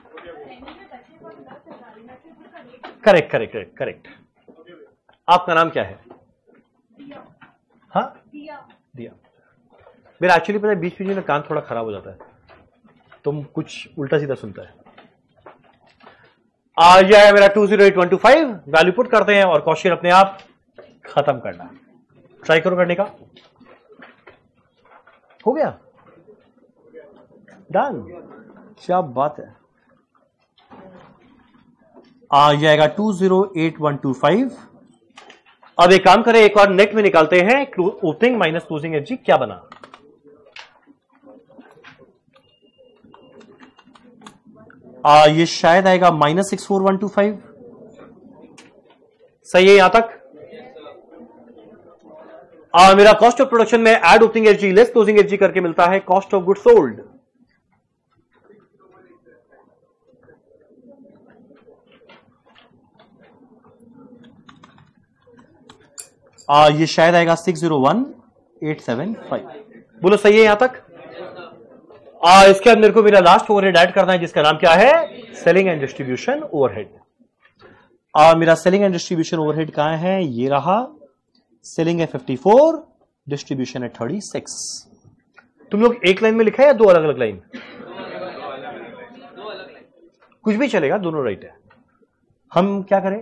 करेक्ट। आपका नाम क्या है? हाँ दिया। मेरा एक्चुअली पता है बीच में कान थोड़ा खराब हो जाता है, तुम कुछ उल्टा सीधा सुनता है। यह है मेरा 208125। वैल्यू पुट करते हैं और क्वेश्चन अपने आप खत्म करना। ट्राई करो करने का। हो गया डन, क्या बात है। यह आएगा 208125। अब एक काम करें, एक बार नेट में निकालते हैं ओपनिंग माइनस क्लोजिंग एफजी क्या बना। ये शायद आएगा -64,125। सही है यहां तक? मेरा कॉस्ट ऑफ प्रोडक्शन में add opening FG less closing FG करके मिलता है कॉस्ट ऑफ गुड सोल्ड। ये शायद आएगा 601875। बोलो सही है यहां तक? इसके अंदर को मेरा लास्ट ओवरहेड ऐड करना है जिसका नाम क्या है? Selling and distribution overhead. मेरा सेलिंग एंड डिस्ट्रीब्यूशन ओवरहेड कहां है? ये रहा। सेलिंग है 54, डिस्ट्रीब्यूशन है 36। तुम लोग एक लाइन में लिखा है या दो अलग अलग लाइन? कुछ भी चलेगा, दोनों राइट है। हम क्या करें?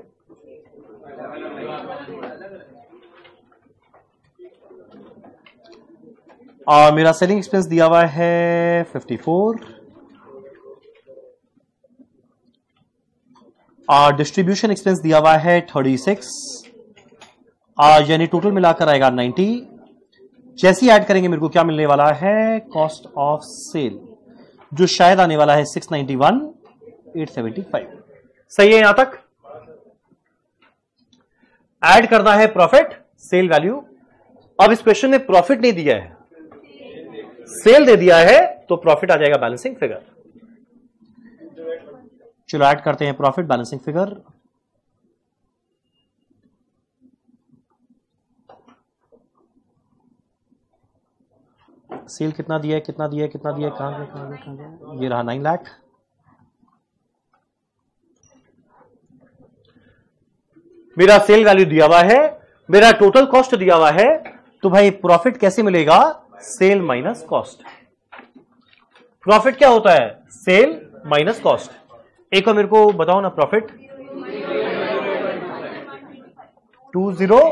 मेरा सेलिंग एक्सपेंस दिया हुआ है 54, डिस्ट्रीब्यूशन एक्सपेंस दिया हुआ है 36, यानी टोटल मिलाकर आएगा 90। जैसे ही ऐड करेंगे मेरे को क्या मिलने वाला है? कॉस्ट ऑफ सेल, जो शायद आने वाला है 691,875। सही है यहां तक? ऐड करना है प्रॉफिट सेल वैल्यू। अब इस क्वेश्चन में प्रॉफिट नहीं दिया है, सेल दे दिया है, तो प्रॉफिट आ जाएगा बैलेंसिंग फिगर। चलो ऐड करते हैं प्रॉफिट बैलेंसिंग फिगर। सेल कितना दिया है, कितना दिया है, कितना दिया है, कहां गया? ये रहा 9 लाख। मेरा सेल वैल्यू दिया हुआ है, मेरा टोटल कॉस्ट दिया हुआ है, तो भाई प्रॉफिट कैसे मिलेगा? Cell minus cost. प्रॉफिट क्या होता है? Sale minus cost. एक और मेरे को बताओ ना प्रॉफिट। 20,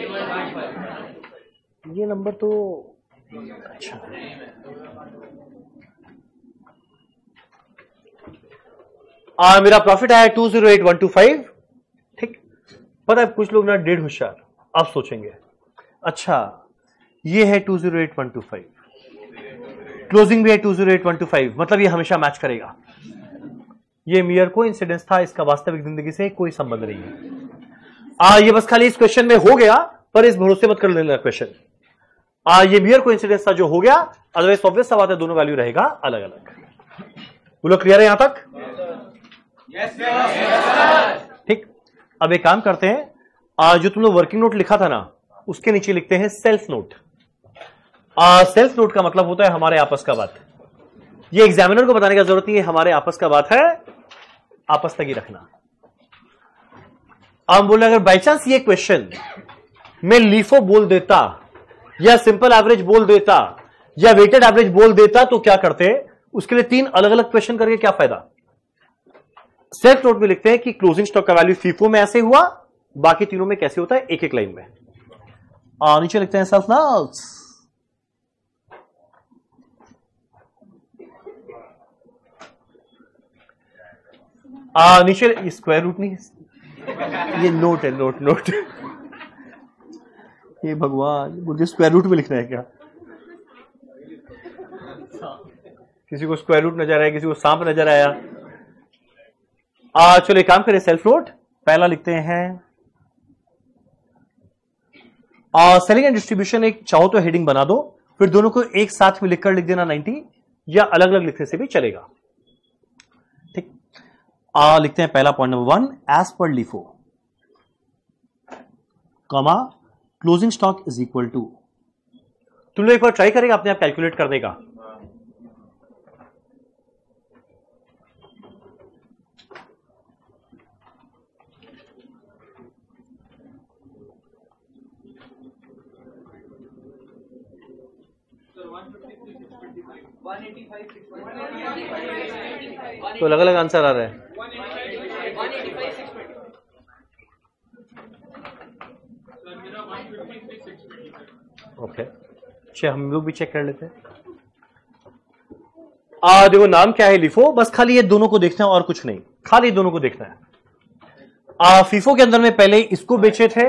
ये नंबर तो अच्छा। मेरा प्रॉफिट आया 208125। ठीक, पता है कुछ लोग ना डेढ़ होशियार, अब सोचेंगे अच्छा ये है 208125, क्लोजिंग भी है 208125, मतलब ये हमेशा मैच करेगा। ये मियर कोइंसिडेंस था, इसका वास्तविक जिंदगी से कोई संबंध नहीं है। ये बस खाली इस क्वेश्चन में हो गया, पर इस भरोसे मत कर लेना क्वेश्चन। ये मियर कोइंसिडेंस था जो हो गया, अदरवाइज ऑब्वियस सा बात है दोनों वैल्यू रहेगा अलग अलग। बोलो क्लियर है यहां तक? ठीक, अब एक काम करते हैं, जो तुम लोग वर्किंग नोट लिखा था ना, उसके नीचे लिखते हैं सेल्फ नोट। सेल्फ नोट का मतलब होता है हमारे आपस का बात। ये एग्जामिनर को बताने का जरूरत नहीं है, हमारे आपस का बात है, आपस तक ही रखना। हम बोले अगर बाई चांस ये क्वेश्चन में लीफो बोल देता, या सिंपल एवरेज बोल देता, या वेटेड एवरेज बोल देता, तो क्या करते? उसके लिए 3 अलग अलग क्वेश्चन करके क्या फायदा? सेल्फ नोट में लिखते हैं कि क्लोजिंग स्टॉक का वैल्यू फीफो में ऐसे हुआ, बाकी तीनों में कैसे होता है, एक एक लाइन में। नीचे लिखते हैं सेल्फ नोट्स। नीचे स्क्वायर रूट नहीं है, ये नोट है, नोट नोट। ये भगवान, मुझे स्क्वायर रूट में लिखना है क्या? किसी को स्क्वायर रूट नजर आया, किसी को सांप नजर आया। चलो एक काम करें, सेल्फ नोट पहला लिखते हैं। सेलिंग एंड डिस्ट्रीब्यूशन एक चाहो तो हेडिंग बना दो, फिर दोनों को एक साथ में लिखकर लिख देना 90, या अलग अलग लिखने से भी चलेगा। ठीक, लिखते हैं पहला point number 1, as per LIFO, comma closing stock is equal to. तुम लोग एक बार ट्राई करेगा अपने आप कैलकुलेट करने का। तो अलग अलग आंसर आ रहा है। ओके, अच्छा हम लोग भी चेक कर लेते हैं। देखो नाम क्या है? लिफो। बस खाली ये दोनों को देखना है और कुछ नहीं, खाली दोनों को देखना है। फीफो के अंदर में पहले इसको बेचे थे।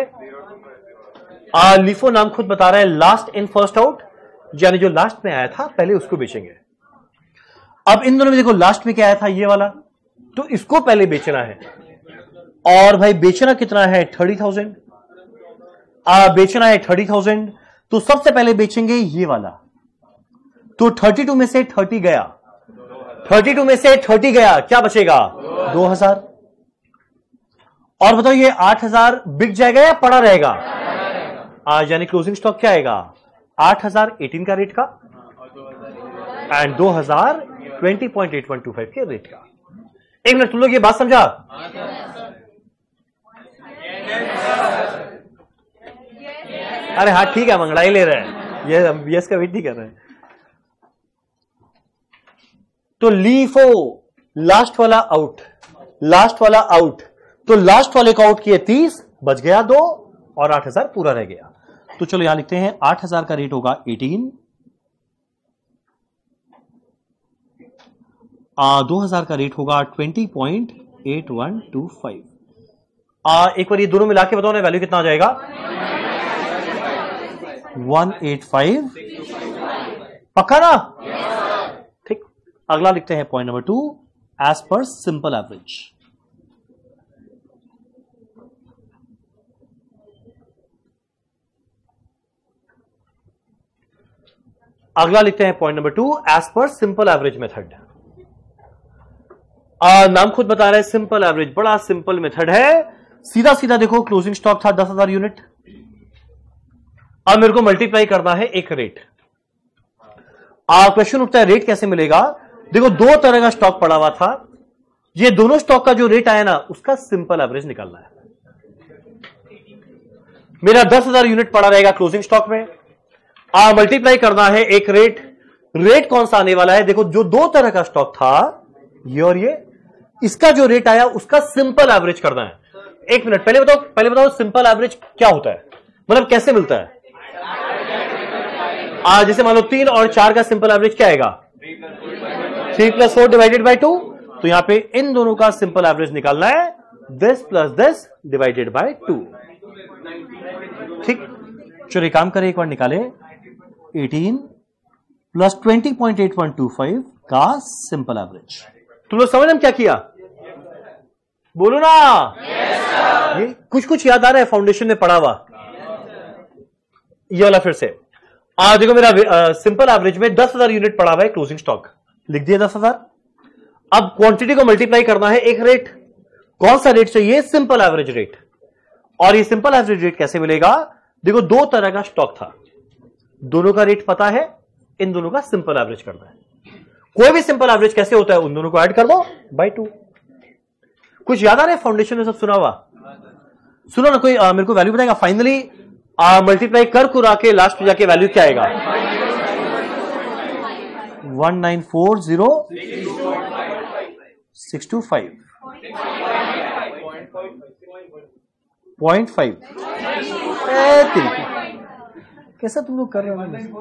लिफो नाम खुद बता रहा है लास्ट इन फर्स्ट आउट, यानी जो लास्ट में आया था पहले उसको बेचेंगे। अब इन दोनों में देखो लास्ट में क्या आया था, ये वाला, तो इसको पहले बेचना है। और भाई बेचना कितना है? 30,000। बेचना है 30,000, तो सबसे पहले बेचेंगे ये वाला। तो 32 में से 30 गया, 32 में से 30 गया, क्या बचेगा? 2,000। और बताओ ये 8,000 बिक जाएगा या पड़ा रहेगा? यानी क्लोजिंग स्टॉक क्या आएगा 8018 का रेट का एंड 2000 20.8125 के रेट का। एक मिनट तुम लोग ये बात समझा? अरे हाँ ठीक है, मंगड़ाई ले रहे हैं, ये यस का वेट नहीं कर रहे हैं। तो लीफो लास्ट वाला आउट, लास्ट वाला आउट, तो लास्ट वाले का आउट किए 30, बच गया 2 और 8000 पूरा रह गया। तो चलो यहां लिखते हैं 8000 का रेट होगा 18, 2000 का रेट होगा 20.8125। एक बार ये दोनों मिला के बताओ ना वैल्यू कितना आ जाएगा 185। पक्का ना? ठीक, अगला लिखते हैं point number 2 as per simple average. अगला लिखते हैं point number 2 as per simple average method. नाम खुद बता रहे हैं सिंपल एवरेज, बड़ा सिंपल मेथड है। सीधा सीधा देखो, क्लोजिंग स्टॉक था 10,000 यूनिट, अब मेरे को मल्टीप्लाई करना है एक रेट। क्वेश्चन उठता है रेट कैसे मिलेगा? देखो दो तरह का स्टॉक पड़ा हुआ था, ये दोनों स्टॉक का जो रेट आया ना उसका सिंपल एवरेज निकालना है। मेरा 10,000 यूनिट पड़ा रहेगा क्लोजिंग स्टॉक में, मल्टीप्लाई करना है एक रेट। रेट कौन सा आने वाला है? देखो जो दो तरह का स्टॉक था ये और ये, इसका जो रेट आया उसका सिंपल एवरेज करना है। एक मिनट पहले बताओ सिंपल एवरेज क्या होता है, मतलब कैसे मिलता है? जैसे मान लो 3 और 4 का सिंपल एवरेज क्या आएगा 3 + 4 डिवाइडेड बाय 2। तो यहां पे इन दोनों का सिंपल एवरेज निकालना है this plus this divided by 2। ठीक, चलिए काम करें, एक बार निकाले 18 + 20.8125 का सिंपल एवरेज। तुम लोग समझ हम क्या किया? बोलो ना। ये कुछ याद आ रहा है फाउंडेशन में पढ़ा हुआ? ये वाला फिर से देखो मेरा सिंपल एवरेज में 10,000 यूनिट पड़ा हुआ है क्लोजिंग स्टॉक, लिख दिया 10,000। अब क्वांटिटी को मल्टीप्लाई करना है एक रेट, कौन सा रेट चाहिए? Simple average rate. और ये सिंपल एवरेज रेट कैसे मिलेगा? देखो दो तरह का स्टॉक था, दोनों का रेट पता है, इन दोनों का सिंपल एवरेज करना है। कोई भी सिंपल एवरेज कैसे होता है? उन दोनों को ऐड कर दो बाय 2। कुछ याद आ रहा है? फाउंडेशन में सब सुना हुआ? सुनो ना, कोई मेरे को वैल्यू बताएगा? फाइनली मल्टीप्लाई कर कुरा के लास्ट में जाके वैल्यू क्या आएगा 1940625 0.5। कैसा तुम लोग कर रहे हो?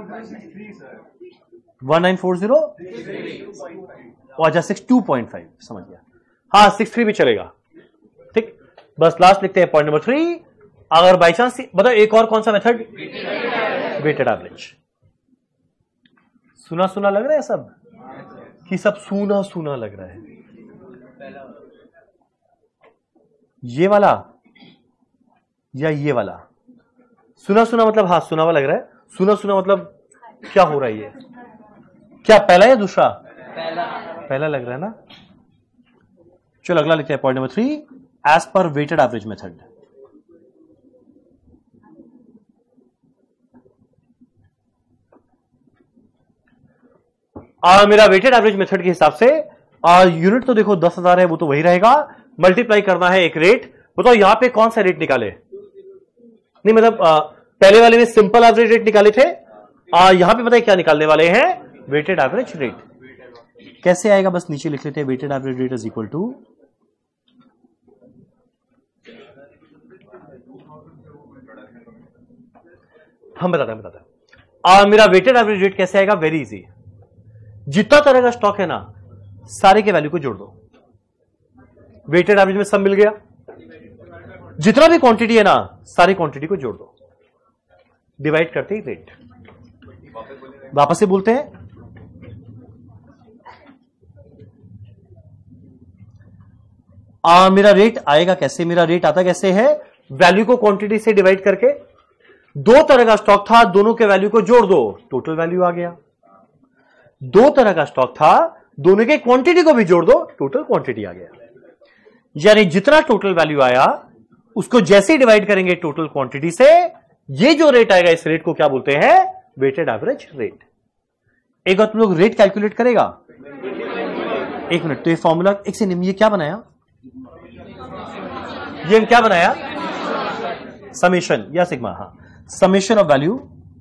1940 अच्छा 62.5 समझ गया। हाँ 63 भी चलेगा। ठीक, बस लास्ट लिखते हैं पॉइंट नंबर 3। अगर बाई चांस बताओ एक और कौन सा मेथड? Weighted average. सुना सुना लग रहा है सब कि सब सूना सूना लग रहा है? ये वाला या ये वाला? सुना सुना मतलब हाँ सुना हुआ लग रहा है। सुना सुना मतलब क्या हो रहा है? ये क्या पहला या दूसरा? पहला लग रहा है ना। चलो अगला लिखते हैं point number 3 as per weighted average method. मेरा वेटेड एवरेज मेथड के हिसाब से यूनिट तो देखो 10,000 है, वो तो वही रहेगा। मल्टीप्लाई करना है एक रेट। बताओ यहां पे कौन सा रेट निकाले? नहीं मतलब पहले वाले में सिंपल एवरेज रेट निकाले थे, यहां पे बताइए क्या निकालने वाले हैं? Weighted average rate. कैसे आएगा? बस नीचे लिख लेते हैं weighted average rate is equal to हम बताते हैं मेरा वेटेड एवरेज रेट कैसे आएगा? Very easy. जितना तरह का स्टॉक है ना सारे के वैल्यू को जोड़ दो, वेटेड एवरेज में सब मिल गया। जितना भी क्वांटिटी है ना सारी क्वांटिटी को जोड़ दो, डिवाइड करते ही रेट। वापस से बोलते हैं मेरा रेट आएगा कैसे? मेरा रेट आता कैसे है? वैल्यू को क्वांटिटी से डिवाइड करके। दो तरह का स्टॉक था, दोनों के वैल्यू को जोड़ दो, टोटल वैल्यू आ गया। दो तरह का स्टॉक था, दोनों के क्वांटिटी को भी जोड़ दो, टोटल क्वांटिटी आ गया। यानी जितना टोटल वैल्यू आया उसको जैसे ही डिवाइड करेंगे टोटल क्वांटिटी से, ये जो रेट आएगा इस रेट को क्या बोलते हैं? Weighted average rate. एक बार तुम लोग रेट कैलकुलेट करेगा, एक मिनट। तो ये फॉर्मूला एक से ये क्या बनाया? ये हम क्या बनाया? समेशन या सिग्मा। हाँ, summation of value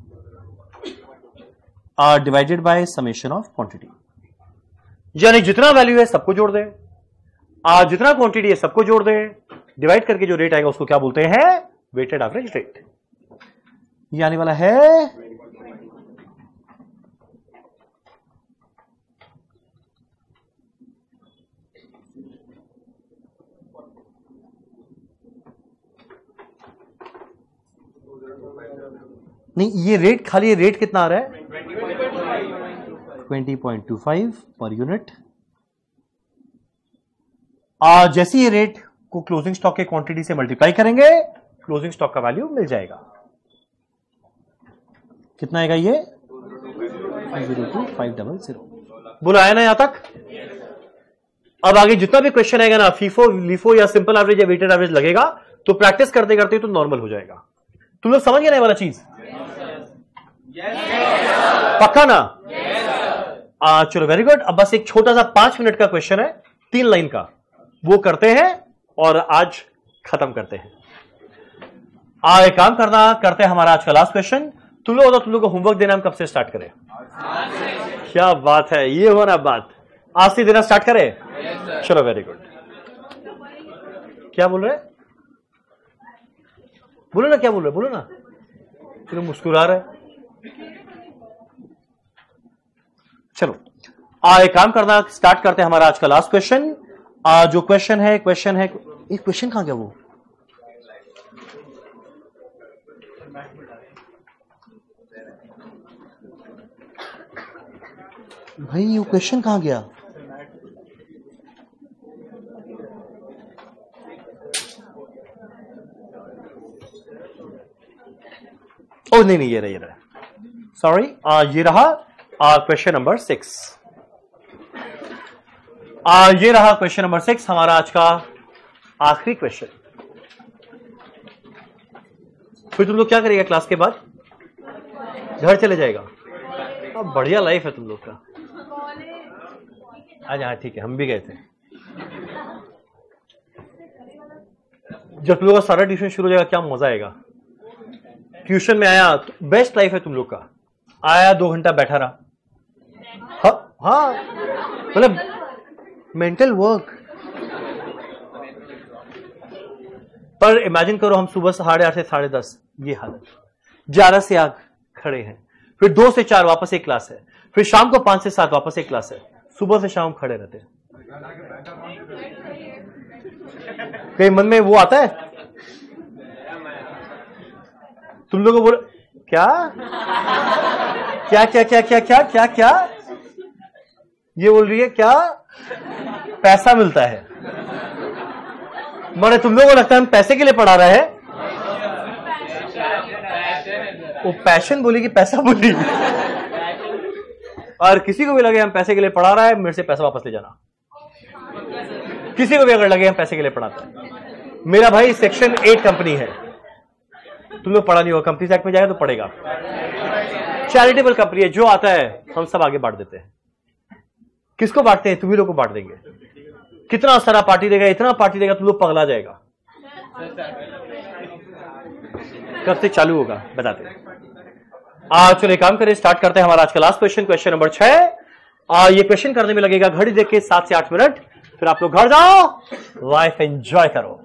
are divided by summation of quantity. यानी जितना वैल्यू है सबको जोड़ दे, जितना क्वांटिटी है सबको जोड़ दे, डिवाइड करके जो रेट आएगा उसको क्या बोलते हैं? Weighted average rate. ये आने वाला है नहीं, ये रेट खाली ये रेट कितना आ रहा है? 20.25 पर यूनिट। जैसे ये रेट को क्लोजिंग स्टॉक के क्वांटिटी से मल्टीप्लाई करेंगे, क्लोजिंग स्टॉक का वैल्यू मिल जाएगा। कितना आएगा ये? 502,500। बोलो आया ना यहां तक? अब आगे जितना भी क्वेश्चन आएगा ना, फीफो लीफो या सिंपल एवरेज या वेटेड एवरेज लगेगा, तो प्रैक्टिस करते करते तो नॉर्मल हो जाएगा। तुम लोग समझ गए ना ये वाला चीज? पक्का ना? चलो वेरी गुड। अब बस एक छोटा सा 5 मिनट का क्वेश्चन है, 3 लाइन का, वो करते हैं और आज खत्म करते हैं। एक काम करते हैं हमारा आज का लास्ट क्वेश्चन। तुम लोग को होमवर्क देना हम कब से स्टार्ट करें? क्या बात है, ये हो ना बात, आज से देना स्टार्ट करें? चलो वेरी गुड। क्या बोल रहे? बोलो ना, क्या बोल रहे? बोलो ना, चलो मुस्कुरा रहे। चलो एक काम स्टार्ट करते हैं हमारा आज का लास्ट क्वेश्चन। जो क्वेश्चन है एक क्वेश्चन कहां गया? वो भाई वो क्वेश्चन कहां गया? ओ नहीं, ये रहा सॉरी, ये रहा क्वेश्चन नंबर 6। ये रहा क्वेश्चन नंबर 6, हमारा आज का आखिरी क्वेश्चन। फिर तुम लोग क्या करेगा क्लास के बाद? घर चले जाएगा। अब बढ़िया लाइफ है तुम लोग का। आज हाँ ठीक है, हम भी गए थे। जब तुम लोग का सारा ट्यूशन शुरू हो जाएगा क्या मजा आएगा। ट्यूशन में आया तो बेस्ट लाइफ है तुम लोग का। आया 2 घंटा बैठा रहा, हाँ मतलब मेंटल वर्क। पर इमेजिन करो हम सुबह 8:30 से 10:30 ये हालत, 11 से आग खड़े हैं, फिर 2 से 4 वापस एक क्लास है, फिर शाम को 5 से 7 वापस एक क्लास है, सुबह से शाम खड़े रहते हैं। कहीं मन में वो आता है तुम लोगों को? बोलो क्या क्या क्या क्या क्या क्या क्या क्या ये बोल रही है? क्या पैसा मिलता है? माने तुम लोगों को लगता है हम पैसे के लिए पढ़ा रहे हैं? वो पैशन बोली कि पैसा बोली? और किसी को भी लगे हम पैसे के लिए पढ़ा रहा है, मेरे से पैसा वापस ले जाना। किसी को भी अगर लगे हम पैसे के लिए पढ़ाते हैं, मेरा भाई सेक्शन 8 कंपनी है, तुम लोग पढ़ा नहीं होगा, कंपनी एक्ट में जाएगा तो पढ़ेगा। चैरिटेबल कंपनी है, जो आता है हम सब आगे बांट देते हैं। किसको बांटते हैं? तुम्ही लोग को बांट देंगे। कितना सारा पार्टी देगा, इतना पार्टी देगा, तुम लोग पगला जाएगा। कब से चालू होगा बताते हैं। चलो एक काम करें, स्टार्ट करते हैं हमारा आज का लास्ट क्वेश्चन, क्वेश्चन नंबर 6। ये क्वेश्चन करने में लगेगा घड़ी देख के 7 से 8 मिनट, फिर आप लोग घर जाओ, लाइफ एंजॉय करो।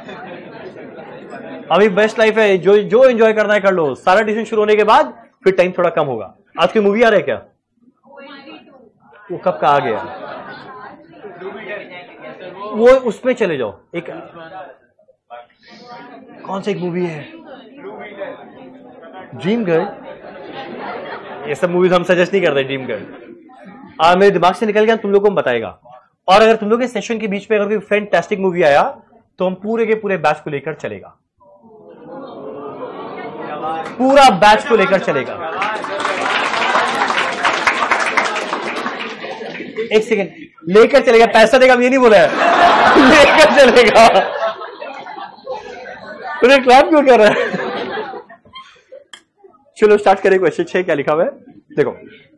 अभी बेस्ट लाइफ है, जो एंजॉय करना है कर लो। सारा ट्यूशन शुरू होने के बाद फिर टाइम थोड़ा कम होगा। आज की मूवी आ रहा है क्या? वो कब का आ गया? वो उसमें चले जाओ। एक कौन सी एक मूवी है? Dream girl. ये सब मूवीज हम सजेस्ट नहीं करते। ड्रीम गर्ल मेरे दिमाग से निकल गया, तुम लोगों को बताएगा। और अगर तुम लोग के सेशन के बीच में अगर कोई फैंटास्टिक मूवी आया तो हम पूरे के पूरे बैच को लेकर चलेगा, पूरा बैच को लेकर चलेगा। एक सेकेंड, लेकर चलेगा, पैसा देगा ये नहीं बोला है, लेकर चलेगा। तुझे क्लैप क्यों कर रहा है? चलो स्टार्ट करें। क्वेश्चन 6 क्या लिखा हुआ है देखो।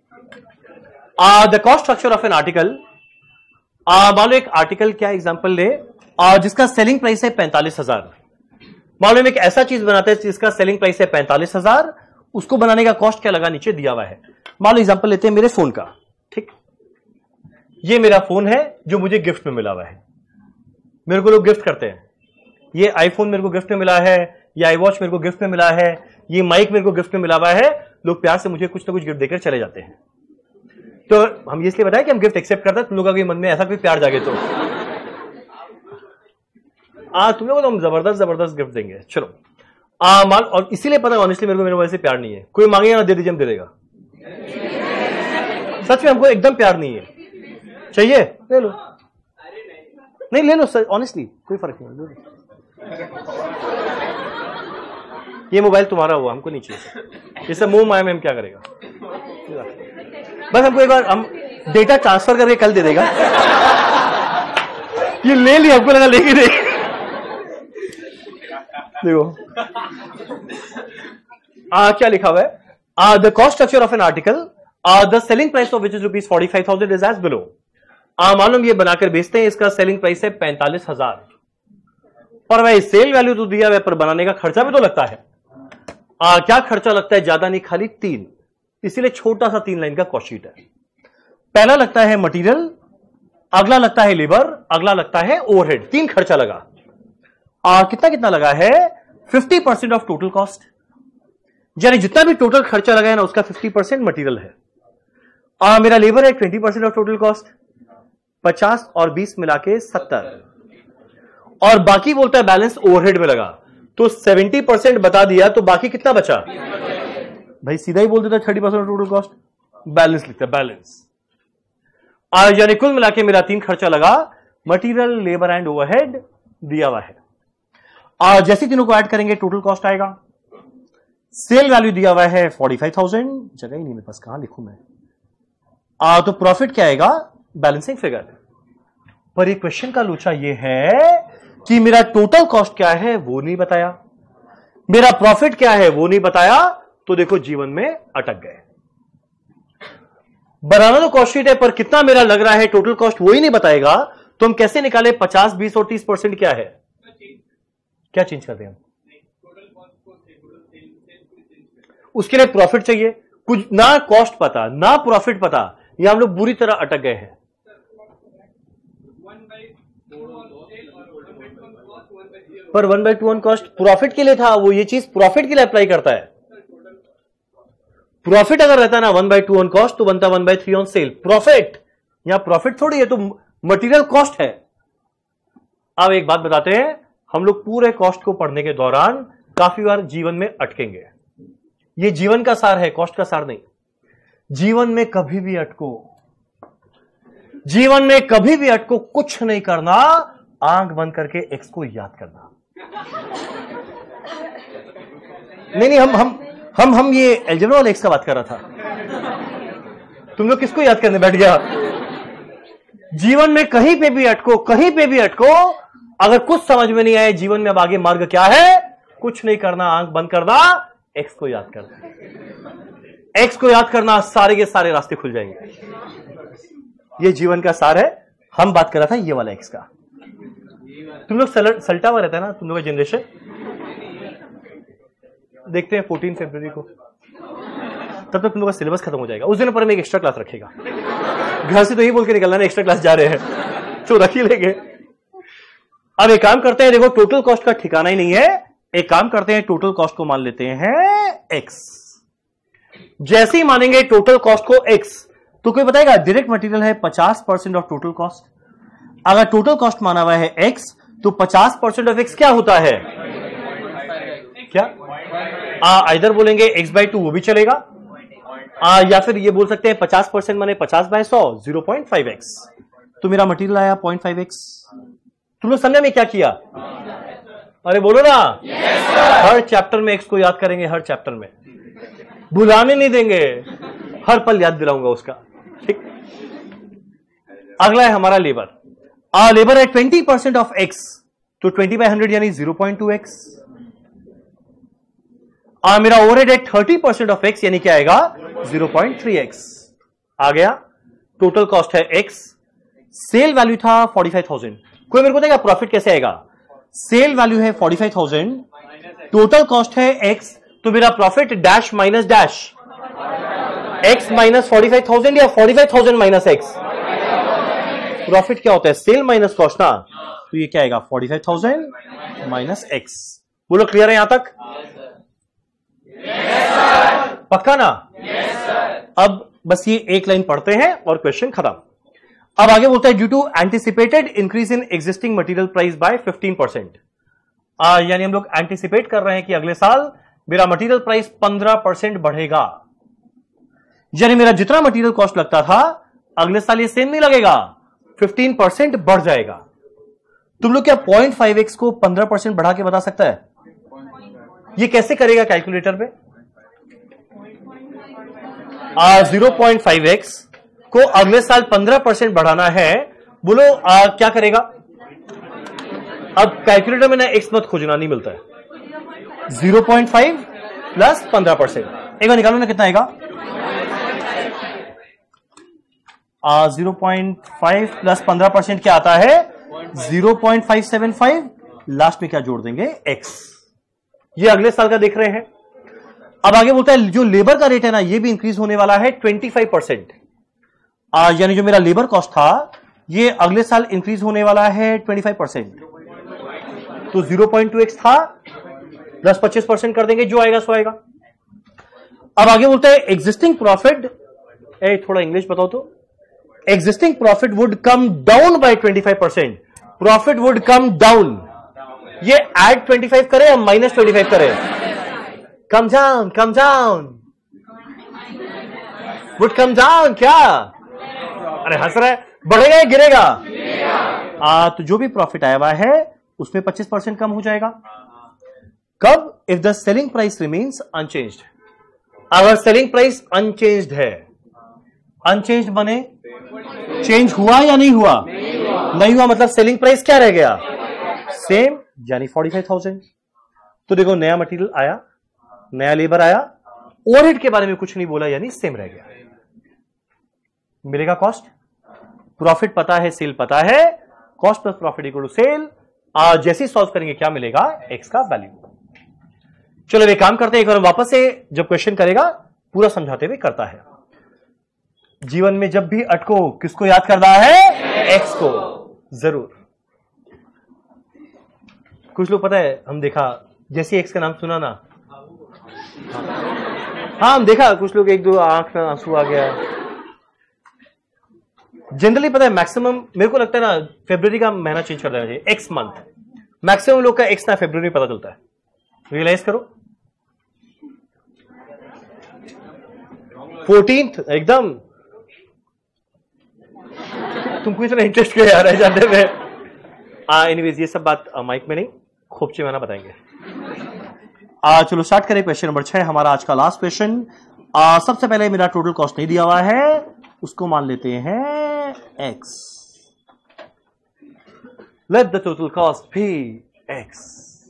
The cost structure of an article. मान लो एक आर्टिकल, क्या एग्जांपल ले, जिसका सेलिंग प्राइस है 45,000। मान लो एक ऐसा चीज बनाते हैं जिसका सेलिंग प्राइस है 45,000, उसको बनाने का कॉस्ट क्या लगा, नीचे दिया हुआ है। मान लो एग्जांपल लेते हैं मेरे फोन का, ठीक। ये मेरा फोन है जो मुझे गिफ्ट में मिला हुआ है। मेरे को लोग गिफ्ट करते हैं, ये आईफोन मेरे को गिफ्ट में मिला है, ये आई वॉच मेरे को गिफ्ट में मिला है, ये माइक मेरे को गिफ्ट में मिला हुआ है। लोग प्यार से मुझे कुछ ना कुछ गिफ्ट देकर चले जाते हैं। तो हम इसलिए बताया कि हम गिफ्ट एक्सेप्ट करते हैं। तुम लोगों के मन में ऐसा कोई प्यार जागे तो तुम लोगों को तो हम जबरदस्त गिफ्ट देंगे। चलो मान, और इसीलिए पता है ऑनेस्टली मेरे को मेरे वजह से प्यार नहीं है। कोई मांगेगा ना दे दीजिए, हम दे देगा। सच में हमको एकदम प्यार नहीं है। चाहिए ले लो, नहीं ले लो सर, ऑनेस्टली कोई फर्क नहीं, ले लो। ये मोबाइल तुम्हारा हुआ, हमको नहीं चाहिए। इससे मुंह माया में हम क्या करेगा, बस हमको एक बार हम डेटा ट्रांसफर करके कल दे देगा। ये ले लिया, हमको लगा लेके दे। देखो क्या लिखा हुआ है, the cost structure of an article, the selling price of which is ₹45,000 is as below. मालूम ये बनाकर बेचते हैं, इसका सेलिंग प्राइस है 45,000, पर वह सेल वैल्यू तो दिया हुआ है, पर बनाने का खर्चा भी तो लगता है। क्या खर्चा लगता है, ज्यादा नहीं, खाली 3। इसीलिए छोटा सा 3 लाइन का कॉस्ट शीट है। पहला लगता है मटेरियल, अगला लगता है लेबर, अगला लगता है ओवरहेड। 3 खर्चा लगा। कितना लगा है, 50% ऑफ टोटल कॉस्ट, यानी जितना भी टोटल खर्चा लगा है ना उसका 50% मटेरियल है। मेरा लेबर है 20% ऑफ टोटल कॉस्ट, 50 और 20 मिला के 70, और बाकी बोलता है बैलेंस ओवरहेड में लगा। तो 70% बता दिया, तो बाकी कितना बचा भाई, सीधा ही बोल देता 30% ऑफ टोटल कॉस्ट, बैलेंस लिखता है बैलेंस। यानी कुल मिला के मेरा 3 खर्चा लगा, मटेरियल, लेबर एंड ओवरहेड दिया हुआ है। जैसे तीनों को ऐड करेंगे टोटल कॉस्ट आएगा। सेल वैल्यू दिया हुआ है 45,000, जगह ही नहीं मेरे पास, कहां लिखूं मैं। तो प्रॉफिट क्या आएगा, बैलेंसिंग फिगर। पर ये क्वेश्चन का लोचा ये है कि मेरा टोटल कॉस्ट क्या है वो नहीं बताया, मेरा प्रॉफिट क्या है वो नहीं बताया। तो देखो जीवन में अटक गए। बनाना तो कॉस्ट शीट है, पर कितना मेरा लग रहा है टोटल कॉस्ट वो ही नहीं बताएगा। तो हम कैसे निकाले 50, 20 और 30% क्या है, क्या चेंज करते हैं हम? उसके लिए प्रॉफिट चाहिए, कुछ ना कॉस्ट पता ना प्रॉफिट पता, ये हम लोग बुरी तरह अटक गए हैं। पर 1/2 कॉस्ट प्रॉफिट के लिए था, वो ये चीज प्रॉफिट के लिए अप्लाई करता है। प्रॉफिट अगर रहता ना 1/2 कॉस्ट तो बनता 1/3 ऑन सेल। प्रॉफिट यहां प्रॉफिट थोड़ी है, तो मटेरियल कॉस्ट है। अब एक बात बताते हैं, हम लोग पूरे कॉस्ट को पढ़ने के दौरान काफी बार जीवन में अटकेंगे। ये जीवन का सार है, कॉस्ट का सार नहीं। जीवन में कभी भी अटको, जीवन में कभी भी अटको, कुछ नहीं करना, आंख बंद करके एक्स को याद करना। नहीं हम ये अलजेब्रा वाले एक्स का बात कर रहा था। तुम लोग किसको याद करने बैठ गया? जीवन में कहीं पे भी अटको, कहीं पे भी अटको, अगर कुछ समझ में नहीं आए जीवन में अब आगे मार्ग क्या है, कुछ नहीं करना, आंख बंद करना, एक्स को याद करना। एक्स को याद करना, सारे के सारे रास्ते खुल जाएंगे। ये जीवन का सार है। हम बात कर रहा था ये वाला एक्स का। तुम लोग सल्टा हुआ रहता है ना, तुम लोग का जनरेशन। देखते हैं 14 फरवरी को, तब तक तुम लोग का सिलेबस खत्म हो जाएगा। उस दिन पर हम एक एक्स्ट्रा क्लास रखेगा। घर से तो यही बोल के निकलना है, एक्स्ट्रा क्लास जा रहे हैं, तो रख ही लेंगे। अब एक काम करते हैं, देखो टोटल कॉस्ट का ठिकाना ही नहीं है। एक काम करते हैं, टोटल कॉस्ट को मान लेते हैं एक्स। जैसे ही मानेंगे टोटल कॉस्ट को एक्स, तो कोई बताएगा डायरेक्ट मटेरियल है 50% ऑफ टोटल कॉस्ट। अगर टोटल कॉस्ट माना हुआ है एक्स, तो 50% ऑफ एक्स क्या होता है, क्या इधर बोलेंगे x/2 वो भी चलेगा, या फिर ये बोल सकते हैं 50% माने 50/100 0.5x। तो मेरा मटेरियल आया 0.5x। तुम लोग समझे में क्या किया? अरे बोलो ना, हर चैप्टर में एक्स को याद करेंगे, हर चैप्टर में भुलाने नहीं देंगे, हर पल याद दिलाऊंगा उसका। ठीक, अगला है हमारा लेबर। लेबर है 20% ऑफ एक्स, तो 20/100 यानी 0.2x। मेरा ओवरहेड है 30% ऑफ एक्स, यानी क्या आएगा 0.3x आ गया। टोटल कॉस्ट है x, सेल वैल्यू था 45,000। कोई मेरे को देगा प्रॉफिट कैसे आएगा? सेल वैल्यू है 45,000, टोटल कॉस्ट है x, तो मेरा profit dash minus dash x minus 45,000 या 45,000 माइनस x। प्रॉफिट क्या होता है? सेल माइनस कॉस्ट ना, तो ये क्या आएगा 45,000 माइनस x। बोलो क्लियर है यहां तक? पक्का ना? अब बस ये एक लाइन पढ़ते हैं और क्वेश्चन खत्म। अब आगे बोलता है due to anticipated increase in existing material price by 15%। यानी हम लोग एंटिसिपेट कर रहे हैं कि अगले साल मेरा मटेरियल प्राइस 15% बढ़ेगा। यानी मेरा जितना मटेरियल कॉस्ट लगता था अगले साल ये सेम नहीं लगेगा, 15% बढ़ जाएगा। तुम लोग क्या 0.5x को 15% बढ़ा के बता सकता है? ये कैसे करेगा कैलकुलेटर पे? 0.5x को अगले साल 15% बढ़ाना है, बोलो क्या करेगा? अब कैलकुलेटर में ना x मत खोजना, नहीं मिलता है। 0.5 प्लस 15%, एक बार निकालो ना कितना आएगा? 0.5 प्लस 15% क्या आता है? 0.575। लास्ट में क्या जोड़ देंगे? x। ये अगले साल का देख रहे हैं। अब आगे बोलता है जो लेबर का रेट है ना, ये भी इंक्रीज होने वाला है 25%। यानी जो मेरा लेबर कॉस्ट था ये अगले साल इंक्रीज होने वाला है 25%। तो 0.2x था, प्लस 25% कर देंगे, जो आएगा सो आएगा। अब आगे बोलता है एग्जिस्टिंग प्रॉफिट, थोड़ा इंग्लिश बताओ तो। Existing profit would come down by 25%। Profit would come down, ये ऐड 25 करे या माइनस 25 करे? Come down, come down, would come down. क्या अरे हंस रहा है? बढ़ेगा या गिरेगा? तो जो भी प्रॉफिट आया हुआ है उसमें 25% कम हो जाएगा। कब? If the selling price remains unchanged. अगर सेलिंग प्राइस अनचेंज्ड है, अनचेंज्ड बने चेंज हुआ या नहीं हुआ? नहीं हुआ, मतलब सेलिंग प्राइस क्या रह गया? सेम, यानी 45,000। तो देखो नया मटेरियल आया, नया लेबर आया, ओवरहेड के बारे में कुछ नहीं बोला, यानी सेम रह गया। मिलेगा कॉस्ट, प्रॉफिट पता है, सेल पता है, cost plus profit equal to sale. जैसे सॉल्व करेंगे क्या मिलेगा? एक्स का वैल्यू। चलो एक काम करते हैं, एक बार वापस से जब क्वेश्चन करेगा पूरा समझाते हुए करता है। जीवन में जब भी अटको किसको याद करना है? एक्स को जरूर। कुछ लोग पता है हम देखा जैसे एक्स का नाम सुना ना, हाँ हम देखा कुछ लोग एक दो आंख में आंसू आ गया। जनरली पता है मैक्सिमम मेरे को लगता है ना फरवरी का महीना चेंज कर देना चाहिए, एक्स मंथ। मैक्सिमम लोग का एक्स ना फरवरी में पता चलता है। रियलाइज करो 14th एकदम। तुमको इतना इंटरेस्ट क्यों आ रहा है जानने में? एनीवेज ये सब बात माइक में नहीं, खोपचे में ना बताएंगे। चलो स्टार्ट करें। क्वेश्चन नंबर 6 हमारा आज का लास्ट क्वेश्चन। सबसे पहले मेरा टोटल कॉस्ट नहीं दिया हुआ है, उसको मान लेते हैं x। Let the total cost be x।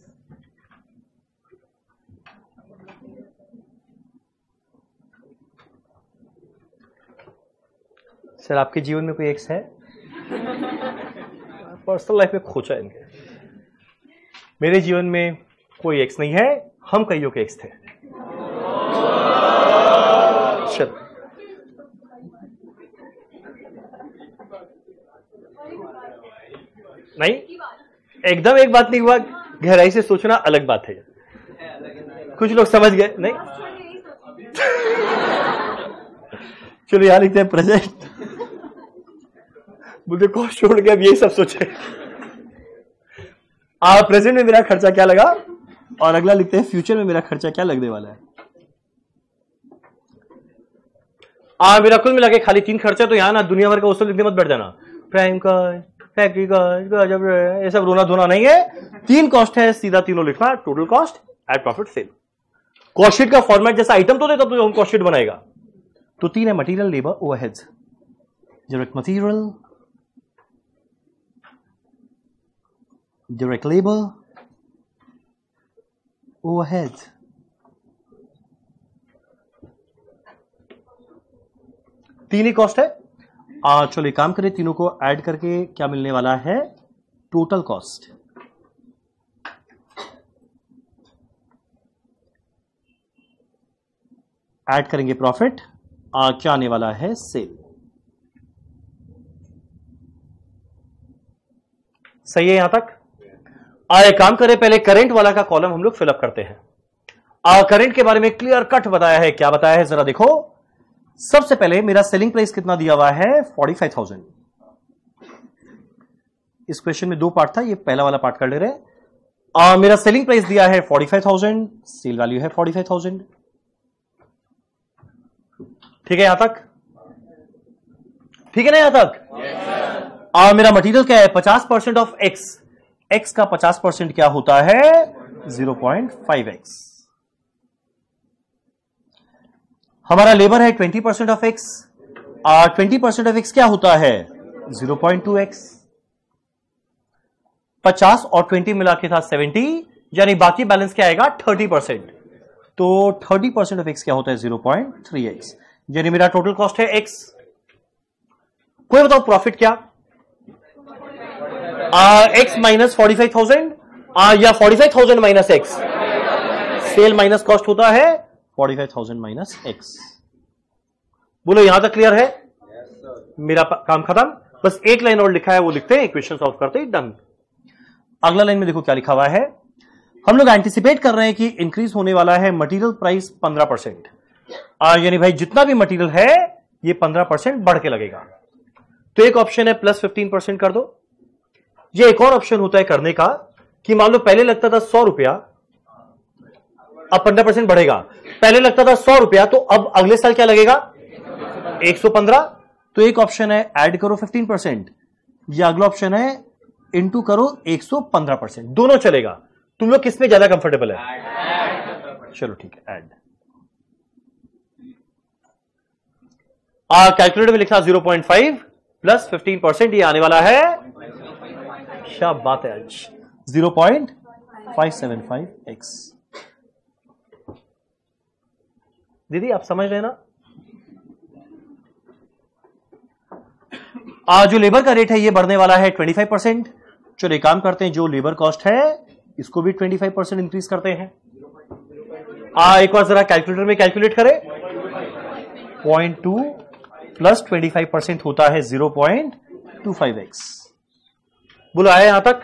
Sir आपके जीवन में कोई x है? पर्सनल लाइफ में खोचा है इनके। मेरे जीवन में कोई x नहीं है, हम कईयों के x थे। नहीं एकदम एक बात नहीं हुआ, गहराई से सोचना अलग बात है। कुछ लोग समझ गए नहीं? चलो यहां लिखते हैं प्रेजेंट। मुझे कॉस्ट छोड़ के अब यही सब सोचे। प्रेजेंट में मेरा खर्चा क्या लगा, और अगला लिखते हैं फ्यूचर में मेरा खर्चा क्या लगने वाला है। मेरा कुल मिला के खाली 3 खर्चा, तो यहां ना दुनिया भर का वो सब लिखने मत बैठ जाना। प्राइम का, फैक्ट्री का, जब ये सब रोना धोना नहीं है। 3 कॉस्ट है, सीधा तीनों लिखना, total cost add profit sale. Cost sheet का फॉर्मेट जैसा आइटम तो देता तो हम कॉस्ट शीट बनाएगा। तो 3 है material, labour, overheads. Direct material, direct labour, overhead. तीन ही कॉस्ट है। चलो एक काम करें, तीनों को ऐड करके क्या मिलने वाला है, टोटल कॉस्ट। ऐड करेंगे प्रॉफिट, क्या आने वाला है, सेल। सही है यहां तक। एक काम करें, पहले करंट वाला का कॉलम हम लोग फिलअप करते हैं। करंट के बारे में क्लियर कट बताया है। क्या बताया है जरा देखो। सबसे पहले मेरा सेलिंग प्राइस कितना दिया हुआ है, 45,000। इस क्वेश्चन में दो पार्ट था, ये पहला वाला पार्ट कर ले रहे। मेरा सेलिंग प्राइस दिया है 45,000, सेल वैल्यू है 45,000। ठीक है यहां तक, ठीक है ना यहां तक। मेरा मटेरियल क्या है, 50% ऑफ एक्स। एक्स का 50% क्या होता है, 0.5x। हमारा लेबर है 20% ऑफ एक्स। 20% ऑफ एक्स क्या होता है, 0.2x। 50 और 20 मिला के था 70, यानी बाकी बैलेंस क्या आएगा, 30%। तो 30% ऑफ एक्स क्या होता है, 0.3x, यानी मेरा टोटल कॉस्ट है x। कोई बताओ प्रॉफिट क्या, x माइनस 45,000 या 45,000 minus x। Sale minus cost होता है 45,000 माइनस x। बोलो यहां तक क्लियर है। मेरा काम खत्म, बस एक लाइन और लिखा है, वो लिखते हैं, इक्वेशन सॉल्व करते ही डन। अगला लाइन में देखो क्या लिखा हुआ है। हम लोग एंटिसिपेट कर रहे हैं कि इंक्रीज होने वाला है मटेरियल प्राइस 15%। यानी भाई जितना भी मटेरियल है ये 15% बढ़ के लगेगा। तो एक ऑप्शन है प्लस 15% कर दो। ये एक और ऑप्शन होता है करने का कि मान लो पहले लगता था 100 रुपया, अब 15% बढ़ेगा। पहले लगता था 100 रुपया, तो अब अगले साल क्या लगेगा, 115। तो एक ऑप्शन है ऐड करो 15%, या अगला ऑप्शन है इनटू करो 115%। दोनों चलेगा। तुम लोग किसमें ज्यादा कंफर्टेबल है, चलो ठीक है ऐड। कैलकुलेटर में लिखा 0.5 प्लस 15%, ये आने वाला है, क्या बात है आज, 0.575x। दीदी आप समझ रहे ना। जो लेबर का रेट है ये बढ़ने वाला है 25%। चलो एक काम करते हैं, जो लेबर कॉस्ट है इसको भी 25% इंक्रीज करते हैं। एक बार जरा कैलकुलेटर में कैलकुलेट करें। 0.2 प्लस 25% होता है 0.25x। बोलो आया यहां तक।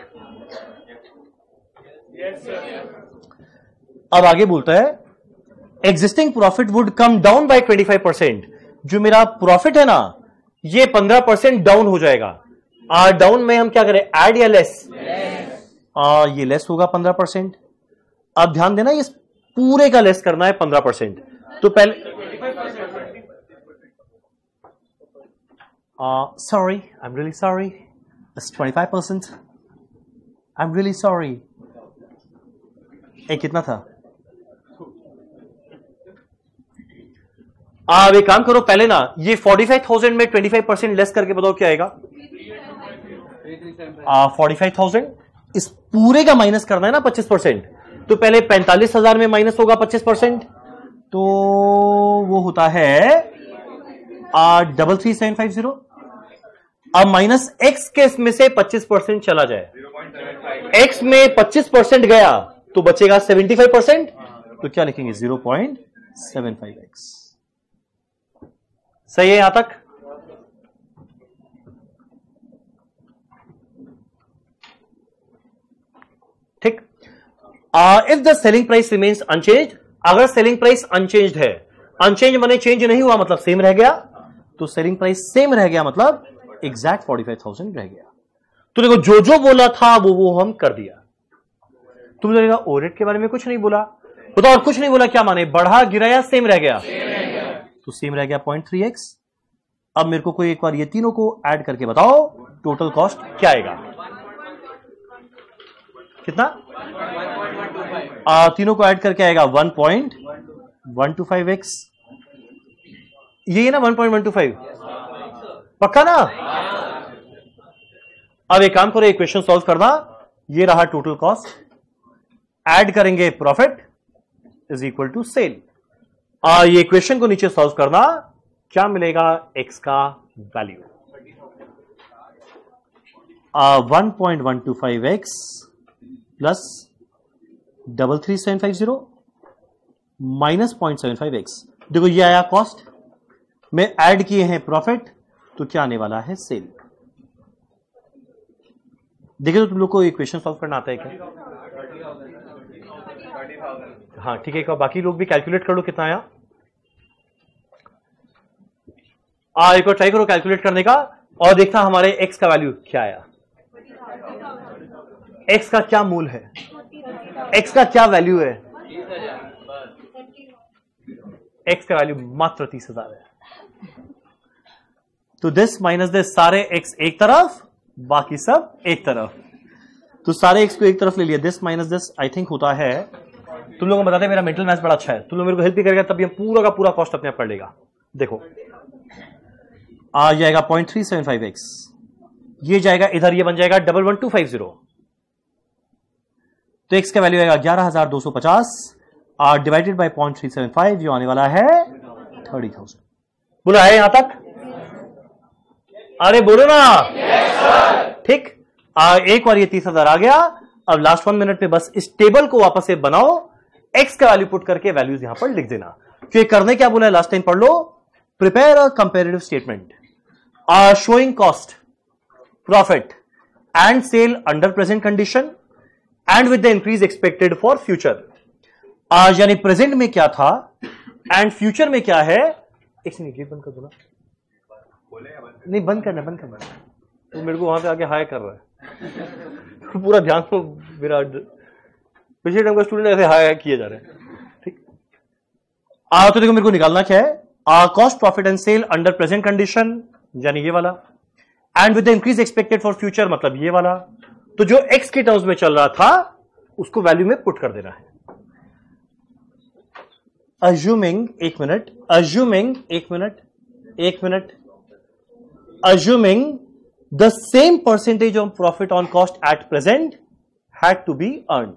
अब आगे बोलता है existing profit would come down by 25%। जो मेरा प्रॉफिट है ना ये 15% डाउन हो जाएगा। डाउन में हम क्या करें, ऐड या लेस, ये लेस होगा 15%। अब ध्यान देना ये पूरे का लेस करना है 15%। तो पहले sorry, I'm really sorry. It's 25%. I'm really sorry. कितना था? एक काम करो, पहले ना ये 45,000 में 25% लेस करके बताओ क्या आएगा। 45,000 इस पूरे का माइनस करना है ना 25%। तो पहले 45,000 में माइनस होगा 25%, तो वो होता है 33,750। अब माइनस एक्स के में से 25% चला जाए, एक्स में 25% गया तो बचेगा 75%। तो क्या लिखेंगे, 0.75x। सही है यहां तक। ठीक। If the selling price remains unchanged, अगर सेलिंग प्राइस अनचेंज्ड है, अनचेंज माने चेंज नहीं हुआ मतलब सेम रह गया, तो सेलिंग प्राइस सेम रह गया मतलब एग्जैक्ट 45,000 रह गया। तो देखो जो जो बोला था वो हम कर दिया। तुम बोलेगा ओवरहेड के बारे में कुछ नहीं बोला, बताओ और कुछ नहीं बोला, क्या माने, बढ़ा गिरा या सेम रह गया, तो सेम रह गया 0.3x। अब मेरे को कोई एक बार ये तीनों को ऐड करके बताओ टोटल कॉस्ट क्या आएगा, कितना, तीनों को ऐड करके आएगा 1.125x। ये ना 1.125 पक्का ना। अब एक काम करो, इक्वेशन सॉल्व करना, ये रहा टोटल कॉस्ट, ऐड करेंगे profit is equal to sale. ये इक्वेशन को नीचे सॉल्व करना, क्या मिलेगा x का value? 1.125x plus 33750 minus 0.75x। देखो ये आया कॉस्ट में, ऐड किए हैं प्रॉफिट, तो क्या आने वाला है? सेल। देखिए तो तुम लोग को इक्वेशन सॉल्व करना आता है क्या? हाँ ठीक है, बाकी लोग भी कैलकुलेट कर लो कितना आया। एक बार ट्राई करो कैलकुलेट करने का और देखता हमारे x का वैल्यू क्या आया। x का क्या मूल है? x का क्या वैल्यू है? x का वैल्यू मात्र 30,000 है। तो दिस माइनस दिस, सारे x एक तरफ, बाकी सब एक तरफ। तो सारे x को एक तरफ ले लिया, this minus this I think होता है। तुम लोगों को बताते हैं मेरा मेंटल मैथ्स बड़ा अच्छा है, तुम लोग मेरे को हेल्प भी करेगा तब ये पूरा का पूरा कॉस्ट अपने आप पड़ लेगा। देखो आ जाएगा 0.375x, ये जाएगा इधर, ये बन जाएगा 11250। तो x का वैल्यू आएगा 11,250 डिवाइडेड बाय 0.375, जो आने वाला है 30,000। बोलो है यहां तक? अरे बोलो ना। ठीक, एक बार ये 30,000 आ गया। अब लास्ट 1 मिनट में बस इस टेबल को वापस से बनाओ, x का वैल्यू पुट करके वैल्यूज यहां पर लिख देना। क्योंकि करने क्या बोला है लास्ट टाइम पढ़ लो, prepare a comparative statement showing cost, profit and sale under present condition and with the increase expected for future। यानी प्रेजेंट में क्या था एंड फ्यूचर में क्या है। एक मिनट, ये बंद कर दो ना। नहीं बंद करना, बंद करना। तो मेरे को वहां पे आके हाय कर रहा है तो पूरा ध्यान तो मेरा पिछले टाइम का स्टूडेंट ऐसे हाय किए जा रहे हैं। ठीक, तो देखो मेरे को निकालना क्या है, cost profit and sale under present condition, यानी ये वाला, and with the increase expected for future, मतलब ये वाला। तो जो x के टर्म्स में चल रहा था उसको वैल्यू में पुट कर देना है। अज्यूमिंग, एक मिनट, अज्यूमिंग, एक minute, assuming the same percentage of profit on cost at present had to be earned.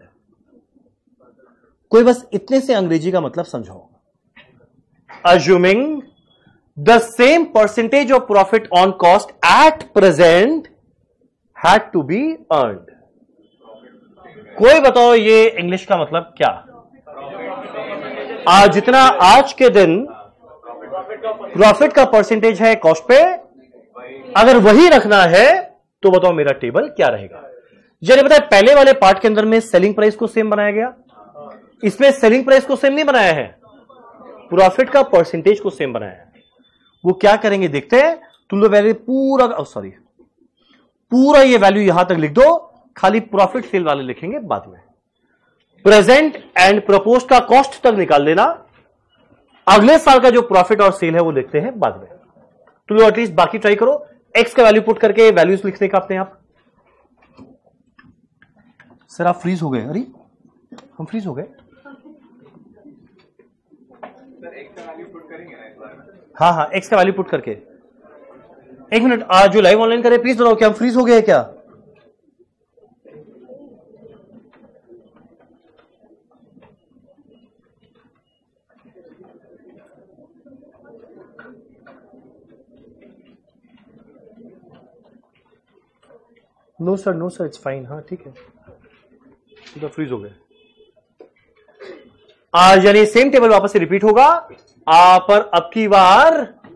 कोई बस इतने से अंग्रेजी का मतलब समझाओ। Assuming the same percentage of profit on cost at present had to be earned। कोई बताओ ये इंग्लिश का मतलब क्या? जितना आज के दिन प्रॉफिट का परसेंटेज है कॉस्ट पे, अगर वही रखना है तो बताओ मेरा टेबल क्या रहेगा। जैसे बताया पहले वाले पार्ट के अंदर में सेलिंग प्राइस को सेम बनाया गया, इसमें सेलिंग प्राइस को सेम नहीं बनाया है, प्रॉफिट का परसेंटेज को सेम बनाया है। वो क्या करेंगे देखते हैं। तुम लोग वैल्यू पूरा, पूरा ये वैल्यू यहां तक लिख दो, खाली प्रॉफिट सेल वाले लिखेंगे बाद में। प्रेजेंट एंड प्रपोज्ड का कॉस्ट तक निकाल देना, अगले साल का जो प्रॉफिट और सेल है वो लिखते हैं बाद में। तुम लोग एटलीस्ट बाकी ट्राई करो, एक्स का वैल्यू पुट करके वैल्यूज लिखने का अपने आप। सर आप फ्रीज हो गए? अरे हम फ्रीज हो गए। हाँ हाँ, एक्स का वैल्यू पुट करके। एक मिनट, आज जो लाइव ऑनलाइन करे प्लीज बताओ क्या हम फ्रीज हो गए क्या? No sir it's fine. हाँ ठीक है, तो फ्रीज हो गए। यानी सेम टेबल वापस से रिपीट होगा, पर अब की बार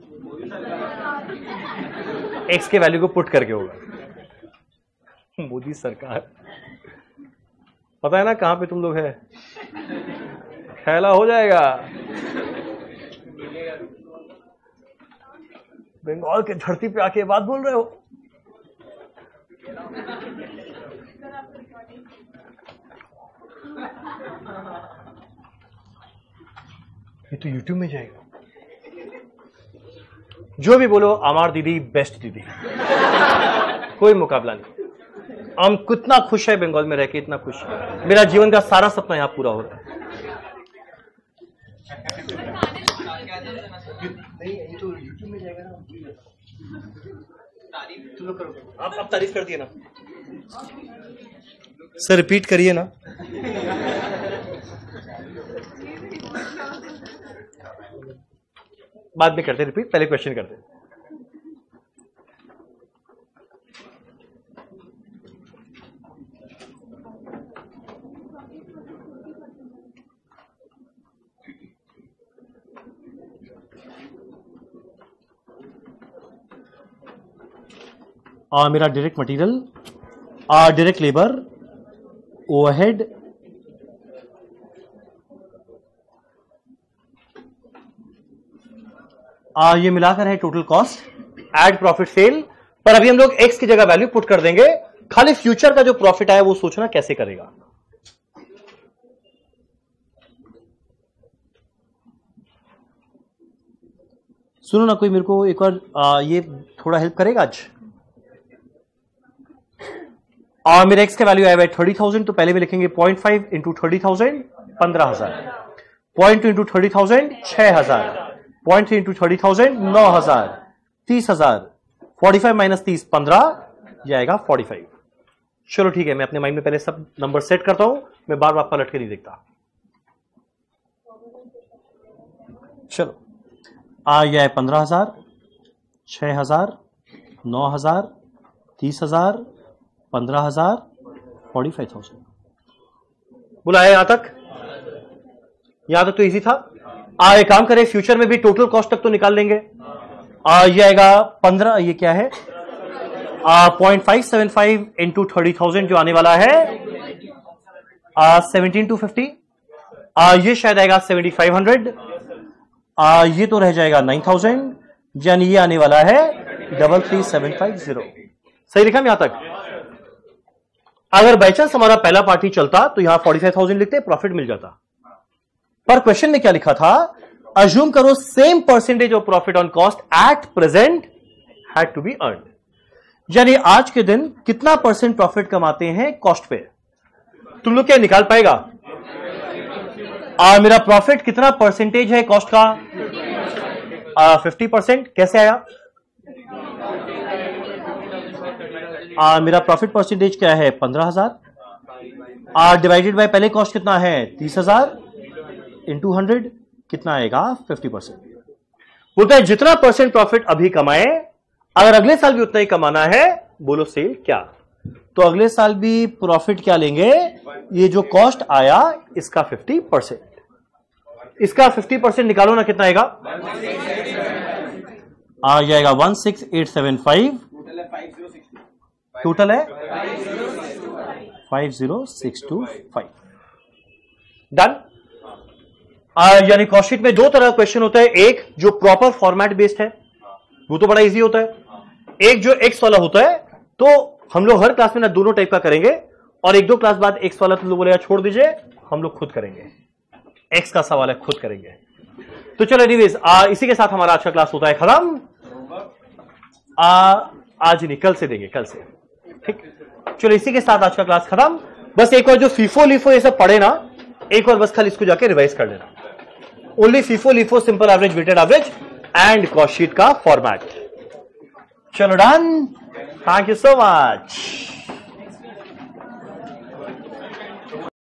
एक्स के वैल्यू को पुट करके होगा। मोदी सरकार, पता है ना कहां पे तुम लोग है, खेला हो जाएगा। बंगाल के धरती पे आके बात बोल रहे हो। ये तो YouTube में जाएगा। जो भी बोलो, अमार दीदी बेस्ट दीदी, कोई मुकाबला नहीं। हम कितना खुश है बंगाल में रह के, इतना खुश। मेरा जीवन का सारा सपना यहां पूरा हो रहा है। नहीं, ये तो YouTube में जाएगा ना। तुम लोग करो, आप तारीफ कर दिए ना सर, रिपीट करिए ना। बाद में करते रिपीट, पहले क्वेश्चन करते। मेरा direct material, direct labour, overhead, ये मिलाकर है total cost, add profit sale. पर अभी हम लोग एक्स की जगह वैल्यू पुट कर देंगे, खाली फ्यूचर का जो प्रॉफिट आया वो सोचना कैसे करेगा। सुनो ना, कोई मेरे को एक और ये थोड़ा हेल्प करेगा आज। मेरे एक्स का वैल्यू आया है 30,000, तो पहले में लिखेंगे 0.5 इंटू 30,000 15,000, 0.2 इंटू 30,000 6,000, 0.3 इंटू 30,000 9,000, 30,000, 45 माइनस 30 15 जाएगा 45। चलो ठीक है, मैं अपने माइंड में पहले सब नंबर सेट करता हूं, मैं बार बार पलट के नहीं देखता। चलो यह है 15,000 6,000 9,000 30,000 15,000 45,000। बुलाया यहां तक? यहां तक तो इजी था। एक काम करें, फ्यूचर में भी टोटल कॉस्ट तक तो निकाल लेंगे। ये आएगा 15, ये क्या है 0.575 इंटू 30,000 जो आने वाला है 17,250। ये शायद आएगा 7,500। ये तो रह जाएगा 9,000, यानी ये आने वाला है 33,750। सही लिखा यहां तक? अगर बाई चांस हमारा पहला पार्टी चलता तो यहां 45,000 लिखते, प्रॉफिट मिल जाता। पर क्वेश्चन में क्या लिखा था, अज्यूम करो same percentage of profit on cost at present had to be earn. यानी आज के दिन कितना परसेंट प्रॉफिट कमाते हैं कॉस्ट पे। तुम लोग क्या निकाल पाएगा? मेरा प्रॉफिट कितना परसेंटेज है कॉस्ट का? 50%। कैसे आया? मेरा प्रॉफिट परसेंटेज क्या है 15,000 डिवाइडेड बाय पहले कॉस्ट कितना है 30,000 इंटू 100 कितना आएगा 50%। बोलता है जितना परसेंट प्रॉफिट अभी कमाए, अगर अगले साल भी उतना ही कमाना है, बोलो सेल क्या। तो अगले साल भी प्रॉफिट क्या लेंगे, ये जो कॉस्ट आया इसका 50%। इसका 50% निकालो ना, कितना आएगा? जाएगा 16,875। टोटल है 50,625। डन। यानी कॉस्ट शीट में दो तरह का क्वेश्चन होता है, एक जो प्रॉपर फॉर्मेट बेस्ड है, वो तो बड़ा इजी होता है। एक जो एक्स वाला होता है, तो हम लोग हर क्लास में ना दोनों टाइप का करेंगे, और एक दो क्लास बाद एक्स वाला तुम लोग बोलेगा छोड़ दीजिए, हम लोग खुद करेंगे। एक्स का सवाल है, खुद करेंगे। तो चलो एनीवेज, इसी के साथ हमारा आज का क्लास होता है खत्म। आज नहीं, कल से देंगे, कल से। ठीक, चलो इसी के साथ आज का क्लास खत्म। बस एक बार जो फीफो लिफो ये सब पढ़े ना, एक बार बस खाली इसको जाके रिवाइज कर लेना। Only FIFO LIFO, simple average, weighted average and cost sheet का फॉर्मेट। चलो done, thank you so much.